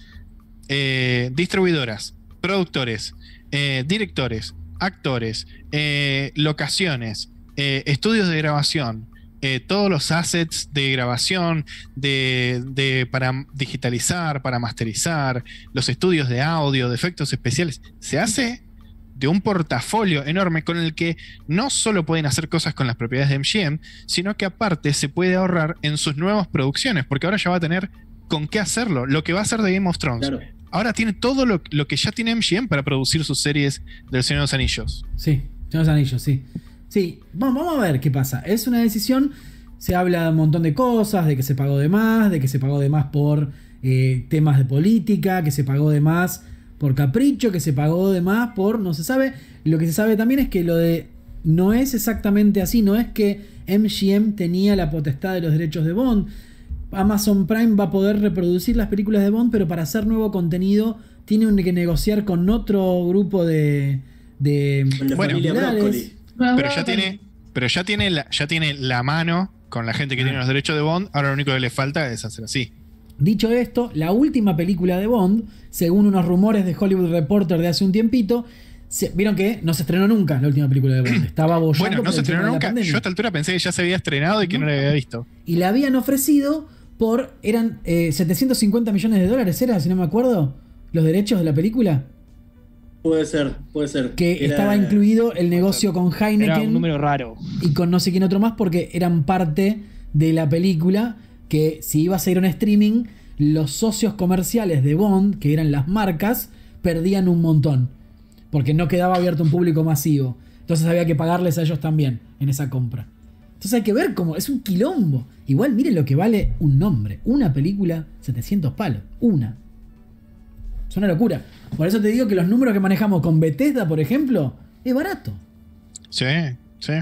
eh, distribuidoras, productores, eh, directores, actores, eh, locaciones, eh, estudios de grabación, eh, todos los assets de grabación, de, de- para digitalizar, para masterizar, los estudios de audio, de efectos especiales. Se hace de un portafolio enorme con el que no solo pueden hacer cosas con las propiedades de M G M, sino que aparte se puede ahorrar en sus nuevas producciones, porque ahora ya va a tener con qué hacerlo, lo que va a hacer de Game of Thrones. Claro. Ahora tiene todo lo, lo que ya tiene M G M para producir sus series del Señor de los Anillos. Sí, Señor de los Anillos, sí. Sí, vamos, vamos a ver qué pasa. Es una decisión, se habla de un montón de cosas, de que se pagó de más, de que se pagó de más por eh, temas de política, que se pagó de más por capricho, que se pagó de más por no se sabe. Lo que se sabe también es que lo de no es exactamente así, no es que M G M tenía la potestad de los derechos de Bond. Amazon Prime va a poder reproducir las películas de Bond, pero para hacer nuevo contenido tienen que negociar con otro grupo de, de Con la Bueno, familia populares. Broccoli. Pero ya tiene, pero ya tiene la, ya tiene la mano con la gente que Ah. tiene los derechos de Bond. Ahora lo único que le falta es hacer así. Dicho esto, la última película de Bond, según unos rumores de Hollywood Reporter de hace un tiempito, se- vieron que no se estrenó nunca la última película de Bond. Estaba bollando Bueno, no por se el tema estrenó de la nunca. pandemia. Yo a esta altura pensé que ya se había estrenado y que no, No. la había visto. Y la habían ofrecido por, eran eh, setecientos cincuenta millones de dólares, era, si no me acuerdo, los derechos de la película. Puede ser, puede ser. Que Era- estaba incluido el negocio con Era Heineken un número raro. y con no sé quién otro más, porque eran parte de la película que si ibas a ir a un streaming, los socios comerciales de Bond, que eran las marcas, perdían un montón. Porque no quedaba abierto a un público masivo. Entonces había que pagarles a ellos también en esa compra. Entonces hay que ver cómo es un quilombo. Igual miren lo que vale un nombre. Una película, setecientos palos. Una. Es una locura. Por eso te digo que los números que manejamos con Bethesda, por ejemplo, es barato. Sí, sí,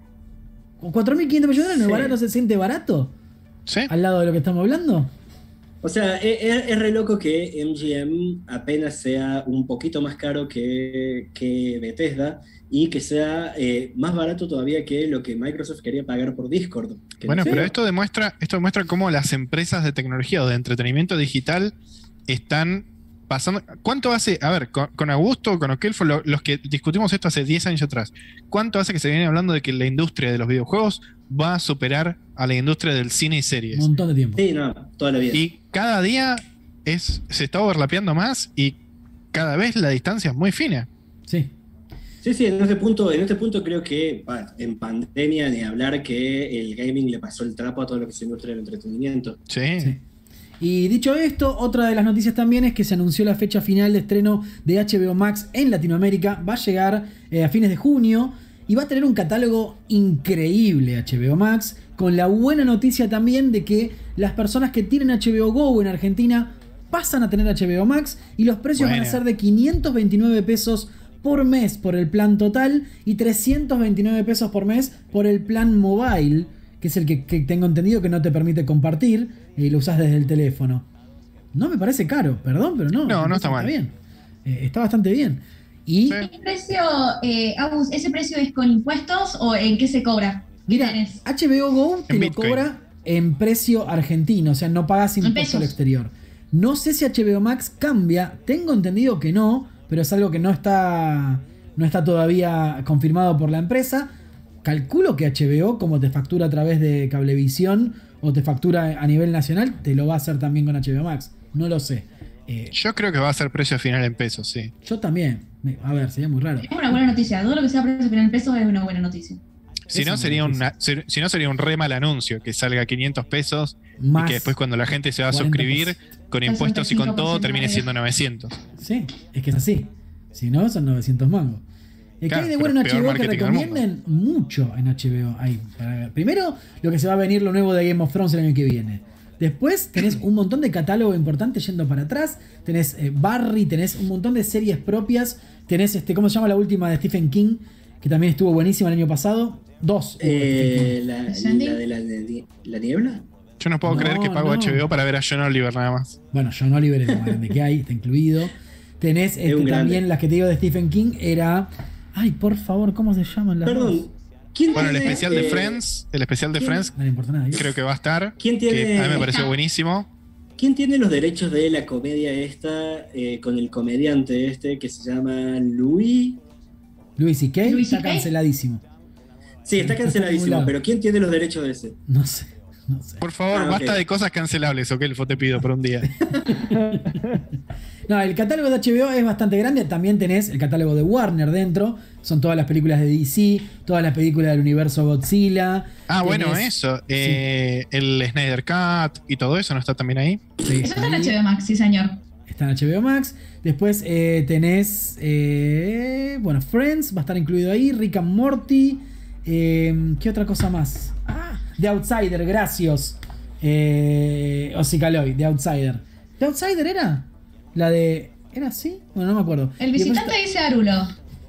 cuatro mil quinientos millones de dólares, ¿no es Sí. barato? ¿No se siente barato? sí. Al lado de lo que estamos hablando. O sea, es, es- es re loco que M G M apenas sea un poquito más caro que, que Bethesda y que sea eh, más barato todavía que lo que Microsoft quería pagar por Discord. Que Bueno, no- pero esto demuestra, esto demuestra cómo las empresas de tecnología o de entretenimiento digital están pasando. ¿Cuánto hace? A ver, con, con Augusto, con Okelfo, lo- los que discutimos esto hace diez años atrás, ¿cuánto hace que se viene hablando de que la industria de los videojuegos va a superar a la industria del cine y Un series? montón de tiempo. Sí, no, toda la vida. Y cada día es, se está overlapeando más y cada vez la distancia es muy fina. Sí. Sí, sí, en este punto, en este punto creo que bah, en pandemia ni hablar que el gaming le pasó el trapo a todo lo que es la industria del entretenimiento. Sí. Sí. Y dicho esto, otra de las noticias también es que se anunció la fecha final de estreno de H B O Max en Latinoamérica. Va a llegar eh, a fines de junio y va a tener un catálogo increíble H B O Max, con la buena noticia también de que las personas que tienen H B O Go en Argentina pasan a tener H B O Max y los precios van a Bueno. ser de quinientos veintinueve pesos por mes por el plan total y trescientos veintinueve pesos por mes por el plan mobile, que es el que, que tengo entendido que no te permite compartir y lo usas desde el teléfono. No me parece caro, perdón, pero no. No, me no está parece que mal. bien. Eh, está bastante bien. Y Sí. ¿Qué precio, eh, Agus, ese precio es con impuestos o en qué se cobra? ¿Qué mira, tenés? H B O Go te En lo Bitcoin. cobra en precio argentino, o sea, no pagas En impuesto al pesos. exterior. No sé si H B O Max cambia, tengo entendido que no, pero es algo que no está, no está todavía confirmado por la empresa. Calculo que H B O, como te factura a través de Cablevisión o te factura a nivel nacional, te lo va a hacer también con H B O Max. No lo sé. Eh, Yo creo que va a ser precio final en pesos, sí. yo también. Me- A ver, sería muy raro. Es una buena noticia. Todo lo que sea precio final en pesos es una buena noticia. Si Eso no, me sería parece. una, ser- si no, sería un re mal anuncio que salga a quinientos pesos Más y que después cuando la gente se va a cuarenta suscribir pesos. con impuestos y con todo sesenta y cinco por ciento termine arriba. siendo novecientos. Sí, es que es así. Si no, son novecientos mangos. ¿Qué Claro, hay de pero bueno en peor H B O que marketing del mundo. recomienden? Mucho en H B O. Hay para ver. Primero, lo que se va a venir lo nuevo de Game of Thrones el año que viene. Después tenés un montón de catálogo importante yendo para atrás. Tenés eh, Barry, tenés un montón de series propias. Tenés, este, ¿cómo se llama la última de Stephen King? Que también estuvo buenísima el año pasado. Dos. hubo de Stephen Eh, King. la, la ¿Sandy? de la, de- la niebla. Yo no puedo No, creer que pago no. H B O para ver a John Oliver nada más. Bueno, John Oliver es lo más grande que hay, está incluido. Tenés este, un grande. también las que te digo de Stephen King. Era. Ay, por favor, ¿cómo se llaman las dos? Perdón. ¿Quién Bueno, el tiene, especial de eh, Friends, el especial de ¿quién- Friends No le importa nada. creo que va a estar. ¿Quién tiene- Que a mí me pareció Está. buenísimo. ¿Quién tiene los derechos de la comedia esta eh, con el comediante este que se llama Louis? Louis C K Louis está C K. canceladísimo. Sí, está Está en algún canceladísimo, lado. pero ¿quién tiene los derechos de ese? No sé, no sé. Por favor, Ah, ok. basta de cosas cancelables, ok, Elfo, te pido por un día. No, el catálogo de H B O es bastante grande. También tenés el catálogo de Warner dentro. Son todas las películas de D C, todas las películas del universo Godzilla. Ah, bueno, Tenés- eso. eh, el Snyder Cut y todo eso no está también ahí. Sí, Eso está en ahí H B O Max, sí, señor. está en H B O Max. Después eh, tenés. eh, bueno, Friends va a estar incluido ahí. Rick and Morty. eh, ¿Qué otra cosa más? Ah, The Outsider, gracias. Eh, Ossicaloid, The Outsider. ¿The Outsider era? La de. ¿Era así? Bueno, no me acuerdo. El Y después visitante está- dice Arulo.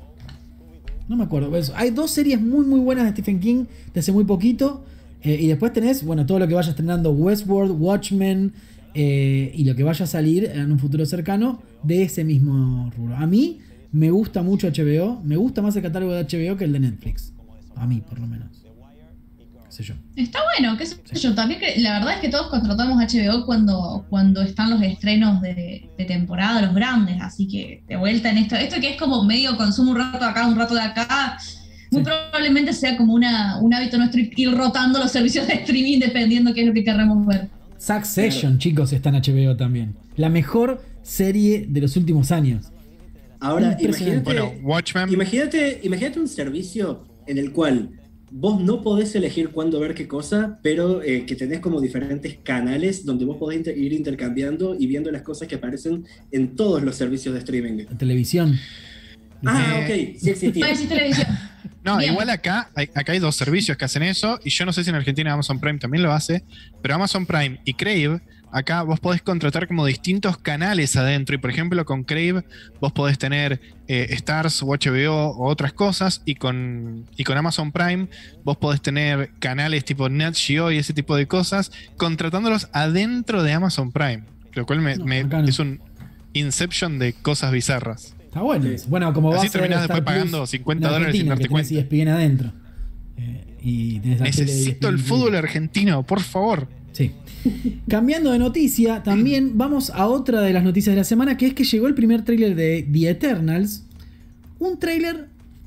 No me acuerdo. Eso. Hay dos series muy muy buenas de Stephen King de hace muy poquito. Eh, y después tenés, bueno, todo lo que vaya estrenando Westworld, Watchmen eh, y lo que vaya a salir en un futuro cercano de ese mismo rubro. A mí me gusta mucho H B O. Me gusta más el catálogo de H B O que el de Netflix. A mí, por lo menos. Qué sé yo. Está bueno, qué sé yo. También que la verdad es que todos contratamos H B O cuando, cuando están los estrenos de, de temporada, los grandes. Así que de vuelta en esto, esto que es como medio consumo un rato de acá, un rato de acá, muy Sí. probablemente sea como una, un hábito nuestro ir ir rotando los servicios de streaming dependiendo qué es lo que querramos ver. Succession, chicos, está en H B O también. La mejor serie de los últimos años. Ahora, Impresionante. imagínate, Bueno, Watchmen. imagínate, imagínate un servicio en el cual vos no podés elegir cuándo ver qué cosa, pero eh, que tenés como diferentes canales donde vos podés inter- ir intercambiando y viendo las cosas que aparecen en todos los servicios de streaming. La televisión. Ah, Eh, ok, sí existía. Ah, existe televisión. No, Bien. igual acá hay, acá hay dos servicios que hacen eso, y yo no sé si en Argentina Amazon Prime también lo hace, pero Amazon Prime y Crave, acá vos podés contratar como distintos canales adentro, y por ejemplo con Crave vos podés tener eh, Stars o H B O o otras cosas, y con, y con Amazon Prime vos podés tener canales tipo Nat Geo y ese tipo de cosas, contratándolos adentro de Amazon Prime, lo cual me, No, me- acá no. es un Inception de cosas bizarras. Está bueno. Sí. eso. Bueno, como va Así a ser terminás Star después Plus pagando cincuenta en dólares sin Argentina, darte que tenés cuenta. E S P N adentro. Eh, y tenés la tele de Necesito el E S P N fútbol argentino, por favor. Sí. Cambiando de noticia, también vamos a otra de las noticias de la semana, que es que llegó el primer tráiler de The Eternals. Un tráiler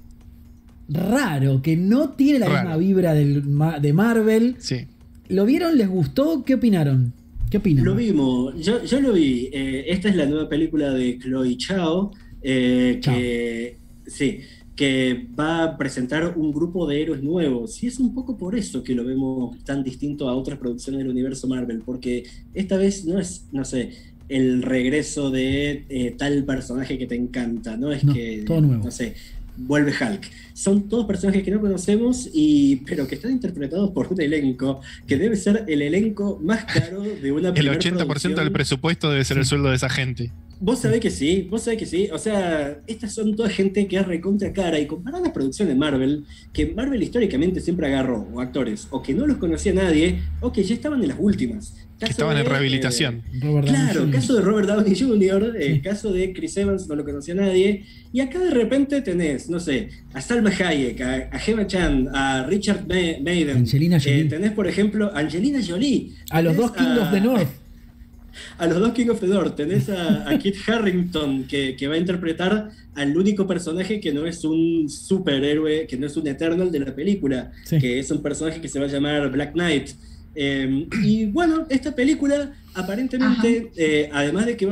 raro, que no tiene la Raro. misma vibra del ma- de Marvel. Sí. ¿Lo vieron? ¿Les gustó? ¿Qué opinaron? ¿Qué opinan? Lo vimos, yo, yo lo vi. Eh, esta es la nueva película de Chloe Zhao, eh, que, sí, que va a presentar un grupo de héroes nuevos. Y es un poco por eso que lo vemos tan distinto a otras producciones del universo Marvel, porque esta vez no es, no sé, el regreso de eh, tal personaje que te encanta, no es No, que, todo nuevo. no sé, vuelve Hulk. Son todos personajes que no conocemos, y, pero que están interpretados por un elenco que debe ser el elenco más caro de una El primer ochenta por ciento del producción. presupuesto debe ser el sueldo de esa gente. Vos sabés que sí, vos sabés que sí. O sea, estas son toda gente que es recontra cara, y comparado a las producciones de Marvel, que Marvel históricamente siempre agarró o actores o que no los conocía nadie o que ya estaban en las últimas. Que Caso estaban en de, rehabilitación. eh, Robert Downey Claro, junior caso de Robert Downey junior, eh, Sí. caso de Chris Evans no lo conocía nadie, y acá de repente tenés, no sé, a Salma Hayek, a, a Gemma Chan, a Richard Ma- Madden, Angelina Jolie. eh, tenés por ejemplo Angelina Jolie, A los tenés dos King of the North. a los dos King of the North. Tenés a, a Kit Harington, que, que va a interpretar al único personaje que no es un superhéroe, que no es un Eternal de la película, Sí. que es un personaje que se va a llamar Black Knight. Eh, y bueno, esta película aparentemente, eh, además de que va a ser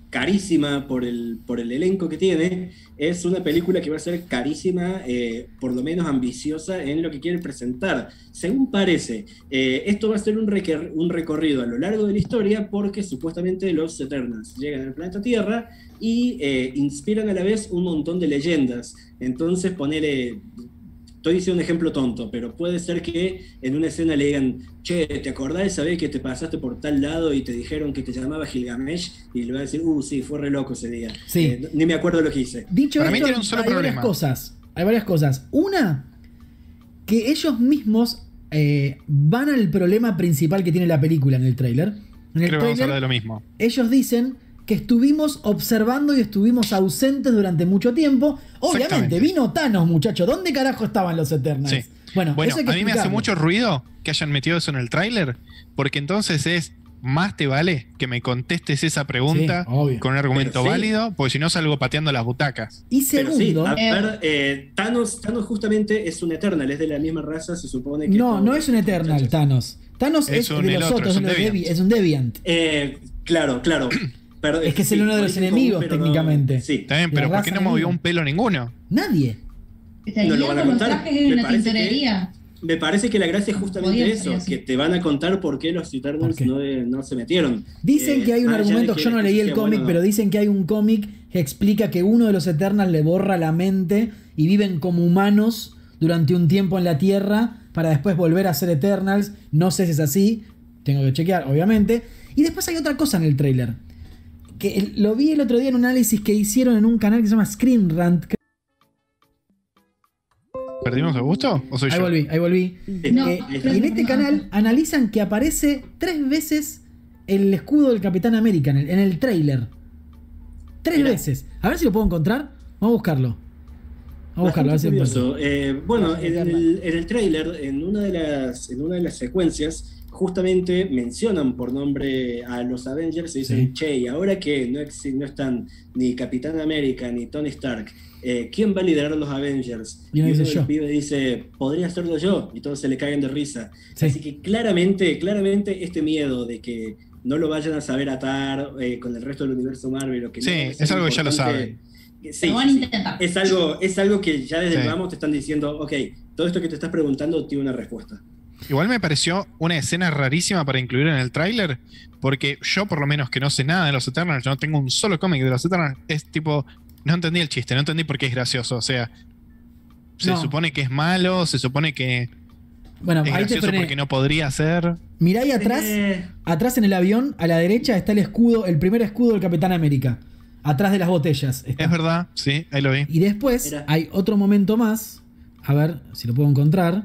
carísima por el, por el elenco que tiene, es una película que va a ser carísima, eh, por lo menos ambiciosa en lo que quiere presentar. Según parece, eh, esto va a ser un, requer- un recorrido a lo largo de la historia porque supuestamente los Eternals llegan al planeta Tierra y eh, inspiran a la vez un montón de leyendas. Entonces, ponele... Estoy diciendo un ejemplo tonto, pero puede ser que en una escena le digan, che, ¿te acordás de saber que te pasaste por tal lado y te dijeron que te llamaba Gilgamesh? Y le va a decir, uh, sí, fue re loco ese día. Sí. Eh, ni me acuerdo lo que hice. Dicho Para mí esto, tiene un solo hay problema. varias cosas. Hay varias cosas. Una, que ellos mismos eh, van al problema principal que tiene la película en el tráiler. En el Creo que vamos a tráiler, hablar de lo mismo. ellos dicen que estuvimos observando y estuvimos ausentes durante mucho tiempo. Obviamente, Exactamente. vino Thanos, muchachos. ¿Dónde carajo estaban los Eternals? Sí. Bueno, Bueno, eso hay que a mí me hace explicarlo. mucho ruido que hayan metido eso en el tráiler, porque entonces es, más te vale que me contestes esa pregunta Sí, obvio. con un argumento Pero sí. válido, porque si no salgo pateando las butacas. Y Pero sí, segundo, a ver, eh, Thanos, Thanos justamente es un Eternal, es de la misma raza, se supone que... no, todos no es un los Eternal, muchachos- Thanos. Thanos Es es, un- de el los otro, otros, es un es, de los Deviant. Devi- es un Deviant. Eh, claro, claro. Pero, Es que es el uno de los origen enemigos, común, pero no- técnicamente. sí. Está bien, La pero ¿por raza qué no enemiga. movió un pelo ninguno? Nadie. Estarían No lo van a con los contar. trajes en Me una parece que- tintorería. Me parece que la gracia es justamente Podía eso, ser así. que te van a contar por qué los Eternals ¿Por qué? no, eh, no se metieron. Dicen Eh, que hay un más allá de argumento, que yo no la leí el sea cómic, buena o no. pero dicen que hay un cómic que explica que uno de los Eternals le borra la mente y viven como humanos durante un tiempo en la Tierra para después volver a ser Eternals. No sé si es así, tengo que chequear, obviamente. Y después hay otra cosa en el tráiler, que el- lo vi el otro día en un análisis que hicieron en un canal que se llama Screen Rant. ¿Perdimos el gusto? ¿O soy Ahí yo? volví, ahí volví. No, Eh, creo y en que este no. canal analizan que aparece tres veces el escudo del Capitán América en el, en el tráiler. Tres Mirá. veces. A ver si lo puedo encontrar. Vamos a buscarlo. Vamos a buscarlo, a ver si Bastante lo encuentro. curioso. Eh, bueno, Gracias, en Eterna. el, en el tráiler, en una de las, en una de las secuencias, justamente mencionan por nombre a los Avengers y dicen, Sí. che, y ahora que no, ex- no están ni Capitán América ni Tony Stark, eh, ¿quién va a liderar los Avengers? Y uno uno dice, del yo. pibe dice, podría serlo yo, y todos se le caen de risa. Sí. Así que claramente, claramente este miedo de que no lo vayan a saber atar eh, con el resto del universo Marvel o que no Sí, vaya a ser es algo que ya lo importante, saben. que- Sí, Lo van a sí. intentar. Es algo, es algo que ya desde Sí. el vamos te están diciendo, ok, todo esto que te estás preguntando tiene una respuesta. Igual me pareció una escena rarísima para incluir en el tráiler, porque yo por lo menos que no sé nada de los Eternals, yo no tengo un solo cómic de los Eternals, es tipo, no entendí el chiste, no entendí por qué es gracioso, o sea, se No. supone que es malo, se supone que Bueno, es ahí te gracioso frené. porque no podría ser. Mirá ahí atrás, Eh, atrás en el avión, a la derecha está el escudo, el primer escudo del Capitán América. Atrás de las botellas. está. Es verdad, sí, ahí lo vi. Y después Mira. hay otro momento más. A ver si lo puedo encontrar.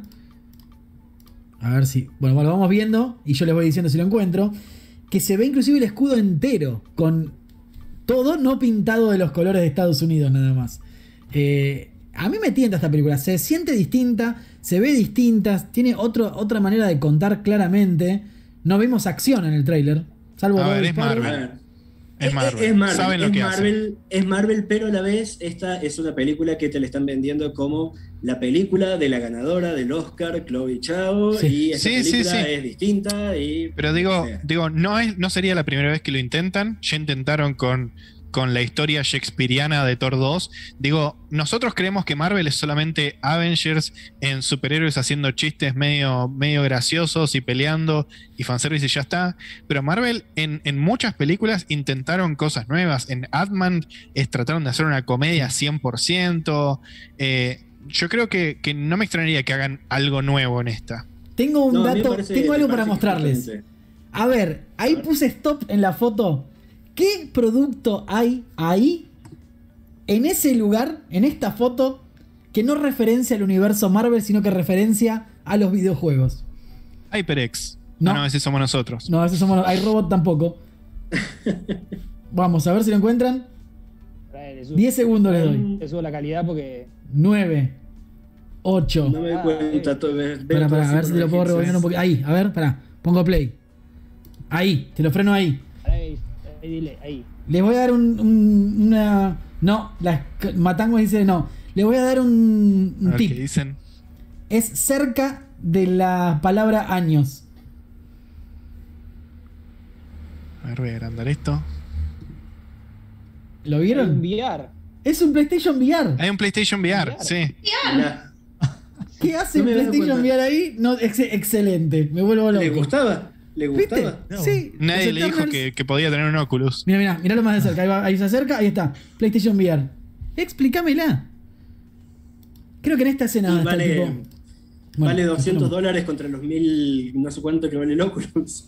A ver si. Bueno, bueno, lo vamos viendo y yo les voy diciendo si lo encuentro. Que se ve inclusive el escudo entero. Con todo no pintado de los colores de Estados Unidos, nada más. Eh, a mí me tienta esta película. Se siente distinta, se ve distinta. Tiene otro, otra manera de contar claramente. No vimos acción en el tráiler. Salvo A ver, dos es disparos. a Marvel. ver. Es Marvel. Es Marvel, Saben lo es que Marvel, es Marvel, pero a la vez esta es una película que te la están vendiendo como la película de la ganadora del Oscar, Chloe Zhao, Sí. y esta Sí, sí, película sí. es distinta y... Pero digo, o sea, digo, no es, no sería la primera vez que lo intentan. Ya intentaron con, con la historia shakespeariana de Thor dos. Digo, nosotros creemos que Marvel es solamente Avengers en superhéroes haciendo chistes medio, medio graciosos y peleando y fanservice y ya está. Pero Marvel en, en muchas películas intentaron cosas nuevas. En Ant-Man es- trataron de hacer una comedia cien por ciento. Eh, yo creo que, que no me extrañaría que hagan algo nuevo en esta. Tengo un no, a mí me dato, parece- tengo me algo para parece que mostrarles. justamente- A ver, ahí A ver. puse stop en la foto. ¿Qué producto hay ahí, en ese lugar, en esta foto, que no referencia al universo Marvel, sino que referencia a los videojuegos? HyperX. No. No, no, ese somos nosotros. No, esos somos. Hay robot tampoco. Vamos a ver si lo encuentran. Trae, le subo- diez segundos les doy. Le subo la calidad porque. nueve, ocho. No me doy cuenta, todo, veo Espera, todo espera, a así ver por si te lo los puedo rebobinar headsets. un poquito. Ahí, a ver, espera. Pongo play. Ahí, te lo freno ahí. Ahí, ahí, dile, ahí. Les voy a dar un, un- una... No, la Matango dice no. Les voy a dar un, A un ver qué tip. dicen. Es cerca de la palabra años. A ver, voy a agrandar esto. ¿Lo Un vieron? V R. Es un PlayStation V R. Hay un PlayStation V R, V R. sí. Mirá, ¿Qué hace No me he dado PlayStation cuenta. V R ahí? No, ex- excelente. Me vuelvo loco. ¿le gustaba? ¿Le ¿Viste? gustaba? No. Sí. Nadie los le dijo Eternals- que, que podía tener un Oculus. Mira, mira, miralo más de cerca. Ahí, va, ahí se acerca, ahí está. PlayStation V R. Explícamela. Creo que en esta escena Y está el vale, tipo. Bueno, vale doscientos no. dólares contra los mil, no sé cuánto que vale el Oculus.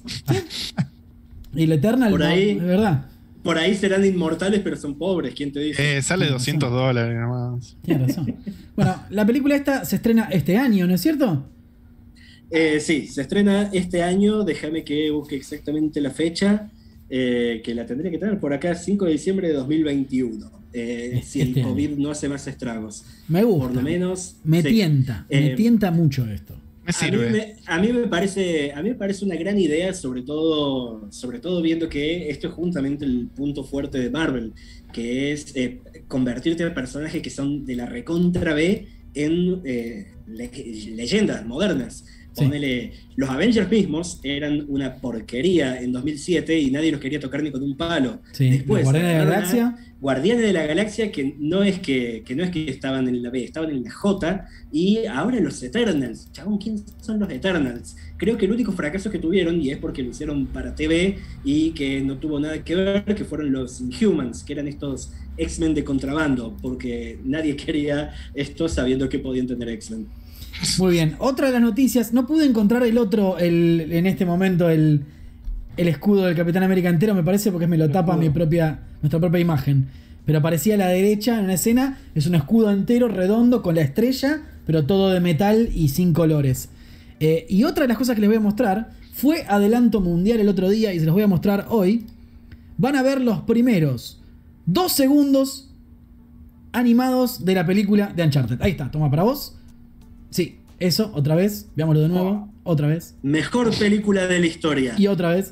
Y el Eternal, Por no, ahí. es verdad. Por ahí serán inmortales, pero son pobres, ¿quién te dice? Eh, sale Tienes doscientos dólares nomás. Tienes razón. Bueno, la película esta se estrena este año, ¿no es cierto? Eh, sí, se estrena este año, déjame que busque exactamente la fecha, eh, que la tendría que tener por acá, cinco de diciembre de dos mil veintiuno, eh, Este si el año. COVID no hace más estragos. Me gusta. Por lo menos. Me sí. tienta. me Eh, tienta mucho esto. Me A mí sirve. me, a mí me parece, a mí me parece una gran idea, sobre todo, sobre todo viendo que esto es justamente el punto fuerte de Marvel, que es eh, convertirte a personajes que son de la recontra B en eh, le- leyendas modernas. Sí. Ponele, los Avengers mismos eran una porquería en dos mil siete y nadie los quería tocar ni con un palo. Sí, Después, los Guardianes de la agarraron a Galaxia. Guardianes de la Galaxia, que no es que, que no es que estaban en la B, estaban en la J, y ahora los Eternals. Chabón, ¿quién son los Eternals? Creo que el único fracaso que tuvieron, y es porque lo hicieron para T V y que no tuvo nada que ver, que fueron los Inhumans, que eran estos X-Men de contrabando, porque nadie quería esto sabiendo que podían tener X-Men. Muy bien. Otra de las noticias. No pude encontrar el otro, el, en este momento, el, el escudo del Capitán América entero, me parece, porque me lo El tapa escudo. mi propia, nuestra propia imagen. Pero aparecía a la derecha en una escena. Es un escudo entero, redondo, con la estrella, pero todo de metal y sin colores. Eh, y otra de las cosas que les voy a mostrar fue adelanto mundial el otro día y se los voy a mostrar hoy. Van a ver los primeros dos segundos animados de la película de Uncharted. Ahí está, toma para vos. Sí, eso, otra vez. Veámoslo de nuevo. Otra vez. Mejor película de la historia. Y otra vez.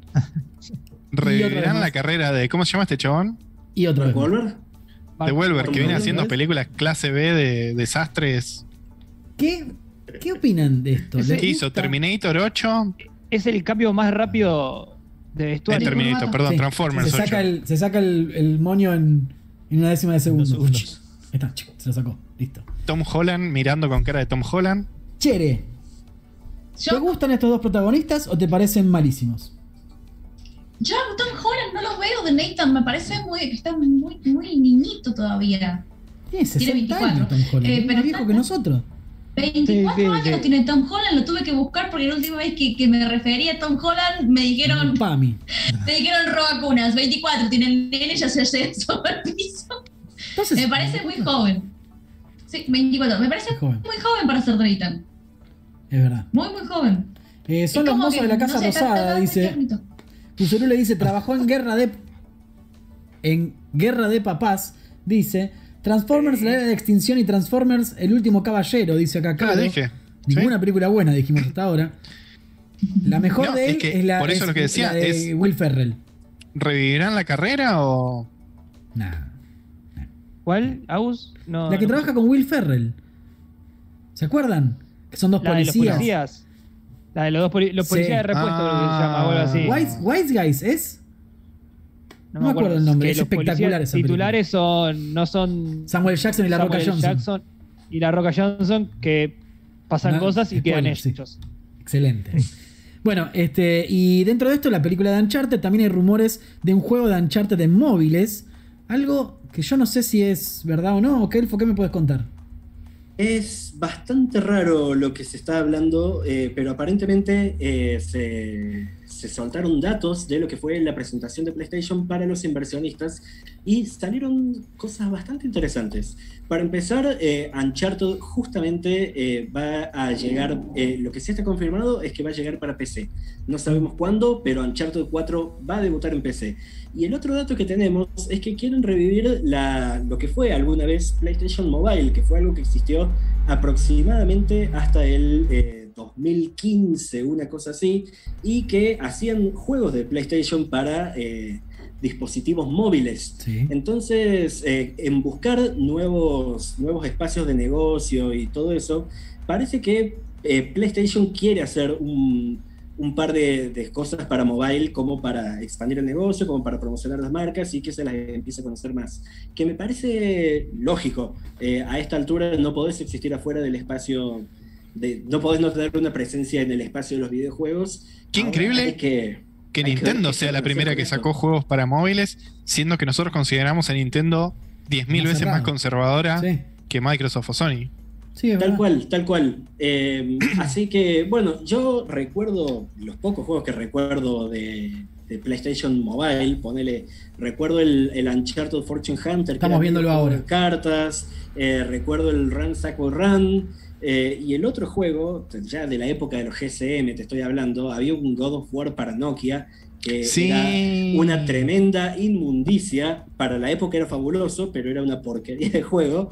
Revivirán más. la carrera de. ¿Cómo se llama este chabón? Y otra vez. ¿Revolver? De Welber, que viene Mark haciendo Wahlberg. películas clase B de desastres. ¿Qué, ¿Qué opinan de esto? Ese ¿Les ¿Qué hizo? gusta? Terminator ocho. Es el cambio más rápido de Eh, vestuario. Terminator. Terminator, perdón, Sí, Transformers se saca ocho. el, se saca el, el moño en, en una décima de segundo. Dos segundos. Ahí está, chico, se lo sacó. Listo. Tom Holland mirando con cara de Tom Holland. Chere, ¿te Yo, gustan estos dos protagonistas o te parecen malísimos? yo a Tom Holland no los veo de Nathan, me parece muy, que está muy, muy niñito todavía. Tiene sesenta años Tom Holland. Eh, es pero más viejo está- que nosotros. veinticuatro Sí, sí, años sí. tiene Tom Holland, lo tuve que buscar porque la última vez que, que me refería a Tom Holland me dijeron, Pami. me dijeron robacunas, veinticuatro, tiene el nene, ya se sentó al piso. Entonces, Me parece muy joven. Sí, veinticuatro, me parece Es joven. muy joven para ser Nathan. Es verdad. Muy, muy joven. Eh, son Es los como mozos que, de la no Casa sé, está- Rosada, está muy dice. tiernito. Tucerú le dice, trabajó en Guerra de. En Guerra de Papás, dice. Transformers, la era de extinción y Transformers, el último caballero, dice acá Ah, Caro. dije. Ninguna ¿Sí? película buena, dijimos hasta ahora. La mejor No, de es él que es, la, por eso es lo que decía la de es- Will Ferrell. ¿Revivirán la carrera o.? Nah. ¿Cuál? ¿Aus? No, La que no. trabaja con Will Ferrell. ¿Se acuerdan? Que son dos La de los policías. policías. La de los dos poli- los Sí. policías de repuesto, creo que se llama, o algo así. Wise, Wise Guys, ¿es? No me acuerdo el nombre, Que es los espectacular policías esa película. titulares son, no son Samuel Jackson y la Roca Samuel Johnson. Jackson y la Roca Johnson, que pasan No, cosas y quedan spoiler, sí. ellos. Excelente. Bueno, este, y dentro de esto, la película de Uncharted, también hay rumores de un juego de Uncharted en móviles. Algo que yo no sé si es verdad o no. ¿Qué Elfo, qué me puedes contar? Es bastante raro lo que se está hablando, eh, pero aparentemente eh, se, se soltaron datos de lo que fue la presentación de PlayStation para los inversionistas y salieron cosas bastante interesantes. Para empezar, eh, Uncharted justamente eh, va a llegar, eh, lo que sí está confirmado es que va a llegar para P C. No sabemos cuándo, pero Uncharted cuatro va a debutar en P C. Y el otro dato que tenemos es que quieren revivir la, lo que fue alguna vez PlayStation Mobile, que fue algo que existió aproximadamente hasta el eh, dos mil quince, una cosa así, y que hacían juegos de PlayStation para eh, dispositivos móviles. Sí. Entonces, eh, en buscar nuevos, nuevos espacios de negocio y todo eso, parece que eh, PlayStation quiere hacer un un par de, de cosas para mobile como para expandir el negocio, como para promocionar las marcas y que se las empiece a conocer más. Que me parece lógico. Eh, a esta altura no podés existir afuera del espacio, de, no podés no tener una presencia en el espacio de los videojuegos. Qué Ahora increíble hay que, que hay Nintendo que sea la primera que esto. sacó juegos para móviles, siendo que nosotros consideramos a Nintendo diez mil Más veces cerrado. más conservadora Sí, que Microsoft o Sony. sí, es Tal verdad. cual, tal cual. Eh, así que, bueno, yo recuerdo, los pocos juegos que recuerdo de, de PlayStation Mobile, ponele, recuerdo el, el Uncharted Fortune Hunter, Estamos que era viéndolo un juego ahora. de cartas, eh, recuerdo el Run Sackboy Run, eh, y el otro juego, ya de la época de los G C M te estoy hablando, había un God of War para Nokia, que Sí. era una tremenda inmundicia. Para la época era fabuloso, pero era una porquería de juego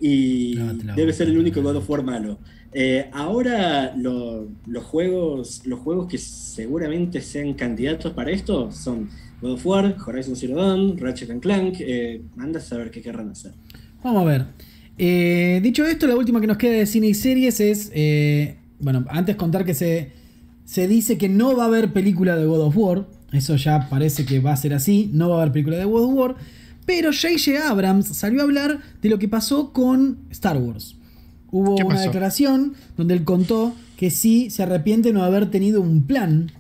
y No, te la debe voy a ser el único poner. God of War malo. Eh, ahora lo- los juegos los juegos que seguramente sean candidatos para esto son God of War, Horizon Zero Dawn, Ratchet and Clank. Eh, anda a saber qué querrán hacer. Vamos a ver. Eh, dicho esto, la última que nos queda de cine y series es. eh, bueno, antes contar que se, se dice que no va a haber película de God of War. Eso ya parece que va a ser así. No va a haber película de God of War. Pero J J Abrams salió a hablar de lo que pasó con Star Wars. Hubo ¿Qué una pasó? declaración donde él contó que sí se arrepiente de no haber tenido un plan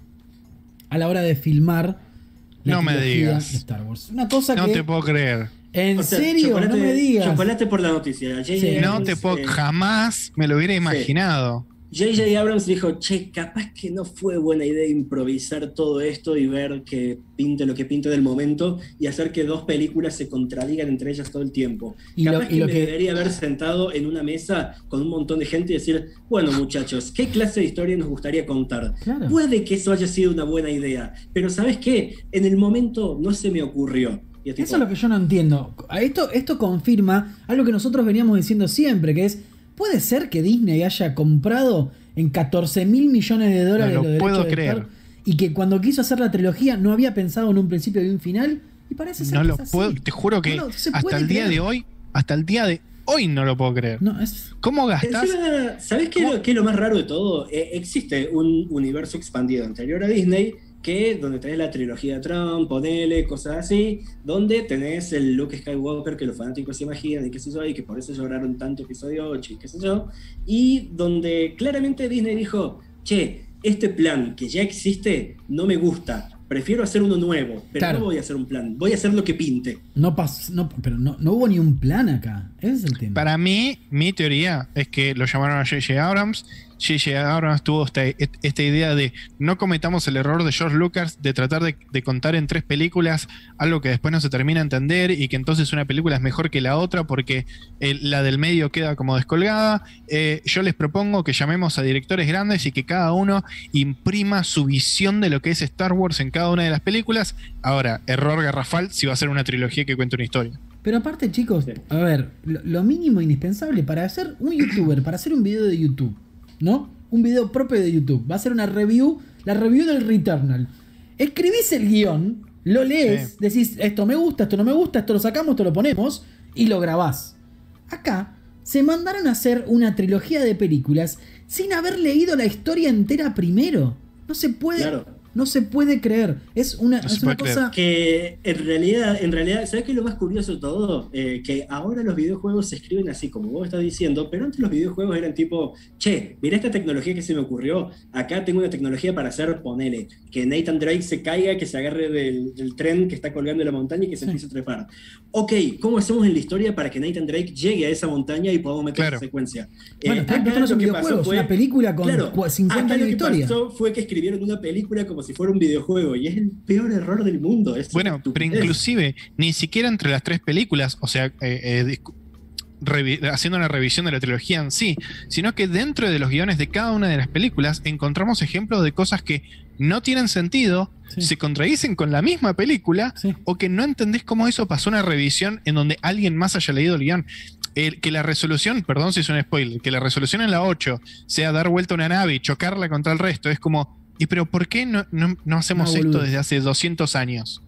a la hora de filmar la No me trilogía digas. de Star Wars. Una cosa No que. te puedo creer. ¿En O sea, serio? chocolate- No me digas. Chocolate por la noticia. J J Sí. No Abrams, te puedo, eh, jamás me lo hubiera imaginado. J J Abrams dijo, che, capaz que no fue buena idea improvisar todo esto y ver que pinte lo que pinte del momento y hacer que dos películas se contradigan entre ellas todo el tiempo. Y lo- capaz y que lo me que- debería haber sentado en una mesa con un montón de gente y decir, bueno muchachos, ¿qué clase de historia nos gustaría contar? Claro. Puede que eso haya sido una buena idea, pero ¿sabes qué? En el momento no se me ocurrió. Y es tipo, Eso es lo que yo no entiendo. A Esto, esto confirma algo que nosotros veníamos diciendo siempre, que es, ¿puede ser que Disney haya comprado en catorce mil millones de dólares No lo los derechos puedo de creer. Star y que cuando quiso hacer la trilogía no había pensado en un principio y un final? Y parece ser No que lo es así. puedo, te juro que No lo- se hasta puede el día creer. de hoy, hasta el día de hoy no lo puedo creer. No, es... ¿Cómo gastás? Encima, ¿sabés qué, es lo- qué es lo más raro de todo? Eh, existe un universo expandido anterior a Disney, que donde tenés la trilogía de Trump, ponele, cosas así, donde tenés el Luke Skywalker que los fanáticos se imaginan y qué sé yo, y que por eso lloraron tanto episodio ocho y qué sé yo, y donde claramente Disney dijo, che, este plan que ya existe no me gusta, prefiero hacer uno nuevo, pero Claro. no voy a hacer un plan, voy a hacer lo que pinte. No pas- no, pero no, no hubo ni un plan acá. Ese es el tema. Para mí, mi teoría es que lo llamaron a J J Abrams. J J Abrams tuvo esta, esta idea de no cometamos el error de George Lucas de tratar de, de contar en tres películas algo que después no se termina de entender y que entonces una película es mejor que la otra porque el- la del medio queda como descolgada. Eh, yo les propongo que llamemos a directores grandes y que cada uno imprima su visión de lo que es Star Wars en cada una de las películas. Ahora, error garrafal si va a ser una trilogía que cuente una historia. Pero aparte, chicos, Sí. a ver, lo, lo mínimo indispensable para hacer un youtuber, para hacer un video de YouTube, ¿no? Un video propio de YouTube. Va a ser una review, la review del Returnal. Escribís el guión, lo lees, Sí. decís, esto me gusta, esto no me gusta, esto lo sacamos, esto lo ponemos, y lo grabás. Acá se mandaron a hacer una trilogía de películas sin haber leído la historia entera primero. No se puede, Claro. no se puede creer. Es una, No se es una puede cosa... Que en realidad, en realidad, ¿sabes qué es lo más curioso de todo? Eh, que ahora los videojuegos se escriben así, como vos estás diciendo, pero antes los videojuegos eran tipo, che, mirá esta tecnología que se me ocurrió, acá tengo una tecnología para hacer, ponele, que Nathan Drake se caiga, que se agarre del, del tren que está colgando de la montaña y que se Sí. empiece a trepar. Ok, ¿cómo hacemos en la historia para que Nathan Drake llegue a esa montaña y podamos meter Claro. esa secuencia? Bueno, Eh, está- acá esto no es lo un que videojuego, pasó es fue- una película con Claro, cua- cincuenta acá años lo de que historia. pasó fue que escribieron una película como si fuera un videojuego y es el peor error del mundo. Es Bueno, una pero estupidez. inclusive ni siquiera entre las tres películas, o sea, eh, eh, discu- revi- haciendo una revisión de la trilogía en sí, sino que dentro de los guiones de cada una de las películas encontramos ejemplos de cosas que no tienen sentido, Sí. se contradicen con la misma película, Sí. o que no entendés cómo eso pasó una revisión en donde alguien más haya leído el guión. El- que la resolución, perdón si es un spoiler, que la resolución en la ocho sea dar vuelta a una nave y chocarla contra el resto, es como, ¿y pero por qué no, no, no hacemos Una esto boludez. desde hace doscientos años?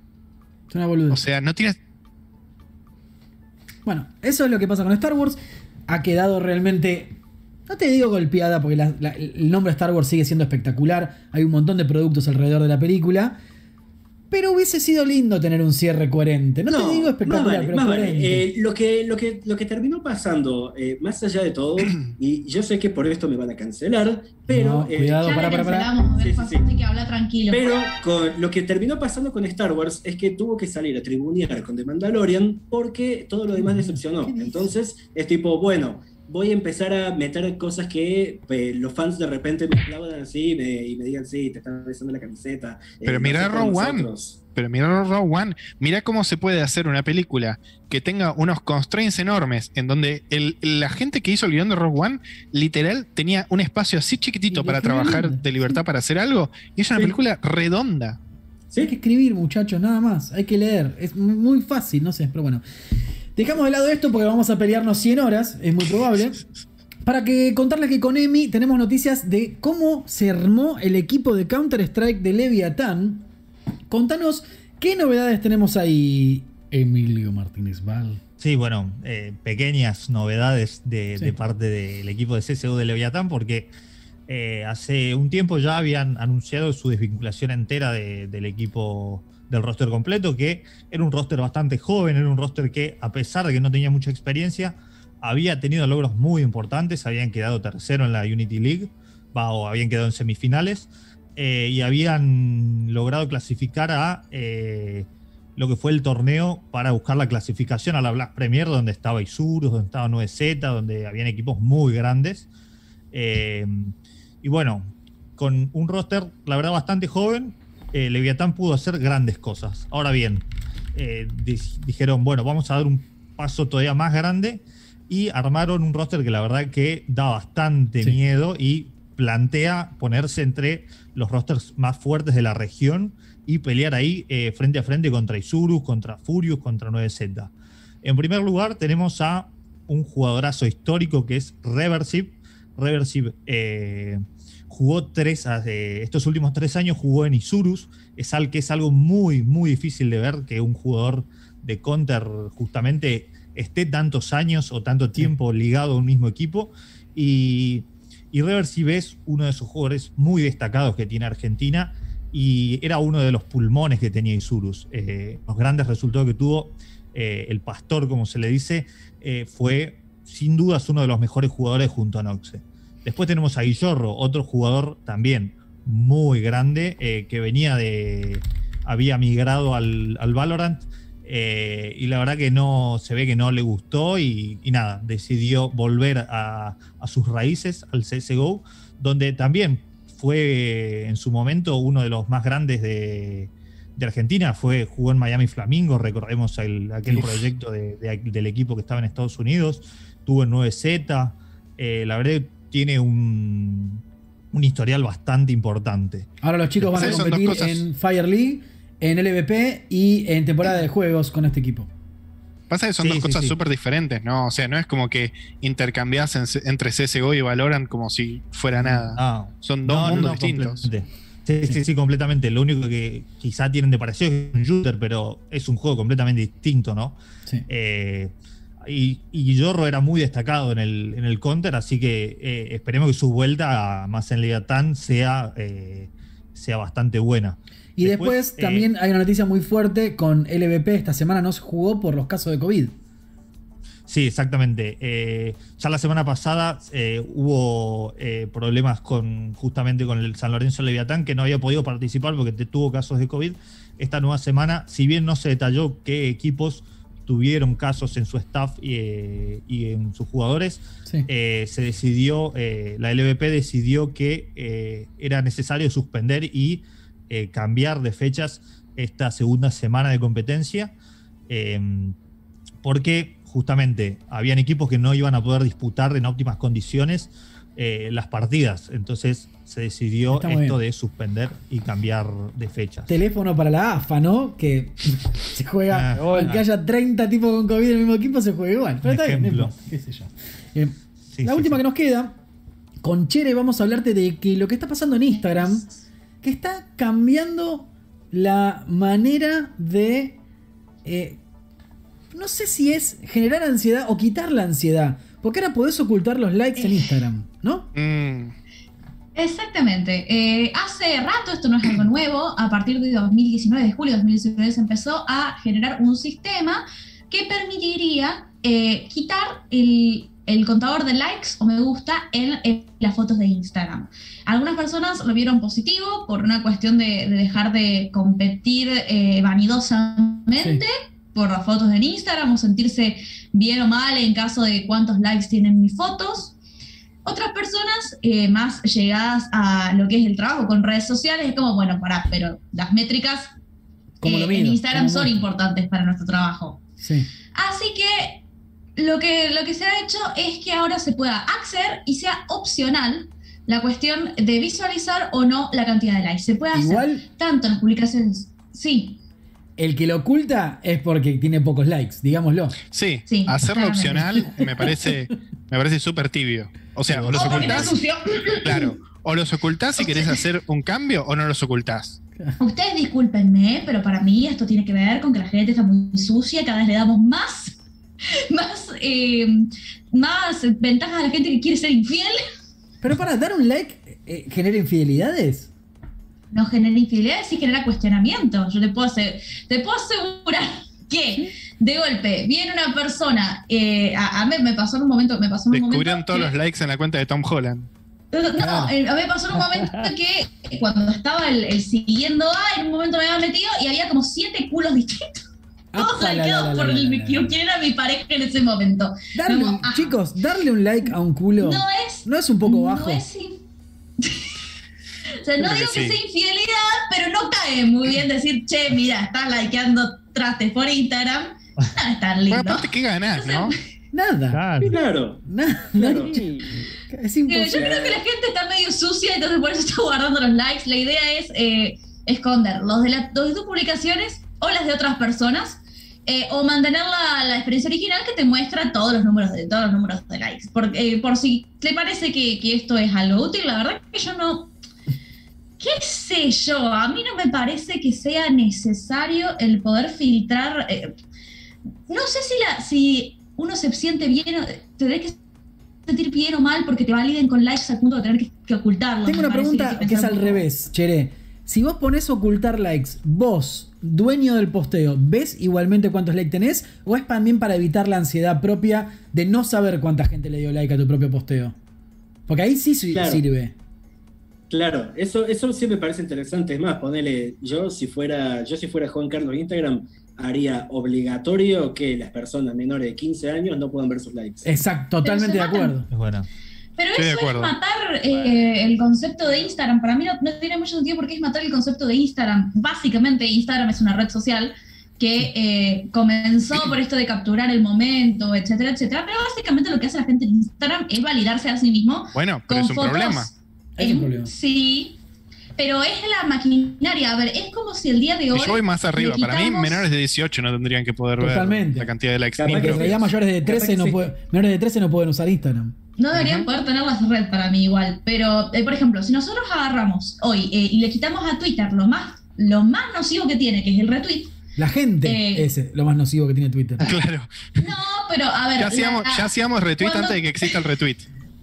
Es una boludez. O sea, no tienes... Bueno, eso es lo que pasa con Star Wars. Ha quedado realmente no te digo golpeada, porque la, la, el nombre Star Wars sigue siendo espectacular. Hay un montón de productos alrededor de la película. Pero hubiese sido lindo tener un cierre coherente. No, no te digo espectacular, más vale, pero más coherente. Vale. Eh, lo, que, lo, que, lo que terminó pasando, eh, más allá de todo, y yo sé que por esto me van a cancelar, pero... No, cuidado, ya para, le para, para. cancelamos, a ver, Sí, sí, sí. que habla tranquilo. Pero con, lo que terminó pasando con Star Wars es que tuvo que salir a tribunear con The Mandalorian porque todo lo demás decepcionó. Entonces es tipo, bueno, voy a empezar a meter cosas que eh, los fans de repente me aplaudan así y me, y me digan, sí, te están besando la camiseta. Pero eh, mirá no sé Rogue por One. nosotros. Pero mirá Rogue One. Mirá cómo se puede hacer una película que tenga unos constraints enormes, en donde el, la gente que hizo el guión de Rogue One, literal, tenía un espacio así chiquitito Y para escribir, trabajar de libertad sí. para hacer algo. Y es una Sí. película redonda. Hay que escribir, muchachos, nada más. Hay que leer. Es muy fácil, no sé, pero bueno. Dejamos de lado esto porque vamos a pelearnos cien horas, es muy probable. Para que contarles que con Emi tenemos noticias de cómo se armó el equipo de Counter-Strike de Leviatán. Contanos qué novedades tenemos ahí, Emilio Martínez Val. Sí, bueno, eh, pequeñas novedades de, Sí. de parte del equipo de C S G O de Leviatán, porque eh, hace un tiempo ya habían anunciado su desvinculación entera de- del equipo del roster completo, que era un roster bastante joven, era un roster que, a pesar de que no tenía mucha experiencia, había tenido logros muy importantes, habían quedado tercero en la Unity League, va, o habían quedado en semifinales, eh, y habían logrado clasificar a eh, lo que fue el torneo para buscar la clasificación a la Blast Premier, donde estaba Isurus, donde estaba nueve Z, donde habían equipos muy grandes. Eh, y bueno, con un roster, la verdad, bastante joven, eh, Leviatán pudo hacer grandes cosas. Ahora bien, eh, di- dijeron, bueno, vamos a dar un paso todavía más grande, y armaron un roster que la verdad que da bastante Sí. miedo y plantea ponerse entre los rosters más fuertes de la región y pelear ahí eh, frente a frente contra Isurus, contra Furious, contra nueve Z. En primer lugar tenemos a un jugadorazo histórico que es Reversive. Reversive eh, jugó tres, eh, estos últimos tres años jugó en Isurus. Es, al, que es algo muy, muy difícil de ver que un jugador de Counter justamente esté tantos años o tanto tiempo ligado a un mismo equipo. Y, y Reversive es uno de esos jugadores muy destacados que tiene Argentina y era uno de los pulmones que tenía Isurus. Eh, los grandes resultados que tuvo, eh, el pastor, como se le dice, eh, fue sin dudas uno de los mejores jugadores junto a Noxe. Después tenemos a Guillorro, otro jugador también muy grande, eh, que venía de. Había migrado al, al Valorant. Eh, y la verdad que no se ve que no le gustó y, y nada, decidió volver a, a sus raíces, al C S G O, donde también fue en su momento uno de los más grandes de, de Argentina. Fue, jugó en Miami Flamingo, recordemos el, aquel Uf. proyecto de, de, del equipo que estaba en Estados Unidos, tuvo en nueve Z, eh, la verdad que tiene un, un historial bastante importante. Ahora los chicos van a Sí, son dos competir cosas. en Fire League, en L V P y en temporada de juegos con este equipo. Pasa que son Sí, dos sí, cosas sí. súper diferentes, ¿no? O sea, no es como que intercambias en- entre C S G O y Valorant como si fuera nada. Ah, Son dos no, no, mundos no, distintos. completamente. Sí, sí, sí, completamente. Lo único que quizá tienen de parecido es un shooter, pero es un juego completamente distinto, ¿no? Sí. Eh, y, y Guillorro era muy destacado en el, en el Counter, así que eh, esperemos que su vuelta a más en Leviatán sea, eh, sea bastante buena. Y después, Después, eh, también hay una noticia muy fuerte con L V P. Esta semana no se jugó por los casos de COVID. Sí, exactamente. Eh, ya la semana pasada eh, hubo eh, problemas con justamente con el San Lorenzo Leviatán, que no había podido participar porque te- tuvo casos de COVID. Esta nueva semana, si bien no se detalló qué equipos tuvieron casos en su staff y, eh, y en sus jugadores, Sí. eh, se decidió, eh, la L V P decidió que eh, era necesario suspender y eh, cambiar de fechas esta segunda semana de competencia, eh, porque justamente habían equipos que no iban a poder disputar en óptimas condiciones eh, las partidas. Entonces se decidió Está muy esto bien. de suspender y cambiar de fechas. Teléfono para la A F A, ¿no? Que se juega, Ah, aunque haya treinta tipos con COVID en el mismo equipo, se juega igual. Pero Un está bien, no ejemplo. importa, qué sé yo. Eh, Sí, la sí, última sí. que nos queda, con Chere vamos a hablarte de que lo que está pasando en Instagram, que está cambiando la manera de, eh, no sé si es generar ansiedad o quitar la ansiedad. Porque ahora podés ocultar los likes en Instagram, ¿no? Mm. Exactamente. Eh, hace rato, esto no es algo nuevo, a partir de dos mil diecinueve, de julio de dos mil diecinueve, se empezó a generar un sistema que permitiría eh, quitar el, el contador de likes o me gusta en, en las fotos de Instagram. Algunas personas lo vieron positivo por una cuestión de, de dejar de competir eh, vanidosamente sí. por las fotos en Instagram o sentirse bien o mal en caso de cuántos likes tienen mis fotos. Otras personas eh, más llegadas a lo que es el trabajo con redes sociales es como, bueno, pará, pero las métricas eh, en Instagram son importantes para nuestro trabajo. Sí. Así que lo, que lo que se ha hecho es que ahora se pueda acceder y sea opcional la cuestión de visualizar o no la cantidad de likes. Se puede hacer Igual, tanto en las publicaciones. Sí. El que lo oculta es porque tiene pocos likes, digámoslo. Sí, sí hacerlo opcional me parece me parece súper tibio. O sea, o los ocultás. Claro, o los ocultás si querés hacer un cambio o no los ocultás. Ustedes discúlpenme, pero para mí esto tiene que ver con que la gente está muy sucia, cada vez le damos más, más, eh, más ventajas a la gente que quiere ser infiel. Pero para dar un like, eh, ¿genera infidelidades? No genera infidelidades, sí genera cuestionamiento. Yo te puedo, hacer, te puedo asegurar que de golpe viene una persona, eh, a, a mí me pasó en un momento, me pasó en un Descubrieron momento todos que, los likes en la cuenta de Tom Holland. No, no eh, a mí me pasó en un momento que cuando estaba el, el siguiendo A, en un momento me había metido y había como siete culos distintos. Todos likeados por el, quién era mi pareja en ese momento. Darle, como, ah, chicos, darle un like a un culo no es, no es un poco bajo. No es O sea, no Creo digo que, que sí. sea infidelidad, pero no cae muy bien decir, che, mira, estás likeando trastes por Instagram. No es tan lindo. Bueno, aparte, ¿qué ganás, no? Nada. Claro. Claro. Nada. claro. Es imposible. Yo creo que la gente está medio sucia, entonces por eso está guardando los likes. La idea es eh, esconder los de, la, los de tus publicaciones o las de otras personas. Eh, o mantener la, la experiencia original que te muestra todos los números de, todos los números de likes. Por, eh, por si te parece que, que esto es algo útil, la verdad que yo no... ¿Qué sé yo? A mí no me parece que sea necesario el poder filtrar. Eh, no sé si, la, si uno se siente bien, tendré que sentir bien o mal porque te validen con likes al punto de tener que, que ocultarlo. Tengo una pregunta que, que es al revés, Cheré. Si vos ponés ocultar likes, vos, dueño del posteo, ¿ves igualmente cuántos likes tenés? ¿O es también para evitar la ansiedad propia de no saber cuánta gente le dio like a tu propio posteo? Porque ahí sí claro. sirve. Claro, eso, eso sí me parece interesante. Es más, ponele, yo si fuera, yo si fuera Juan Carlos Instagram, haría obligatorio que las personas menores de quince años no puedan ver sus likes. Exacto, totalmente de acuerdo. Es buena. Pero eso es matar eh, el concepto de Instagram. Para mí no, no tiene mucho sentido porque es matar el concepto de Instagram. Básicamente Instagram es una red social que eh, comenzó por esto de capturar el momento, etcétera, etcétera. Pero básicamente lo que hace la gente en Instagram es validarse a sí mismo. Bueno, pero con es un fotos, problema. Es un problema. Sí, pero es la maquinaria. A ver, es como si el día de hoy... Yo voy más arriba. Para mí, menores de dieciocho no tendrían que poder Totalmente. ver la cantidad de likes. Porque en realidad mayores de trece no, puede, menores de trece no pueden usar Instagram. No deberían uh-huh. poder tener la red para mí igual. Pero, eh, por ejemplo, si nosotros agarramos hoy eh, y le quitamos a Twitter lo más, lo más nocivo que tiene, que es el retweet. La gente eh, es lo más nocivo que tiene Twitter. Claro. No, pero a ver... Ya hacíamos, la, ya hacíamos retweet cuando, antes de que exista el retweet.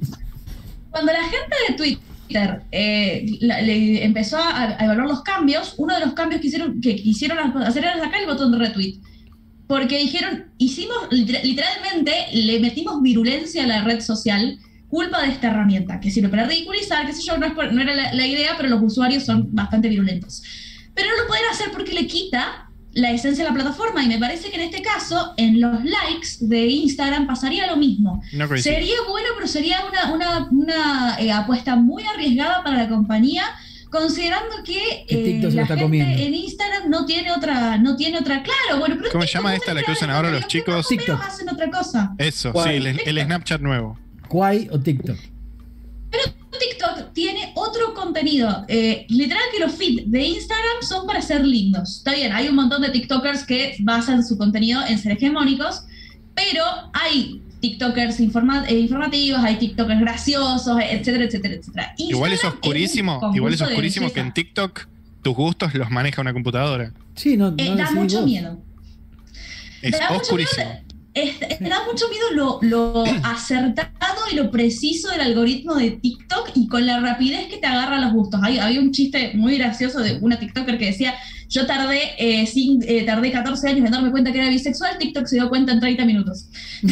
Cuando la gente de Twitter eh, la, le empezó a, a evaluar los cambios, uno de los cambios que hicieron, que quisieron hacer era sacar el botón de retweet. Porque dijeron, hicimos, literalmente, le metimos virulencia a la red social, culpa de esta herramienta, que sirve para ridiculizar, qué sé yo, no, es por, no era la, la idea, pero los usuarios son bastante virulentos. Pero no lo pueden hacer porque le quita la esencia de la plataforma, y me parece que en este caso, en los likes de Instagram pasaría lo mismo. No sería bueno, pero sería una, una, una eh, apuesta muy arriesgada para la compañía, considerando que eh, la gente comiendo. en Instagram no tiene otra, no tiene otra, claro, bueno, pero ¿cómo se llama esta la que usan ahora los chicos? TikTok. Hacen otra cosa. Eso, sí, el, el Snapchat nuevo. Kwai o TikTok. Pero TikTok tiene otro contenido. Eh, literal que los feeds de Instagram son para ser lindos. Está bien, hay un montón de TikTokers que basan su contenido en ser hegemónicos, pero hay TikTokers informa eh, informativos, hay TikTokers graciosos, etcétera, etcétera, etcétera. Instagram igual es oscurísimo, es igual es oscurísimo que en TikTok tus gustos los maneja una computadora. Sí, no, no eh, da mucho vos. miedo. Es da oscurísimo. Mucho miedo. es, me da mucho miedo lo, lo acertado y lo preciso del algoritmo de TikTok y con la rapidez que te agarra los gustos. Hay, había un chiste muy gracioso de una TikToker que decía, yo tardé, eh, sin, eh, tardé catorce años en darme cuenta que era bisexual, TikTok se dio cuenta en treinta minutos.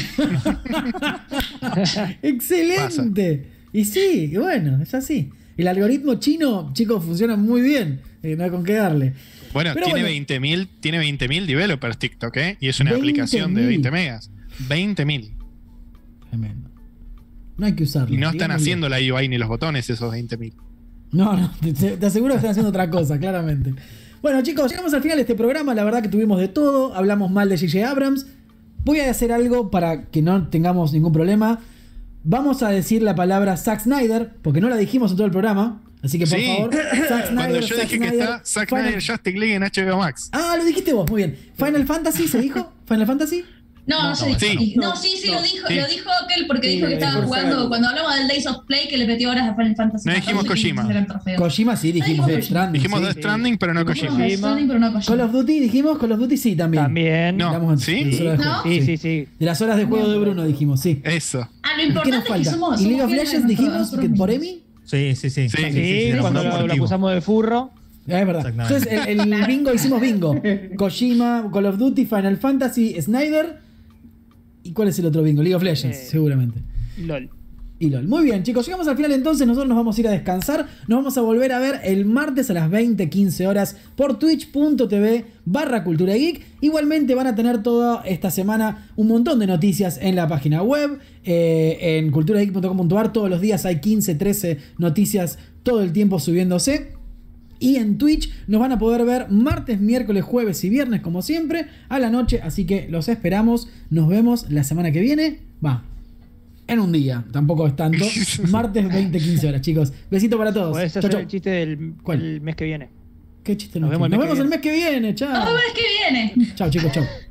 ¡Excelente! Pasa. Y sí, bueno, es así. El algoritmo chino, chicos, funciona muy bien. Eh, no hay con qué darle. Bueno, Pero tiene bueno. veinte mil tiene veinte mil developers TikTok, ¿eh? Y es una aplicación de veinte megas. veinte mil. Tremendo. No hay que usarlo. Y no están Digámoslo. haciendo la U I ni los botones esos veinte mil. No, no, te, te aseguro que están haciendo otra cosa, claramente. Bueno, chicos, llegamos al final de este programa. La verdad que tuvimos de todo. Hablamos mal de J J Abrams. Voy a hacer algo para que no tengamos ningún problema. Vamos a decir la palabra Zack Snyder, porque no la dijimos en todo el programa. Así que por Sí. favor, Zack Snyder, Cuando yo Zack dije Snyder, que está Zack Final- Snyder Justice League en H B O Max. Ah, lo dijiste vos, muy bien. ¿Final Fantasy se dijo? ¿Final Fantasy? No, no, No, se no, dijo. sí. No, sí, sí, lo dijo, Sí. lo dijo aquel porque Sí, dijo que lo estaba dijo. jugando, cuando hablamos del Days of Play, que le metió horas a Final Fantasy. No dijimos catorce, que Kojima. era el trofeo. Kojima sí, dijimos Ah, Death dijimos Stranding. Dijimos sí. Death Stranding, pero no Dijimos Kojima. Death Stranding, pero no Kojima. Call of Duty dijimos, Call of Duty sí también. También. No. Hablamos ¿Sí? de las horas de ¿No? juego, Sí, sí, sí. De las horas de juego de Bruno dijimos, sí. Eso. Ah, lo ¿Y qué importante nos es que falta? somos. ¿Y League of somos fieles Legends a dijimos nuestros que por mismos. Emi? Sí, sí, sí. Sí, Sí, era cuando muy lo, lo deportivo. acusamos de furro. Ah, es verdad. Exactamente. Entonces, el, el bingo hicimos bingo. Kojima, Call of Duty, Final Fantasy, Snyder. ¿Y cuál es el otro bingo? League of Legends, Eh. seguramente. LOL. Y LOL. Muy bien, chicos, llegamos al final entonces. Nosotros nos vamos a ir a descansar. Nos vamos a volver a ver el martes a las veinte quince horas por twitch.tv barra Cultura Geek. Igualmente van a tener toda esta semana un montón de noticias en la página web. Eh, en culturageek punto com punto ar todos los días hay quince, trece noticias todo el tiempo subiéndose. Y en Twitch nos van a poder ver martes, miércoles, jueves y viernes, como siempre, a la noche. Así que los esperamos. Nos vemos la semana que viene. Va. En un día, tampoco es tanto. Martes veinte quince horas, chicos. Besito para todos. Podés Chau, hacer chau. el chiste del ¿Cuál? el mes que viene. ¿Qué chiste? Nos Nos vemos el Nos mes que vemos el mes que viene. Chao. Nos vemos el mes que viene. Chao, chicos, chao.